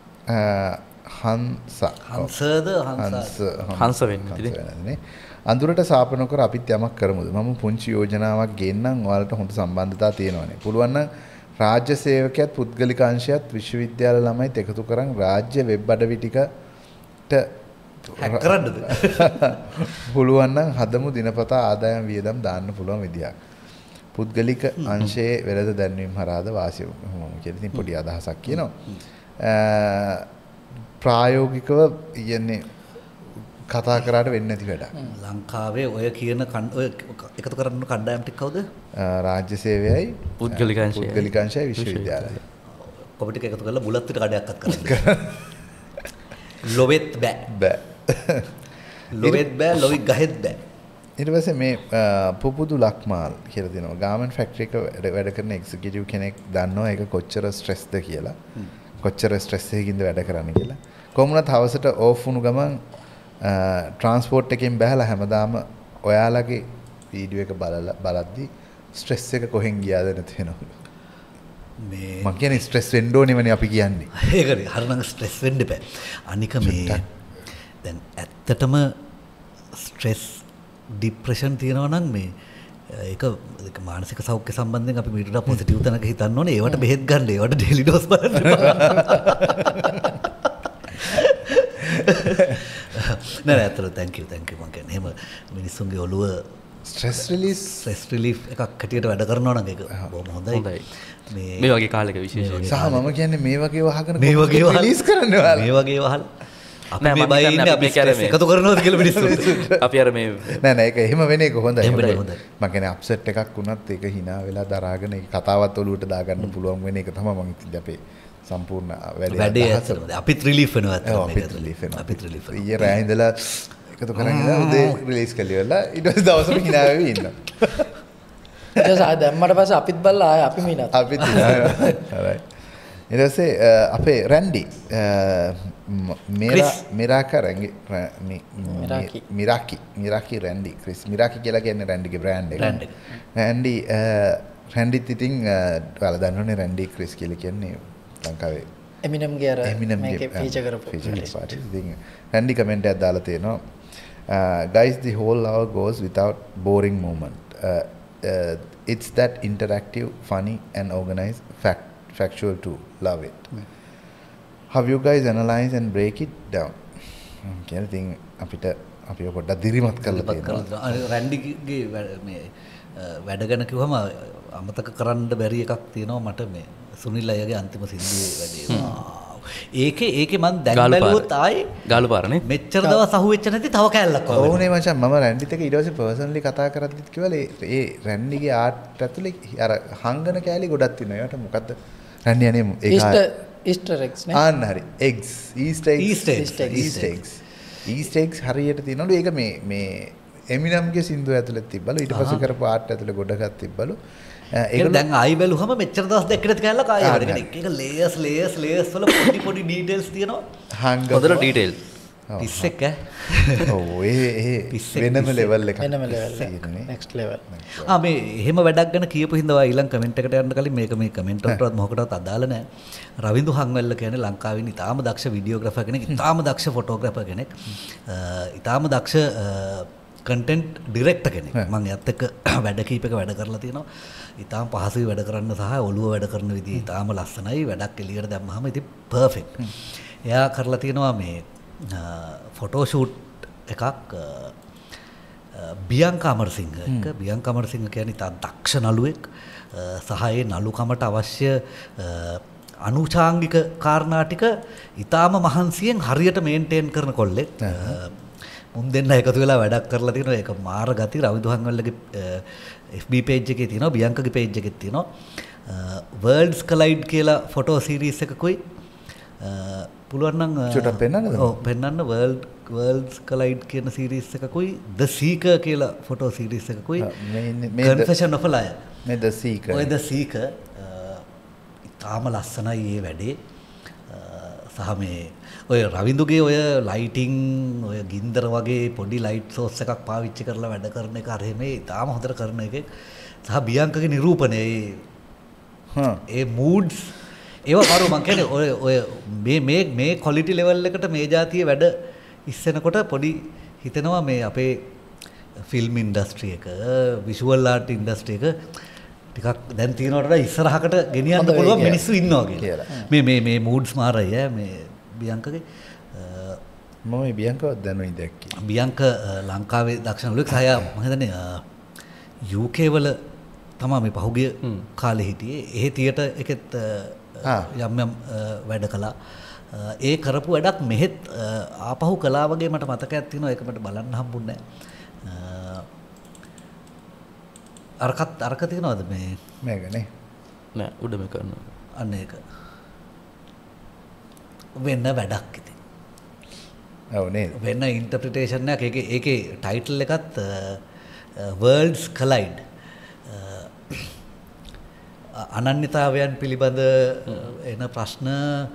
වෙන්නේ. අඳුරට සාපන කර අපිත් යමක් කරමුද? මම පුංචි යෝජනාවක් ගෙන්නම් ඔයාලට හොඳ සම්බන්ධතා තියෙනවානේ. පුළුවන් නම් රාජ්‍ය සේවකයත් පුද්ගලික අංශයත් විශ්වවිද්‍යාල ළමයිත් එකතු කරන් රාජ්‍ය වෙබ් අඩවි ටිකට හැක් කරන්නද? පුළුවන් නම් හදමු දිනපතා ආදායම් වියදම් දාන්න පුළුවන් විදියක්. පුද්ගලික අංශයේ වෙළඳ දැන්වීම හරහාද වාසිය කියලා ඉතින් පොඩි අදහසක් කියනවා. ප්‍රායෝගිකව කියන්නේ කතා කරාට වෙන්නේ නැති වැඩක්. ලංකාවේ ඔය කියන ඔය එකතු කරන කණ්ඩායම් ටික කවුද? රාජ්‍ය සේවයයි පුද්ගලිකාංශයයි විශ්වවිද්‍යාලයයි. කොමිටි එක එකතු කරලා බුලත් පිට කඩයක්වත් කරන්න. ලොවෙත් බෑ. ලොවෙත් බෑ, ලොවි ගහෙත් බෑ. ඊට පස්සේ මේ පුපුදු ලක්මාල් කියලා දෙනවා. ගාමන්ට් ෆැක්ටරි එක වැඩ කරන එක්සිකියුටිව් කෙනෙක් දන්නවා ඒක කොච්චර ස්ට්‍රෙස්ද කියලා. කොච්චර ස්ට්‍රෙස් එකකින්ද වැඩ කරන්නේ කියලා. කොහොමුණත් හවසට ඕෆ් වුණු ගමන් ට්‍රාන්ස්පෝර්ට් එකෙන් බහලා හැමදාම ඔයාලගේ වීඩියෝ එක බලද්දි ස්ට්‍රෙස් එක කොහෙන් ගියාද නැති වෙනවලු. මේ මම කියන්නේ ස්ට්‍රෙස් වෙන්න ඕනෙවනේ අපි කියන්නේ. ඒකනේ හරිනම් ස්ට්‍රෙස් වෙන්න බෑ. අනික මේ දැන් ඇත්තටම ස්ට්‍රෙස් ડિප්‍රෙෂන් තියෙනවා නම් මේ ඒක මානසික සෞඛ්‍ය සම්බන්ධයෙන් අපි මීට වඩා පොසිටිව් තැනක හිතන්න ඕනේ. ඒවට බෙහෙත් ගන්න. ඒවට ඩේලි ඩෝස් බලන්න. නෑ ඇත්තට thank you මම කියන්නේ එහෙම මිනිස්සුන්ගේ ඔළුව ස්ට්‍රෙස් රිලීෆ් එකක් හැටියට වැඩ කරනවා නම් ඒක බොහොම හොඳයි. මේ වගේ කාලයක විශේෂයෙන් සහ මම කියන්නේ මේ වගේ වහගෙන රිලීස් කරන්න ඔයාලා. මේ වගේ වහල් අපි මේ බයි ඉන්නේ අපි ස්ට්‍රෙස් එකතු කරනවද කියලා මිනිස්සු. අපි අර මේ නෑ ඒක එහෙම වෙන එක හොඳයි. මම කියන්නේ අප්සෙට් එකක් වුණත් ඒක hina වෙලා දරාගෙන ඒක කතාවත් ඔලුවට දාගන්න පුළුවන් වෙන එක තමයි මම හිතන්නේ අපේ සම්පූර්ණ වැඩේ අපිත් රිලීෆ් වෙනවා අපිත් රිලීෆ් ඊයේ රෑ ඉඳලා එකතු කරගෙන ඉඳලා උදේ රිලීස් කළා ඊට පස්සේ දවසම hina වෙවි ඉන්නවා ඊට පස්සේ දැම්මට පස්සේ අපිත් බලලා ආයෙ අපි මිනත් අපිත් හරි ඊට පස්සේ අපේ රැන්ඩි මිරාකි රැන්ඩි ක්‍රිස් මිරාකි කියලා කියන්නේ රැන්ඩිගේ බ්‍රෑන්ඩ් එක රැන්ඩිත් ඉතින් ඔයාලා දන්නවනේ රැන්ඩි ක්‍රිස් කියලා කියන්නේ ලංකාවේ එමිනම්ගේ අර මේකේ ෆීචර් කරපු පාටි ඉතින් රැන්ඩි කමෙන්ට් එකක් දාලා තියෙනවා guys the whole hour goes without boring moment it's that interactive funny and organized factual too love it have you guys analyze and break it down කියන ඉතින් අපිට අපි පොඩ්ඩක් දිරිමත් කරලා තියෙනවා රැන්ඩිගේ මේ වැඩ ගැන කිව්වම අමතක කරන්න බැරි එකක් තියෙනවා මට මේ සුනිල් අයගේ අන්තිම සින්දුවේ වැඩේ. ඒකේ මම දැන් බැලුවොත් ආයේ ගාලු පාරනේ මෙච්චර දවස් අහුවෙච්ච නැති තව කැලලක් වගේ. ඕනේ මචං මම රැන්ඩිත් එක ඊට පස්සේ පර්සනලි කතා කරද්දිත් කිව්වල ඒ රැන්ඩිගේ ආර්ට් ඇතුලේ අර හංගන කැලේ ගොඩක් තියෙනවා. ඒකට මොකද්ද? රැන්ඩි අනේ ඒක ඊස්ටර් එග්ස් නේ. ආන්න හරි. එග්ස් ඊස්ටර් එග්ස් හරියට තියෙනවලු. ඒක මේ එමිනම්ගේ සින්දුව ඇතුලේ තිබ්බලු. ඊට පස්සේ කරපු ආර්ට් ඇතුලේ ගොඩක් තිබ්බලු. ඒක දැන් ආයි බැලුවම මෙච්චර දවස් දෙකකට කැලලක් ආයෙ වැඩ කරන එක ලේයර්ස් වල පොඩි ඩීටේල්ස් තියෙනවා. හොඳට ඩීටේල් 31 ඔව් ඒ වෙනම ලෙවල් එකක් next level මේ එහෙම වැඩක් ගැන කියපු හින්දා ඊළඟ කමෙන්ට් එකට යන්න කලින් මේක මේ කමෙන්ට් වලටවත් මොකකටවත් අදාළ නැහැ. රවින්දු හංවැල්ල කියන්නේ ලංකාවේ ඉතාම දක්ෂ වීඩියෝග්‍රාෆර් කෙනෙක්, ඉතාම දක්ෂ ෆොටෝග්‍රාෆර් කෙනෙක්, ඉතාම දක්ෂ කන්ටෙන්ට් ඩිරෙක්ටර් කෙනෙක්. මම එයත් එක්ක වැඩ කීපයක වැඩ කරලා තියෙනවා. ඉතාම පහසුයි වැඩ කරන්න සහ ඔළුව වැඩ කරන විදිහ ඉතාම ලස්සනයි. වැඩක් එළියට දැම්මහම ඉතින් පර්ෆෙක්ට්. එයා කරලා තියෙනවා මේ ෆොටෝ ෂූට් එකක් බියංකා අමරසිංහ එක. බියංකා අමරසිංහ කියන්නේ ඉතාම දක්ෂ නළුවෙක් සහ ඒ නළුකමට අවශ්‍ය අනුචාංගික කාරණා ටික ඉතාම මහන්සියෙන් හරියට මේන්ටේන් කරන කොල්ලෙක්. මුන් දෙන්න එකතු වෙලා වැඩක් කරලා තියෙනවා. ඒක මාර ගති. රවිදු හංගවැල්ලගේ FB page එකේ තියෙනවා, බියංකගේ page එකේ තියෙනවා. Worlds Collide කියලා ෆොටෝ සීරීස් එකකුයි පුළුවන් නම් චුට්ටක් පෙන්නන්නද? ඔව් පෙන්නන්න. Worlds Collide කියන සීරීස් එකකුයි The Seeker කියලා ෆොටෝ සීරීස් එකකුයි Confession of a Liar. මේ The Seeker. ඔය The Seeker ඉතාම ලස්සනයි මේ වැඩේ. සහ මේ ඔය රවින්දුගේ ඔය ලයිටිං ඔය ගින්දර වගේ පොඩි ලයිට් සෝස් එකක් පාවිච්චි කරලා වැඩ කරන එක අර මේ ඉතාම හොඳට කරන එකෙක්. සහ බියංකගේ නිරූපණය ඒ moods ඒවා කරු මං කියන්නේ ඔය මේ quality level එකට මේ જાතිය වැඩ ඉස්සෙනකොට පොඩි හිතෙනවා මේ අපේ ෆිල්ම් ඉන්ඩස්ට්‍රි එක විෂුවල් ආර්ට් ඉන්ඩස්ට්‍රි එක ටිකක් දැන් තියෙනවට වඩා ඉස්සරහකට ගෙනියන්න පුළුවන් මිනිස්සු ඉන්නවා කියලා. මේ moods මාරයි මේ බියංකගේ මම බියංකව දැනුයි දැක්කේ. බියංක ලංකාවේ දක්ෂ නළුවෙක් සහ මම හිතන්නේ UK වල තමයි මේ පහුගිය කාලේ හිටියේ. එහෙ තියටර් එකෙත් යම් යම් වැඩ කළා. ඒ කරපු වැඩක් මෙහෙත් ආපහු කළා වගේ මට මතකයක් තියෙනවා. ඒක මට බලන්න හම්බුන්නේ නැහැ. අරක තියෙනවද මේක නේ? නෑ උඩ මේ කරනවා. අන්න ඒක. වෙන වැඩක් ඉතින්. ඔව් නේද? වෙන ඉන්ටර්ප්‍රිටේෂන් එකක්. ඒකේ ටයිටල් එකත් Worlds Collide. අනන්‍යතාවයන් පිළිබඳ එන ප්‍රශ්න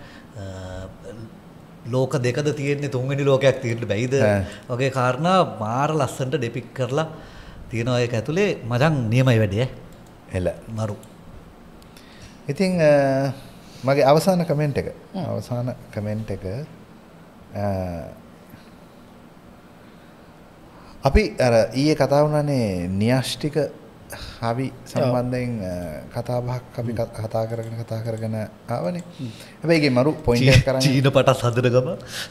ලෝක දෙකද තියෙන්නේ තුන්වෙනි ලෝකයක් තියෙන්න බැයිද වගේ කාරණා මාර ලස්සනට ඩෙපික් කරලා තියෙනවා ඒක ඇතුලේ මචං නියමයි වැඩේ එල මරු. ඉතින් මගේ අවසාන කමෙන්ට් එක අපි අර ඊයේ කතා වුණානේ න්‍යෂ්ටික හවි සම්බන්ධයෙන් කතාබහක් අපි කතා කරගෙන ආවනේ. හැබැයි ඒකේ මරු පොයින්ට් එකක් කරන්නේ චීන පටස් හදන ගම.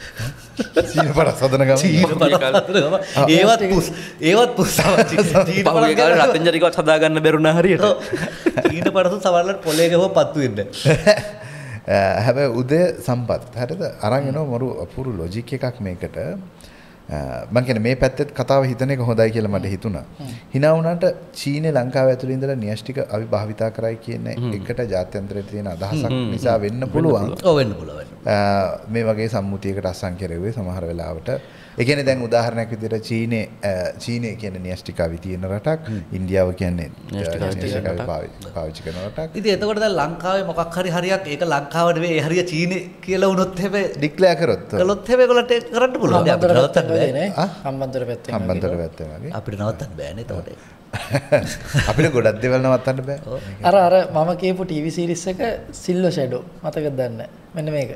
ඒවත් පුස් චීන පහුගිය කාලේ රතෙන් ජරිකවත් හදා ගන්න බැරුණා හරියට. චීන පටස් සමහරවල් පොලේ ගහුව පත්තු වෙන්නේ. හැබැයි උදේ සම්පත් හරිද අරන් එනවා මරු අපූර්ව ලොජික් එකක් මේකට. මම කියන්නේ මේ පැත්තෙත් කතාව හිතන එක හොඳයි කියලා මට හිතුණා. hina වුණාට චීනේ ලංකාව ඇතුළේ ඉඳලා න්‍යෂ්ටික අවිභාවිතා කරයි කියන එකට ජාත්‍යන්තරයේ තියෙන අදහසක් නිසා වෙන්න පුළුවන්. ඔව් වෙන්න පුළුවන්. මේ වගේ සම්මුතියකට අස්සම් කෙරෙව්වේ සමහර වෙලාවට. ඒ කියන්නේ දැන් උදාහරණයක් විදිහට චීනේ කියන්නේ න්‍යෂ්ටිකාවි තියෙන රටක්, ඉන්දියාව කියන්නේ න්‍යෂ්ටිකාවි පාවිච්චි කරන රටක්. ඉතින් එතකොට දැන් ලංකාවේ මොකක් හරි හරියක් ඒක ලංකාව නෙවෙයි ඒ හරිය චීනේ කියලා වුණොත් හැබැයි ඩික්ලෙයාර් කරොත් ඒගොල්ලන්ට කරන්න පුළුවන්. අපිට නවත්තන්න බෑ. හම්බන්තොට පැත්තෙන් වගේ. අපිට නවත්තන්න බෑනේ එතකොට. අපිට ගොඩක් දේවල් නවත්තන්න බෑ. අර මම කියපු ටීවී සීරීස් එක සිල්වර් ෂැඩෝ මතකද දන්නේ මෙන්න මේක.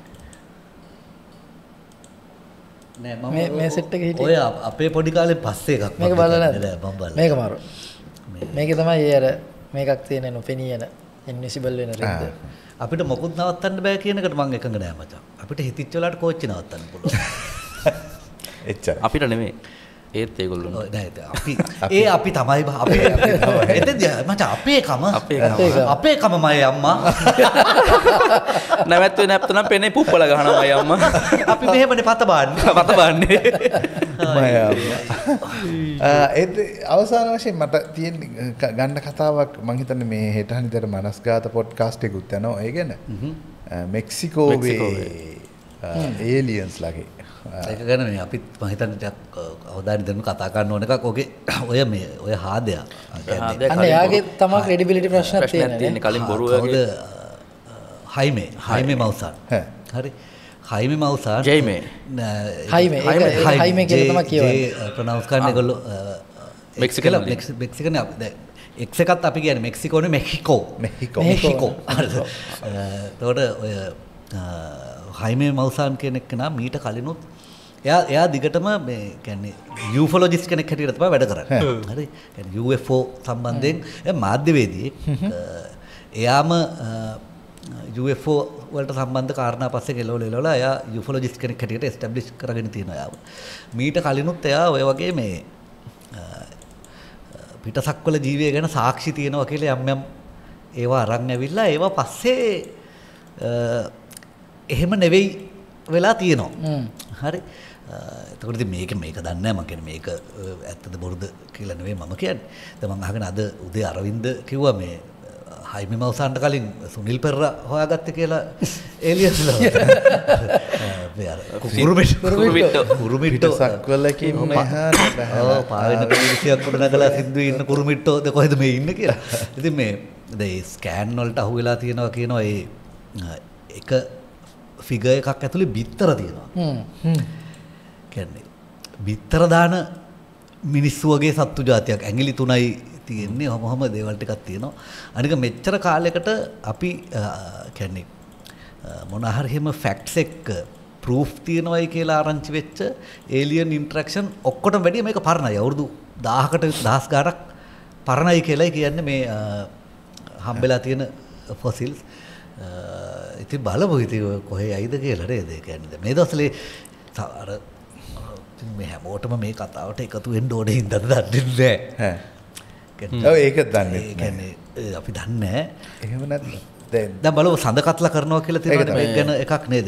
නෑ මේ සෙට් එක හිටියේ. ඔය අපේ පොඩි කාලේ පස්සේ එකක් මේක බලලා නැද්ද? මම බලලා. මේක මාරු. මේකේ තමයි අර මේකක් තියෙන නොපෙනී යන ඉන්විසිබල් වෙන රෙද්ද. අපිට මොකුත් නවත්තන්න බෑ කියන එකට මම එකඟ නෑ මචං. අපිට හිතිච්ච වෙලාවට කෝච්චි නවත්තන්න පුළුවන්. එච්චර. අපිට නෙමෙයි. ඒත් ඒගොල්ලෝ නෑ අපි තමයි අපි එතෙන්ද මචං අපේ කමමයි අම්මා. නැවැත්තුවේ නැප්තනම් පෙනේ පුප්පල ගහනවා මයි අම්මා. අපි මෙහෙමනේ පත බාන්නේ. මයි අම්මා. අවසාන වශයෙන් මට තියෙන ගන්න කතාවක් මම හිතන්නේ මේ හෙට හනිතර මනස්ගාත පොඩ්කාස්ට් එකකුත් යනවා ඒ ගැන. මෙක්සිකෝවේ ඒලියන්ස් ලගේ. ඒක ගැන මේ අපිත් මම හිතන්නේ ටිකක් අවධානය දෙන්න කතා කරන්න ඕන එකක්. ඔය හාදයා. අන්න යාගේ තමයි ක්‍රෙඩිබිලිටි ප්‍රශ්නයක් තියෙන්නේ. කලින් බොරුවගේ හයිමේ මවුසන්. හරි. හයිමේ මවුසන්. ජෙයිමේ. හයිමේ කියලා තමයි කියවන්නේ. ප්‍රොනවුන්ස් කරන්න ඒගොල්ලෝ මෙක්සිකන් එක්ස් එකත් අපි කියන්නේ මෙක්සිකෝනේ මෙක්සිකෝ. හරිද? එතකොට ඔය හයිමේ මවුසන් කෙනෙක් නා මීට කලිනුත් එයා දිගටම මේ කියන්නේ යූෆොලොජිස්ට් කෙනෙක් හැටියට තමයි වැඩ කරන්නේ. හරි. කියන්නේ UFO සම්බන්ධයෙන් මාධ්‍යවේදියෙක්. එයාම UFO වලට සම්බන්ධ කාරණා පස්සේ කෙලවලා එයා යූෆොලොජිස්ට් කෙනෙක් හැටියට එස්ටැබ්ලිෂ් කරගෙන තියෙනවා එයාව. මීට කලිනුත් එයා ඔය වගේ මේ පිටසක්වල ජීවිය ගැන සාක්ෂි තියෙනවා කියලා යම් ඒවා අරන් ඇවිල්ලා ඒවා පස්සේ එහෙම නෙවෙයි වෙලා තියෙනවා. හරි. එතකොට ඉතින් මේක දන්නේ නැහැ මම කියන්නේ මේක ඇත්තද බොරුද කියලා නෙවෙයි මම කියන්නේ. දැන් මම අහගෙන අද උදේ අරවින්ද කිව්වා මේ හයිමි මවුසන්ට කලින් සුනිල් පෙරේරා හොයාගත්තේ කියලා ඒලියන්ස්ලා. කුරුමිට්ටෝ සක්වලකින් මෙහාට බහලා පාවෙන පිළිසියක් උඩ නැගලා සින්දුවේ ඉන්න කුරුමිට්ටෝද කොහෙද මේ ඉන්නේ කියලා. ඉතින් මේ දැන් ස්කෑන් වලට අහු වෙලා තියෙනවා කියනවා ඒ එක ෆිගර් එකක් ඇතුලේ බිත්තර තියෙනවා. කියන්නේ බිත්තර දාන මිනිස්සු වගේ සත්තු జాතියක් ඇඟිලි 3යි තියෙන්නේ. ඔහොම දේවල් ටිකක් තියෙනවා. අනික මෙච්චර කාලයකට අපි කියන්නේ මොන හරි හැම ෆැක්ට්ස් එක්ක ප්‍රූෆ් තියනවායි කියලා ආරංචි වෙච්ච ඒලියන් ඉන්ටරැක්ෂන් ඔක්කොටම වැඩිය මේක පරණයි. අවුරුදු 1000කට 1000 ගාණක් පරණයි කියලායි කියන්නේ මේ හම්බෙලා තියෙන ෆොසිල්ස්. ඉතින් බලමු ඉතින් කොහේ යයිද කියලා නේද? ඒ කියන්නේ මේ දවස්වල අර මේ හැමෝටම මේ කතාවට එකතු වෙන්න ඕනේ හින්දා දන්නේ නැහැ. ඔව් ඒක දන්නේ. ඒ කියන්නේ අපි දන්නේ නැහැ. එහෙම නැත්නම් දැන් බලව සඳ කත්ලා කරනවා කියලා තියෙනවා මේක ගැන එකක් නේද?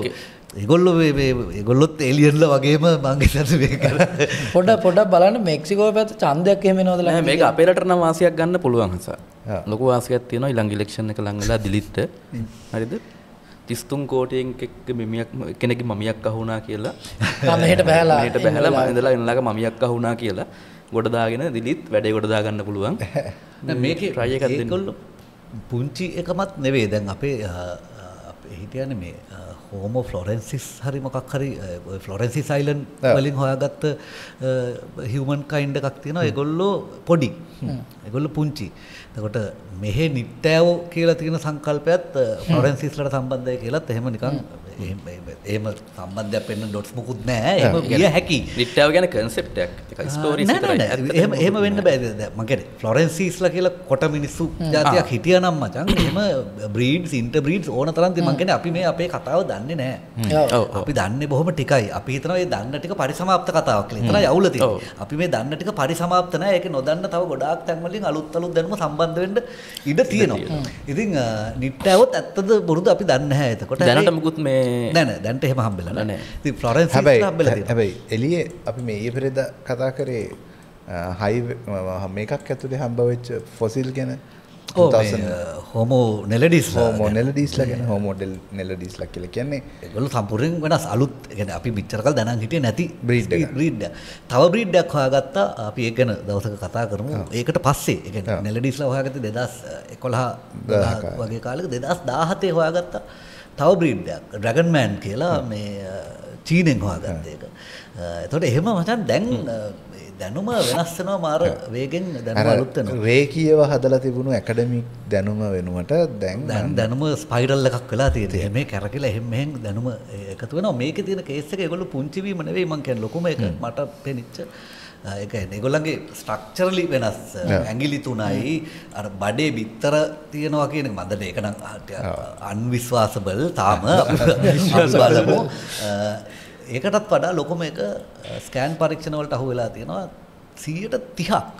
ඒගොල්ලොත් එලියන්ලා වගේම මං හිතන්නේ මේක පොඩ්ඩක් බලන්න මෙක්සිකෝ පැත්තේ ඡන්දයක් එහෙම එනවද නැහැ මේක අපේ රටට නම් වාසියක් ගන්න පුළුවන් හස. ලොකු වාසියක් තියෙනවා ඊළඟ ඉලෙක්ෂන් එක ලඟ වෙලා දිලිට්ට. හරිද? 33 කෝටියෙන් කෙනෙක්ගේ මමියක් අහුණා කියලා. මෙහෙට බහැලා ඉඳලා එන්නලක මමියක් අහුණා කියලා ගොඩ දාගෙන දිලිත් වැඩේ ගොඩ දා ගන්න පුළුවන්. මේකේ try එකක් දෙන්න. ඒගොල්ලෝ පුංචි එකමත් නෙවෙයි දැන් අපේ හිටියන්නේ මේ හෝමෝ ෆ්ලොරෙන්සිස් හරි මොකක් හරි ෆ්ලොරෙන්සිස් අයිලන්ඩ් වලින් හොයාගත්ත හියුමන් කයින්ඩ් එකක් තියෙනවා. ඒගොල්ලෝ පොඩි. ඒගොල්ලෝ පුංචි. එතකොට මෙහෙ නිට්ටෑවෝ කියලා තියෙන සංකල්පයත් ෆ්ලොරෙන්සිස්ලට සම්බන්ධයි කියලාත් එහෙම නිකන් එහෙම සම්බන්ධයක් වෙන්න ඩොට්ස් මොකුත් නැහැ. එහෙම ගිය හැකි. නිට්ටෑව ගැන කන්සෙප්ට් එකක්. ඒක ස්ටෝරිස් විතරයි. එහෙම වෙන්න බෑ. මම කියන්නේ ෆ්ලොරෙන්සිස්ලා කියලා කොට මිනිස්සු జాතියක් හිටියා නම් මචං එහෙම බ්‍රීඩ්ස් ඉන්ටර් බ්‍රීඩ්ස් ඕන තරම් තියෙනවා. මම කියන්නේ අපි මේ අපේ කතාව දන්නේ නැහැ. අපි දන්නේ බොහොම ටිකයි. අපි හිතනවා මේ දන්න ටික පරිසමාප්ත කතාවක් කියලා. එතරම් යවුල තියෙනවා. අපි මේ දන්න ටික පරිසමාප්ත නැහැ. ඒක නොදන්න තව ගොඩාක් තැන් වලින් අලුත් දැනුම සම්බන්ධ වෙන්න ඉඩ තියෙනවා. ඉතින් නිට්ටෑවොත් ඇත්තද බොරුද අපි දන්නේ නැහැ. එතකොට දැනට මුකුත් මේ නෑ දැන්ට එහෙම හම්බෙලා නෑ. ඉතින් ෆ්ලොරෙන්ස් හම්බෙලා තියෙනවා. හැබැයි එළියේ අපි මේ ඊයේ පෙරේදා කතා කරේ මේකක් ඇතුලේ හම්බ වෙච්ච ෆොසිල් ගැන. හෝමෝ නෙලඩීස්ලා ගැන හෝමෝ නෙලඩීස්ලා කියලා කියන්නේ ඒගොල්ලෝ සම්පූර්ණයෙන් වෙනස් අලුත් කියන්නේ අපි මෙච්චර කල් දැනන් හිටියේ නැති බ්‍රීඩ් තව බ්‍රීඩ් එකක් හොයාගත්තා. අපි ඒක ගැන දවසක කතා කරමු. ඒකට පස්සේ ඒ කියන්නේ නෙලඩීස්ලා හොයාගත්තේ 2011 වගේ කාලෙක 2017 හොයාගත්තා. තව බ්‍රීඩ් එකක් ඩ්‍රැගන් මෑන් කියලා මේ චීනෙන් හොයාගත්ත එක. එතකොට එහෙම මචං දැන් දැනුම වෙනස් වෙනවා මාර වේගෙන් දැනුම අලුත් වෙනවා. රේකීයව හදලා තිබුණු ඇකඩමික් දැනුම වෙනුවට දැන් දැනුම ස්පයිරල් එකක් වෙලා තියෙනවා. මේ කැරකිලා එහෙම මෙහෙන් දැනුම එකතු වෙනවා. මේකේ තියෙන කේස් එක ඒගොල්ලෝ පුංචි වීම නෙවෙයි මං කියන්නේ ලොකුම එක මට පෙනිච්ච ඒ කියන්නේ ඒගොල්ලන්ගේ ස්ට්‍රක්චරලි වෙනස්. ඇඟිලි තුනයි අර බඩේ බිත්තර තියෙනවා කියන එක මන්දට ඒක නම් අන්විශ්වාසබල් තාම බලමු. ඒකටත් වඩා ලොකුම එක ස්කෑන් පරීක්ෂණ වලට අහු වෙලා තියෙනවා 30%ක්.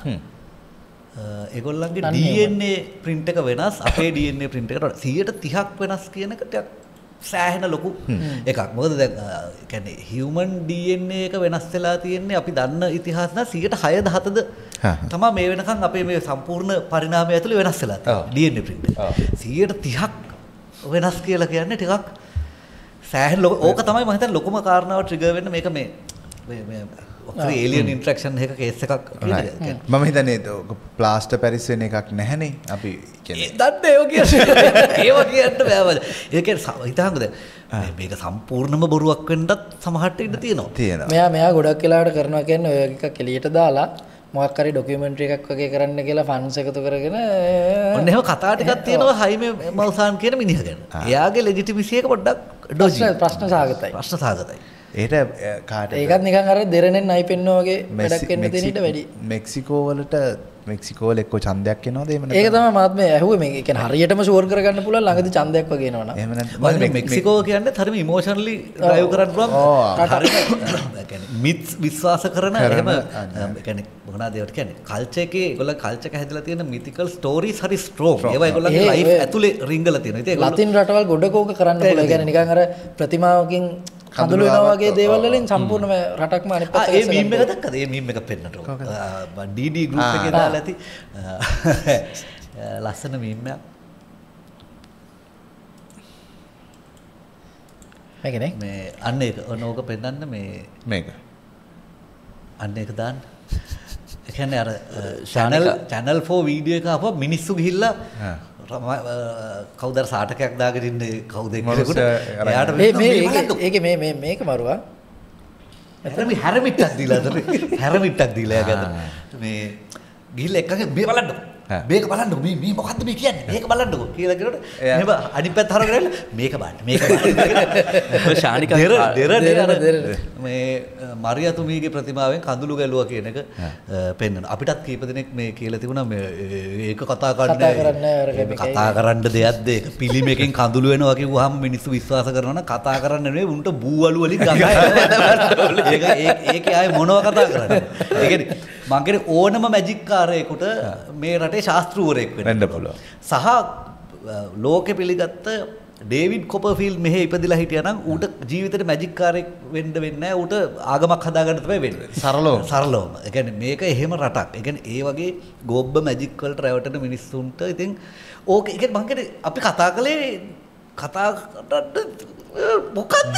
ඒගොල්ලන්ගේ DNA print එක වෙනස් අපේ DNA print එකට 30%ක් වෙනස් කියන එක ටිකක් සෑහෙන ලොකු එකක්. මොකද දැන් කියන්නේ human DNA එක වෙනස් වෙලා තියෙන්නේ අපි දන්න ඉතිහාස නම් 6-7ද තමයි මේ වෙනකන් අපේ මේ සම්පූර්ණ පරිණාමය ඇතුළේ වෙනස් වෙලා තියෙන්නේ DNA print එක. 30%ක් වෙනස් කියලා කියන්නේ ටිකක් සෑහෙන ඕක තමයි මම හිතන්නේ ලොකුම කාරණාව ට්‍රිගර් වෙන්න මේක මේ ඔක්කොම ඒලියන් ඉන්ටරැක්ෂන් එක කේස් එකක් කියන්නේ. මම හිතන්නේ ප්ලාස්ටර් පැරිස් වෙන එකක් නැහනේ අපි කියන්නේ. දන්නේ ඒව කියන්නේ කියන්න බෑ. ඒක හිතහංග දැන් මේක සම්පූර්ණම බොරුවක් වෙන්නත් සමහරට ඉඩ තියෙනවා. මෙයා ගොඩක් වෙලාවට කරනවා කියන්නේ ඔය එකක් එළියට දාලා මොකක් හරි ડોකියුමන්ටරි එකක් වගේ කරන්න කියලා ෆන්ඩ්ස් එකතු කරගෙන ඔන්න එහෙම කතා ටිකක් තියෙනවා හයිමේ මල්සාන් කියන මිනිහා ගැන. එයාගේ ලෙජිටිමසි එක පොඩ්ඩක් ප්‍රශ්න සාගතයි. ඒට කාට ඒකත් නිකන් අර දෙරණෙන් නයි පෙන්නෝ වගේ වැඩක් වෙන්න තියෙන ඊට වැඩි. මෙක්සිකෝ වලට මෙක්සිකෝ වල එක්ක ඡන්දයක් එනවද එහෙම නැත්නම් ඒක තමයි මාත් මේ ඇහුවේ මේ කියන්නේ හරියටම ෂුවර් කරගන්න පුළුවන් ළඟදී ඡන්දයක් වගේ එනවනම් එහෙම නැත්නම් මෙක්සිකෝ කියන්නේ හරිම ඉමෝෂනලි ඩ්‍රයිව් කරන්න පුළුවන් හරිම කියන්නේ මිත්ස් විශ්වාස කරන එහෙම කියන්නේ මොනවාද ඒවට කියන්නේ කල්චර් එකේ ඒගොල්ලෝ කල්චර් එක හැදලා තියෙන මිතිකල් ස්ටෝරීස් හරි ස්ට්‍රෝං ඒවා ඒගොල්ලන්ගේ ලයිෆ් ඇතුලේ රිංගලා තියෙනවා. ඉතින් ලතින් රටවල් ගොඩකෝක කරන්න පුළුවන්. ඒ කියන්නේ නිකන් අර ප්‍රතිමාවකින් කඳුළු වෙනවා වගේ දේවල් වලින් සම්පූර්ණම රටක්ම අනිත් පැත්තට ඒ මීම් එක දැක්කද? ඒ මීම් එක පෙන්නට ඕක. DD group එකේ දාලා ඇති. ලස්සන මීම් එකක්. මේකනේ. මේ අන්න ඒක ඕක පෙන්නන්න මේ මේක. අන්න ඒක දාන්න. ඒ කියන්නේ අර channel 4 වීඩියෝ එක ආපුවා මිනිස්සු ගිහිල්ලා කවුදර සාටකයක් දාගෙන ඉන්නේ කවුද එක්කෙනෙකුට එයාට මේක මේක මරුවා හැරමිට්ටක් දීලා හැරමිට්ටක් දීලා එයාට මේ ගිහිල්ලා එක්කගේ මේ බලන්නකො මේක බලන්නකො මේ මොකද්ද මේ කියන්නේ මේක බලන්නකො කියලා කියනකොට එහෙම අනිත් පැත්ත හරගෙන මේක බලන්න ශානිකා මේ මරියතුමීගේ ප්‍රතිමාවෙන් කඳුළු ගැලුවා කියන එක පෙන්වන අපිටත් කීප දෙනෙක් මේ කියලා තිබුණා මේ ඒක කතා කරන්න දෙයක්ද ඒක පිළිමයකින් කඳුළු වෙනවා කිව්වහම මිනිස්සු විශ්වාස කරනවා නම් කතා කරන්න නෙවෙයි උන්ට බූවලු වලින් ගහනවා ඒක ආයේ මොනව කතා කරන්නේ ඒ කියන්නේ මං කියන්නේ ඕනම මැජික් කාරයෙකුට මේ රටේ ශාස්ත්‍රූවරයෙක් වෙන්න පුළුවන්. සහ ලෝකෙ පිළිගත්ත ඩේවිඩ් කොපර්ෆීල්ඩ් මෙහෙ ඉපදිලා හිටියා නම් ඌට ජීවිතේට මැජික් කාරෙක් වෙන්න වෙන්නේ නැහැ. ඌට ආගමක් හදාගන්න තමයි වෙන්නේ. සරලවම. ඒ කියන්නේ මේක එහෙම රටක්. ඒ කියන්නේ ඒ වගේ ගොබ්බ මැජික් වලට රැවටෙන මිනිස්සුන්ට ඉතින් ඕක ඒ කියන්නේ මං කියන්නේ අපි කතා කරන්නේ මොකද්ද?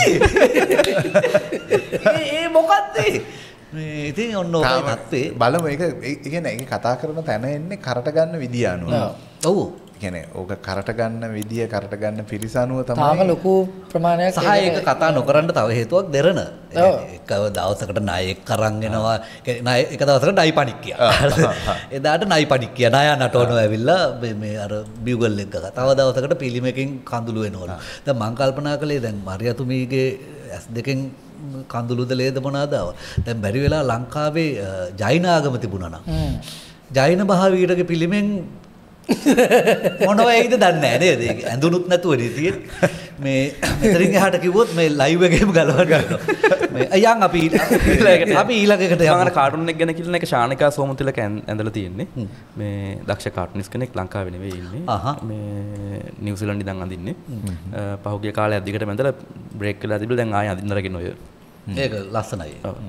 ඒ මොකද්ද? මේ ඉතින් ඔන්න ඔය තත්ත්වේ බලමු ඒක ඒ කියන්නේ ඒක කතා කරන තැන එන්නේ කරට ගන්න විදිය අනුව. ඔව්. කියන්නේ ඕක කරට ගන්න විදිය කරට ගන්න පිරිස අනුව තමයි. තාම ලොකු ප්‍රමාණයක් සහ ඒක කතා නොකරන්න තව හේතුවක් දෙරණ. එක දවසකට ණයෙක් අරන් එනවා. ණය එක දවසකට ණයි පණික් කියා. එදාට ණයි පණික් කියා. ණය නටවනවා ඇවිල්ලා මේ අර බියුගල් එක ගා. තව දවසකට පිළිමකින් කඳුළු වෙනවලු. දැන් මං කල්පනා කළේ දැන් මරියතුමීගේ ඇස් දෙකෙන් කඳුළුද ලේද මොනවාද ආව. දැන් බැරි වෙලා ලංකාවේ ජෛන ආගම තිබුණා නම්. ජෛන මහාවීරගේ පිළිමෙන් මොනවා වෙයිද දන්නේ නැහැ නේද? ඒක ඇඳුනුත් නැතුව ඉතින් මේ මෙතනින් එහාට කිව්වොත් මේ ලයිව් එකේම ගලවන්න වෙනවා. මේ අයන් අපි ඊළඟකට යනවා. කාටුන් එක ගැන කියලා එක ශානිකා සෝමතිලක ඇඳලා තියෙන්නේ. මේ දක්ෂ කාටුනිස් කෙනෙක් ලංකාවේ නෙවෙයි ඉන්නේ. මේ නිව්සීලන්ත ඉඳන් අඳින්නේ. පහුගිය කාලේ අදිකට මැදලා බ්‍රේක් වෙලා තිබුණා. දැන් ආයෙ අඳින්න රගෙන ඔය. ඒක ලස්සනයි.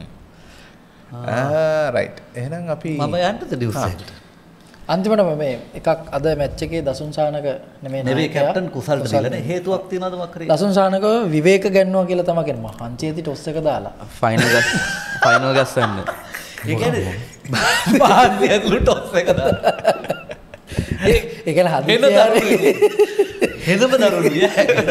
රයිට්. එහෙනම් අපි මම යන්නද නිව්ස් එකට? අන්තිමටම මේ එකක් අද මැච් එකේ දසුන් සානක නෙමෙයි කැප්ටන් කුසල්ට දීලානේ හේතුවක් තියනවද මොකක් කරේ දසුන් සානක විවේක ගන්නවා කියලා තමයි කියන්නේ මම හන්චේති ටොස් එක දාලා ෆයිනල් ගස්සන්න ඒ කියන්නේ මාන්දියලු ටොස් එක දාලා ඒ කියන්නේ හෙනම දරුණිය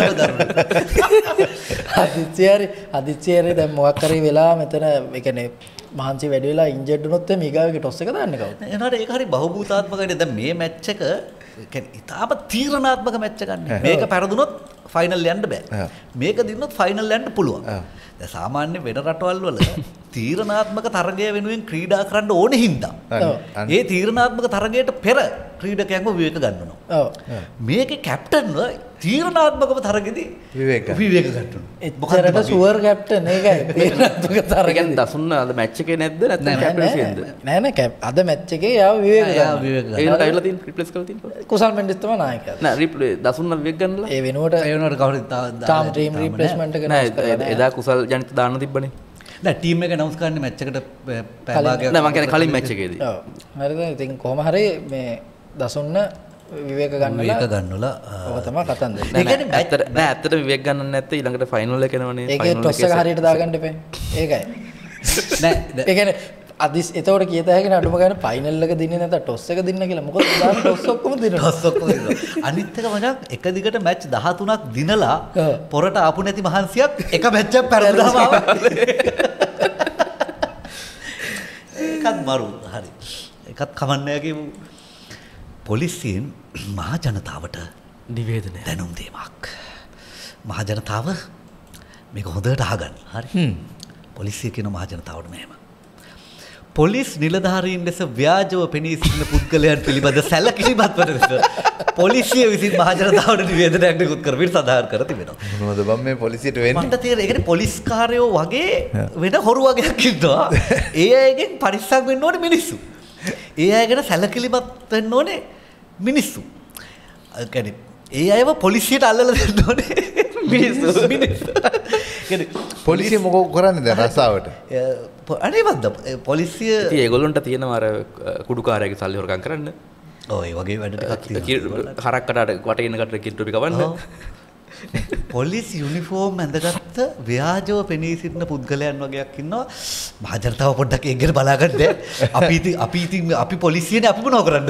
හදිස්සියරි දැන් මොකක් කරේ වෙලා මෙතන ඒ කියන්නේ මහන්සි වැඩි වෙලා ඉන්ජර්ඩ් වුණොත් මේ ඊගාවේ ටොස් එක දාන්නේ කවුද? එනවාට ඒක හරි බහුභූතාත්මකයි. දැන් මේ මැච් එක කියන්නේ ඉතාම තීරණාත්මක මැච් එකක් නේ. මේක පෙරදුනොත් ෆයිනල් යන්න බෑ. මේක දිනුනොත් ෆයිනල් යන්න පුළුවන්. දැන් සාමාන්‍ය වෙන රටවල් වල තීරණාත්මක තරගය වෙනුවෙන් ක්‍රීඩා කරන්න ඕනේ හින්දා. ඒ තීරණාත්මක තරගයට පෙර ක්‍රීඩකයන්ව විවේක ගන්නවා. මේකේ කැප්ටන්ව තීරණාත්මකව තරගෙදී විවේක ගන්නවා. එච්චරට සුවර් කැප්ටන් ඒකයි. තීරණාත්මක තරගය දසුන්න අද මැච් එකේ නැද්ද නැත්නම් කැප්ටන්සියෙන්ද? නෑ අද මැච් එකේ යාව විවේක ගන්නවා. ඒකට ඇවිල්ලා තියෙන රිප්ලේස් කරලා තියෙනවා. කුසල් මෙන්ඩිස් තමයි නායකයා. නෑ රිප්ලේ දසුන්න විවේක ගන්නලා. ඒ වෙනුවට කවුරුද තාම ටීම් රිප්ලේස්මන්ට් එක නෑ එදා කුසල් ජනිත දාන්න තිබ්බනේ. නෑ ටීම් එක අනවුන්ස් කරන්නේ මැච් එකට පැය නෑ මම කියන්නේ කලින් මැච් එකේදී. ඔව්. හරිද? ඉතින් කොහොම හරි මේ දසුන්න විවේක ගන්නලා ඔක තමයි කතන්දර. ඒ කියන්නේ ඇත්තට විවේක ගන්න නැත්නම් ඊළඟට ෆයිනල් එක එනවනේ. ඒකේ ටොස් එක හරියට දාගන්න එපේ. ඒකයි. නෑ ඒ කියන්නේ අදිස් එතකොට කියත හැකිනේ අඩුම ගානේ ෆයිනල් එක දින්නේ නැත්නම් ටොස් එක දින්න කියලා. මොකද දාන ටොස් ඔක්කොම දිනනවා. ටොස් ඔක්කොම දිනනවා. අනිත් එක මචං එක දිගට මැච් 13ක් දිනලා පොරට ආපු නැති මහන්සියක් එක මැච් එකක් පෙරදුනාම ආවා. ඒකත් මරු හරි. ඒකත් කමන්නේ කියමු. පොලිසියෙන් මහ ජනතාවට නිවේදනය දැනුම් දීමක්. මහ ජනතාව මේක හොඳට අහගන්න. හරි. පොලිසිය කියන මහ ජනතාවට මෙහෙම. පොලිස් නිලධාරීන් ලෙස ව්‍යාජව පෙනී සිටින පුද්ගලයන් පිළිබඳ සැලකිලිමත් වන ලෙස පොලිසිය විසින් මහ ජනතාවට නිවේදනයක් නිකුත් කරමින් සඳහන් කර තිබෙනවා. මොනවද බම් මේ පොලිසියට වෙන්නේ? මට තේරෙන්නේ ඒ කියන්නේ පොලිස් කාර්යෝ වගේ වෙන හොරු වගේක් ඉන්නවා. ඒ අයගෙන් පරිස්සම් වෙන්න ඕනේ මිනිස්සු. ඒ අය ගැන සැලකිලිමත් වෙන්න ඕනේ මිනිස්සු. ඒ කියන්නේ ඒ අයව පොලිසියට අල්ලලා දෙන්න ඕනේ මිනිස්සු. පොලිසිය මොකෝ කරන්නේ දැන් රස්සාවට? අනේ වද්ද පොලිසිය ඉතින් ඒගොල්ලන්ට තියෙනවා අර කුඩුකාරයාගේ සල්ලි හොරකම් කරන්න. ඔව් ඒ වගේ වැඩ ටිකක් තියෙනවා. හරක්කටට වටේ ඉන්න කටට කිට්ටු ටික කවන්න. පොලිස් යුනිෆෝම් ඇඳගත්ත ව්‍යාජව පෙනී සිටින පුද්ගලයන් වගේක් ඉන්නවා. මහ ජනතාව පොඩ්ඩක් ඒක ගැන බලාගන්න. අපි පොලිසියනේ අපි මොනව කරන්නද?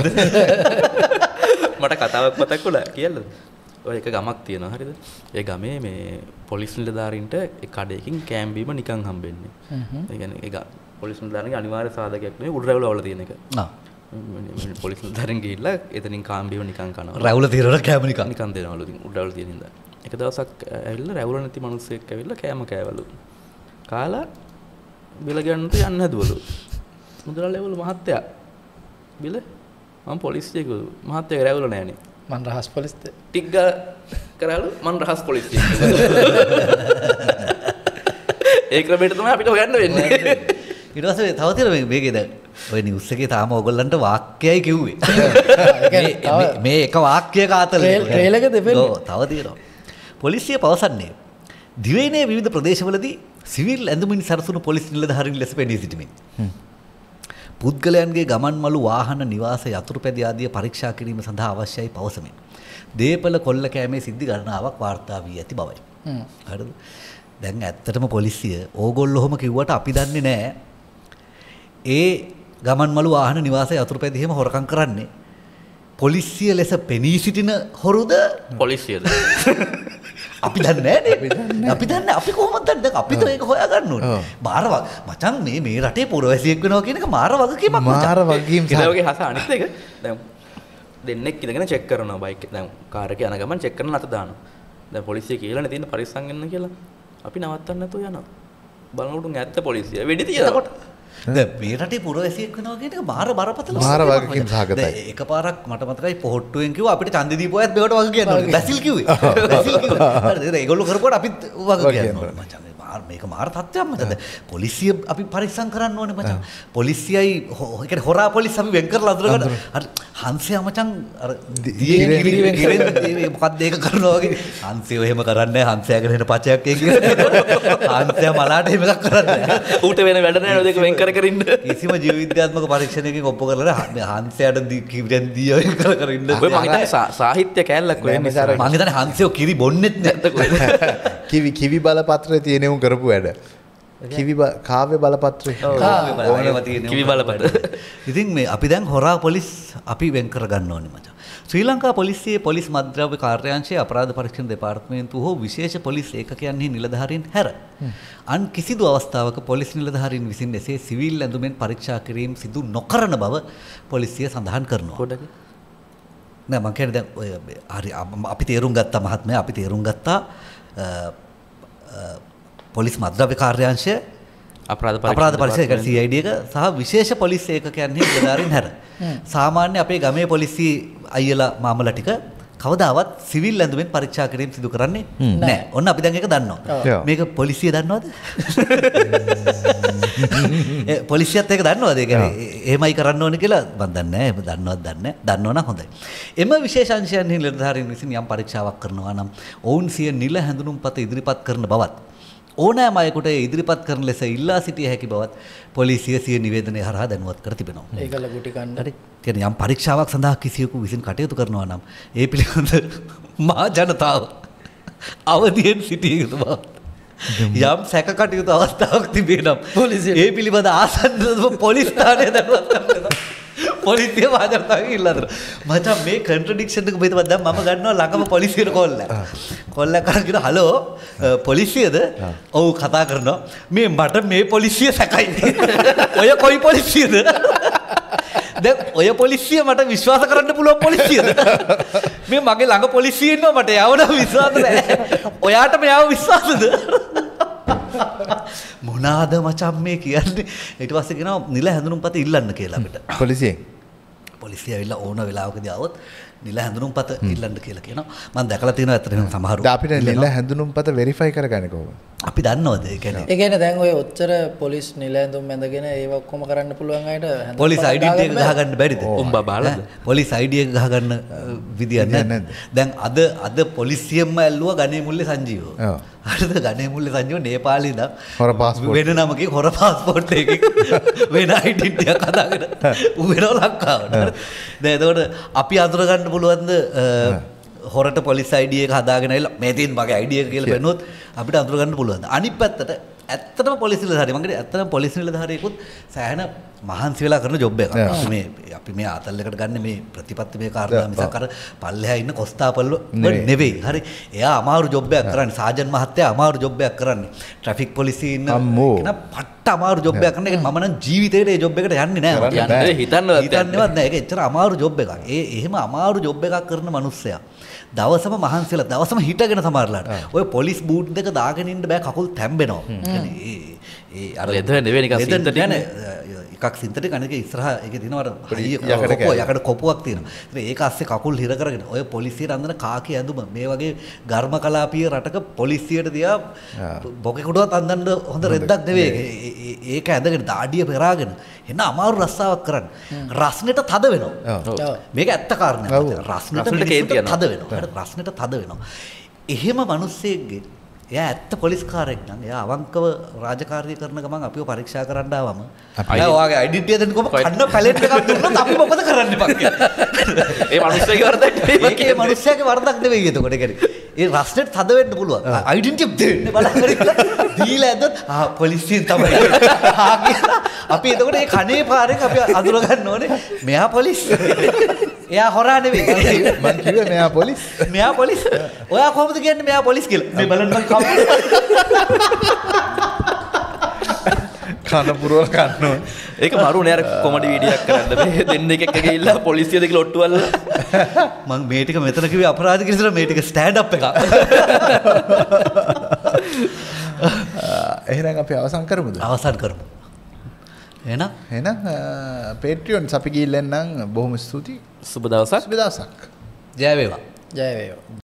මට කතාවක් මතක් වුණා කියන්නද? ඔය එක ගමක් තියෙනවා හරිද? ඒ ගමේ මේ පොලිස් නිලධාරීන්ට ඒ කඩේකින් කෑම් බීම නිකන් හම්බෙන්නේ. ඒ කියන්නේ ඒක පොලිස් නිලධාරීන්ගේ අනිවාර්ය සාධකයක් නෙවෙයි උඩ රැවුල වල තියෙන එක. පොලිස් නිලධාරීන් ගිහිල්ලා එතනින් කාම් බීම නිකන් කනවා. රැවුල තියනවල කෑම නිකන් දෙනවලු. ඉතින් උඩ රැවුල තියෙන ඉඳලා. එක දවසක් ඇවිල්ලා රැවුල නැති මිනිස්සෙක් ඇවිල්ලා කෑම කෑවලු. කාලා බිල ගන්නට යන්න හදුවලු. මුදලාලිවලු මහත්තයා බිල මම පොලිසියෙක් මහත්තයා රැවුල නෑනේ. මන් රහස් පොලිස්ද ටික් කරාලු මන් රහස් පොලිසිය. ඒ ක්‍රමයට තමයි අපිට හොයන්න වෙන්නේ. ඊට පස්සේ තව තියෙනවා මේකේ දැන් ඔය නිවුස් එකේ තාම ඕගොල්ලන්ට වාක්‍යයයි කිව්වේ. මේ එක වාක්‍යයක අතල ට්‍රේලර් එක දෙපෙන්නේ. ඔව් තව තියෙනවා. පොලිසිය පවසන්නේ දිවයිනේ විවිධ ප්‍රදේශවලදී සිවිල් ඇඳුමින් සැරසුණු පොලිස් නිලධාරීන් ලෙස පෙනී සිටිමින් පුද්ගලයන්ගේ ගමන් මළු වාහන නිවාස යතුරුපැදි ආදිය පරීක්ෂා කිරීම සඳහා අවශ්‍යයි පවසමින් දේපල කොල්ල කෑමේ සිද්ධි ගණනාවක් වාර්තා වී ඇති බවයි. හරිද? දැන් ඇත්තටම පොලිසිය ඕගොල්ලොම කිව්වට අපි දන්නේ නැහැ ඒ ගමන් මළු වාහන නිවාස යතුරුපැදි එහෙම හොරකම් කරන්නේ පොලිසිය ලෙස පෙනී සිටින හොරුද පොලිසියද? අපි දන්නේ නැහැ. අපි දන්නේ අපි කොහොමද දන්නේ? දැන් අපිට ඒක හොයාගන්න ඕනේ. මාර මචං මේ රටේ පුරවැසියෙක් වෙනවා කියන එක මාර වගකීමක් මචං. මාර වගකීම්. ඒ වගේ හස අනිත් එක දැන් දෙන්නෙක් ඉඳගෙන චෙක් කරනවා බයික් එක. දැන් කාර් එක යන ගමන් චෙක් කරන නැත දානවා. දැන් පොලිසිය කියලානේ තියෙන පරිස්සම් වෙන්න කියලා. අපි නවත්තන්න නැතුව යනවා. බලනකොට ඇත්ත පොලිසිය වෙඩි තියනවා. දැන් මේ රටේ පුරවැසියෙක් වෙනවා කියන එක මාර බරපතල මාර වගකීම් සහගතයි. දැන් එකපාරක් මට මතකයි පොහොට්ටුවෙන් කිව්වා අපිට ඡන්දෙ දීපුවාත් මේකට වග කියන්න ඕනේ. බැසිල් කිව්වේ. බැසිල් කිව්වා. හරිද? ඒගොල්ලෝ කරපුවාට අපිත් වග කියන්න ඕනේ මචං. මේක මාර තත්ත්වයක් මචං. පොලිසිය අපි පරිස්සම් කරන්න ඕනේ මචං. පොලිසියයි ඒ කියන්නේ හොරා පොලිස් අපි වෙන් කරලා අඳුරගන්න. හරි හංසයා මචං අර දියේ කිරි මොකක්ද ඒක කරනවා වගේ. හංසයෝ එහෙම කරන්නේ නැහැ. හංසයා ගැන පචයක් ඒ කියන්නේ. හංසයා මලාට එහෙම එකක් කරන්නේ නැහැ. ඌට වෙන වැඩ නැහැ නේද ඒක වෙන් කර කර ඉන්න. කිසිම ජීව විද්‍යාත්මක පරීක්ෂණයකින් ඔප්පු කරලා හංසයාට කිරියන් දිය කර ඉන්න. ඔය මම හිතන්නේ සාහිත්‍ය කෑල්ලක් වෙන්නේ මම හිතන්නේ හංසයෝ කිරි බොන්නෙත් නැද්ද කිවි බලපත්‍රයේ තියෙන උන් කරපු වැඩ. කාව්‍ය බලපත්‍රය. කිවි බලපත්‍රය. ඉතින් මේ අපි දැන් හොරා පොලිස් අපි වෙන් කර ගන්න ඕනේ මචං. ශ්‍රී ලංකා පොලිසියේ පොලිස් මද්ද්‍රව්‍ය කාර්යාංශයේ අපරාධ පරීක්ෂණ දෙපාර්තමේන්තුව හෝ විශේෂ පොලිස් ඒකකයන්හි නිලධාරීන් හැර අන් කිසිදු අවස්ථාවක පොලිස් නිලධාරීන් විසින් එසේ සිවිල් ඇඳුමෙන් පරීක්ෂා කිරීම සිදු නොකරන බව පොලිසිය සඳහන් කරනවා. නෑ මම කියන්නේ දැන් ඔය හරි අපි තේරුම් ගත්තා මහත්මයා අපි තේරුම් ගත්තා පොලිස් මද්ද්‍රව්‍ය කාර්යාංශය අපරාධ පරීක්ෂණ CID එක සහ විශේෂ පොලිස් ඒකකයන්හි නිලධාරීන් හැර සාමාන්‍ය අපේ ගමේ පොලිසිය අයියලා මාමලා ටික කවදාවත් සිවිල් ඇඳුමෙන් පරීක්ෂා කිරීම සිදු කරන්නේ නැහැ. ඔන්න අපි දැන් ඒක දන්නවා. මේක පොලිසිය දන්නවද? පොලිසියත් ඒක දන්නවද? ඒ කියන්නේ එහෙමයි කරන්න ඕනේ කියලා මම දන්නේ නැහැ. එහෙම දන්නවද දන්නේ නැහැ. දන්නවනම් හොඳයි. එම විශේෂ අංශයන්හි නිලධාරීන් විසින් යම් පරීක්ෂාවක් කරනවා නම් ඔවුන් සිය නිල හැඳුනුම්පත ඉදිරිපත් කරන බවත් ඕනෑම අයෙකුට ඉදිරිපත් කරන ලෙස ඉල්ලා සිටිය හැකි බවත් පොලිසිය සිය නිවේදනය හරහා දැනුවත් කර තිබෙනවා. ඒකල ගුටි කන්න. හරි. කියන්නේ යම් පරීක්ෂාවක් සඳහා කිසියෙකු විසින් කටයුතු කරනවා නම් ඒ පිළිබඳ මහා ජනතාව අවදියෙන් සිටිය යුතු බව. යම් සැක කටයුතු අවස්ථාවක් තිබේ නම් ඒ පිළිබඳ ආසන්න පොලිස් ස්ථානය දැනුවත් කරනවා. පොලිසිය වාජනතාවගේ ඉල්ලා දෙනවා. මචං මේ කන්ට්‍රඩික්ෂන් එක මෙතන දැන් මම ගන්නවා ළඟම පොලිසියට කෝල් එක. කෝල් එක කරගෙන හලෝ පොලිසියද? ඔව් කතා කරනවා. මට මේ පොලිසිය සැකයි. ඔය කොයි පොලිසියද? දැන් ඔය පොලිසිය මට විශ්වාස කරන්න පුළුවන් පොලිසියද? මේ මගේ ළඟ පොලිසිය ඉන්නවා මට යවන විශ්වාස නැහැ. ඔයාට මෙයාව විශ්වාසද? මොනාද මචං මේ කියන්නේ? ඊට පස්සේ කියනවා නිල හැඳුනුම්පත ඉල්ලන්න කියලා අපිට. පොලිසිය ඇවිල්ලා ඕන වෙලාවකදී આવොත් නිල හැඳුනුම්පත ඉල්ලන්න කියලා කියනවා. මම දැකලා තියෙනවා ඇත්තටම සමහරු. අපිට නිල හැඳුනුම්පත වෙරිෆයි කරගන්නේ කොහොමද? අපි දන්නවද ඒ කියන්නේ? ඒ කියන්නේ දැන් ඔය ඔච්චර පොලිස් නිල ඇඳුම් ඇඳගෙන ඒව ඔක්කොම කරන්න පුළුවන් අයට පොලිස් ID එක ගහගන්න බැරිද? උඹ බාලද? පොලිස් ID එක ගහගන්න විදියක් නැහැ. දැන් අද පොලිසියෙන්ම ඇල්ලුවා ගණේ මුල්ලේ සංජීව. ඔව්. හරිද? ගණේ මුල්ලේ සංජීව නේපාලේ ඉඳන් හොර පාස්පෝර්ට් වෙන නමකින් හොර පාස්පෝර්ට් එකකින් වෙන ඩෙන්ටිටි එකක් හදාගෙන ඌ වෙනවා ලංකාවට. හරිද? දැන් එතකොට අපි අඳුර ගන්න පුළුවන්ද හොරට පොලිස් ID එක හදාගෙන ඇවිල්ලා මේ තියෙන මගේ ID එක කියලා බැලුවොත් අපිට අඳුර ගන්න පුළුවන්ද? අනිත් පැත්තට ඇත්තටම පොලිස් නිලධාරියෙක් මම කියන්නේ ඇත්තටම පොලිස් නිලධාරියෙකුත් සෑහෙන මහන්සි වෙලා කරන ජොබ් එකක්. අපි මේ ආතල් එකට ගන්න මේ ප්‍රතිපත්ති මේ කාර්යය මිසක් අර පල්ලෙහා ඉන්න කොස්තාපල්ලෝ නෙවෙයි. හරි. එයා අමාරු ජොබ් එකක් කරන්නේ. සාජන් මහත්තයා අමාරු ජොබ් එකක් කරන්නේ. ට්‍රැෆික් පොලිසියේ ඉන්න කෙනා පට්ට අමාරු ජොබ් එකක් කරන එක මම නම් ජීවිතේට ඒ ජොබ් එකට යන්නේ නැහැ. හිතන්නවත් නැහැ. ඒක එච්චර අමාරු ජොබ් එකක්. එහෙම අමාරු ජොබ් එකක් කරන මිනිස්සයා දවසම මහන්සිලා දවසම හිටගෙන සමහරලාට ඔය පොලිස් බූට් දෙක දාගෙන ඉන්න බෑ කකුල් තැම්බෙනවා. ඒ අර ලෙදර් නෙවෙයි නිකන් සින්තටික් නේ. එකක් සින්තටික් අනික ඉස්සරහා ඒකේ තියෙනවා යකඩ කොපුවක් තියෙනවා. ඉතින් ඒක ASCII කකුල් හිර කරගෙන ඔය පොලිසියට අඳින කාකි ඇඳුම මේ වගේ ඝර්ම කලාපීය රටක පොලිසියට දිහා බොකෙකුටවත් අඳින්න හොඳ රෙද්දක් නෙවෙයි. ඒක ඇඳගෙන දාඩිය පෙරාගෙන එන්න අමාරු රස්සාවක් කරන්න. රස්නෙට තද වෙනවා. මේක ඇත්ත කාරණයක්. රස්නෙට තද වෙනවා. රස්නෙට තද වෙනවා. එහෙම මිනිස්සෙක්ගේ එයා ඇත්ත පොලිස්කාරයෙක් නම් එයා අවංකව රාජකාරිය කරන ගමන් අපිව පරීක්ෂා කරන්න ආවම අපි ඔයාගේ ඩෙන්ටිටි දෙන්නකොම කන්න පැලට් එකක් දුන්නොත් අපි මොකද කරන්නේ පක්කේ ඒ මිනිස්සයාගේ වරදක් නෙවෙයි ඒ මිනිස්සයාගේ වරදක් නෙවෙයි එතකොට කියන්නේ ඒ රස්නෙට තද වෙන්න පුළුවන් ඩෙන්ටිටි දෙන්න බලන්න දීලා ඇද්දොත් පොලිසියෙන් තමයි අපි එතකොට මේ කණේ පාරෙන් අපි අඳුර ගන්න ඕනේ මෙයා පොලිස් එයා හොරා නෙවෙයි මං කිව්වේ මෙයා පොලිස් මෙයා පොලිස් ඔයා කොහොමද කියන්නේ මෙයා පොලිස් කියලා මේ බලන්න මං කන පුරවල කන්නවා ඒක මරුනේ අර කොමඩි වීඩියෝයක් කරන්න මේ දෙන්නෙක් එක්ක ගිහිල්ලා පොලිසියද කියලා ඔට්ටු වල්ලා මං මේ ටික මෙතන කිව්වේ අපරාධ කියලා මේ ටික ස්ටෑන්ඩ් අප් එකක් එහෙනම් අපි අවසන් කරමුද අවසන් කරමු එහෙනම් Patreon අපි ගිහින් එන්නම් බොහොම ස්තුතියි සුබ දවසක් ජය වේවා ජය වේවා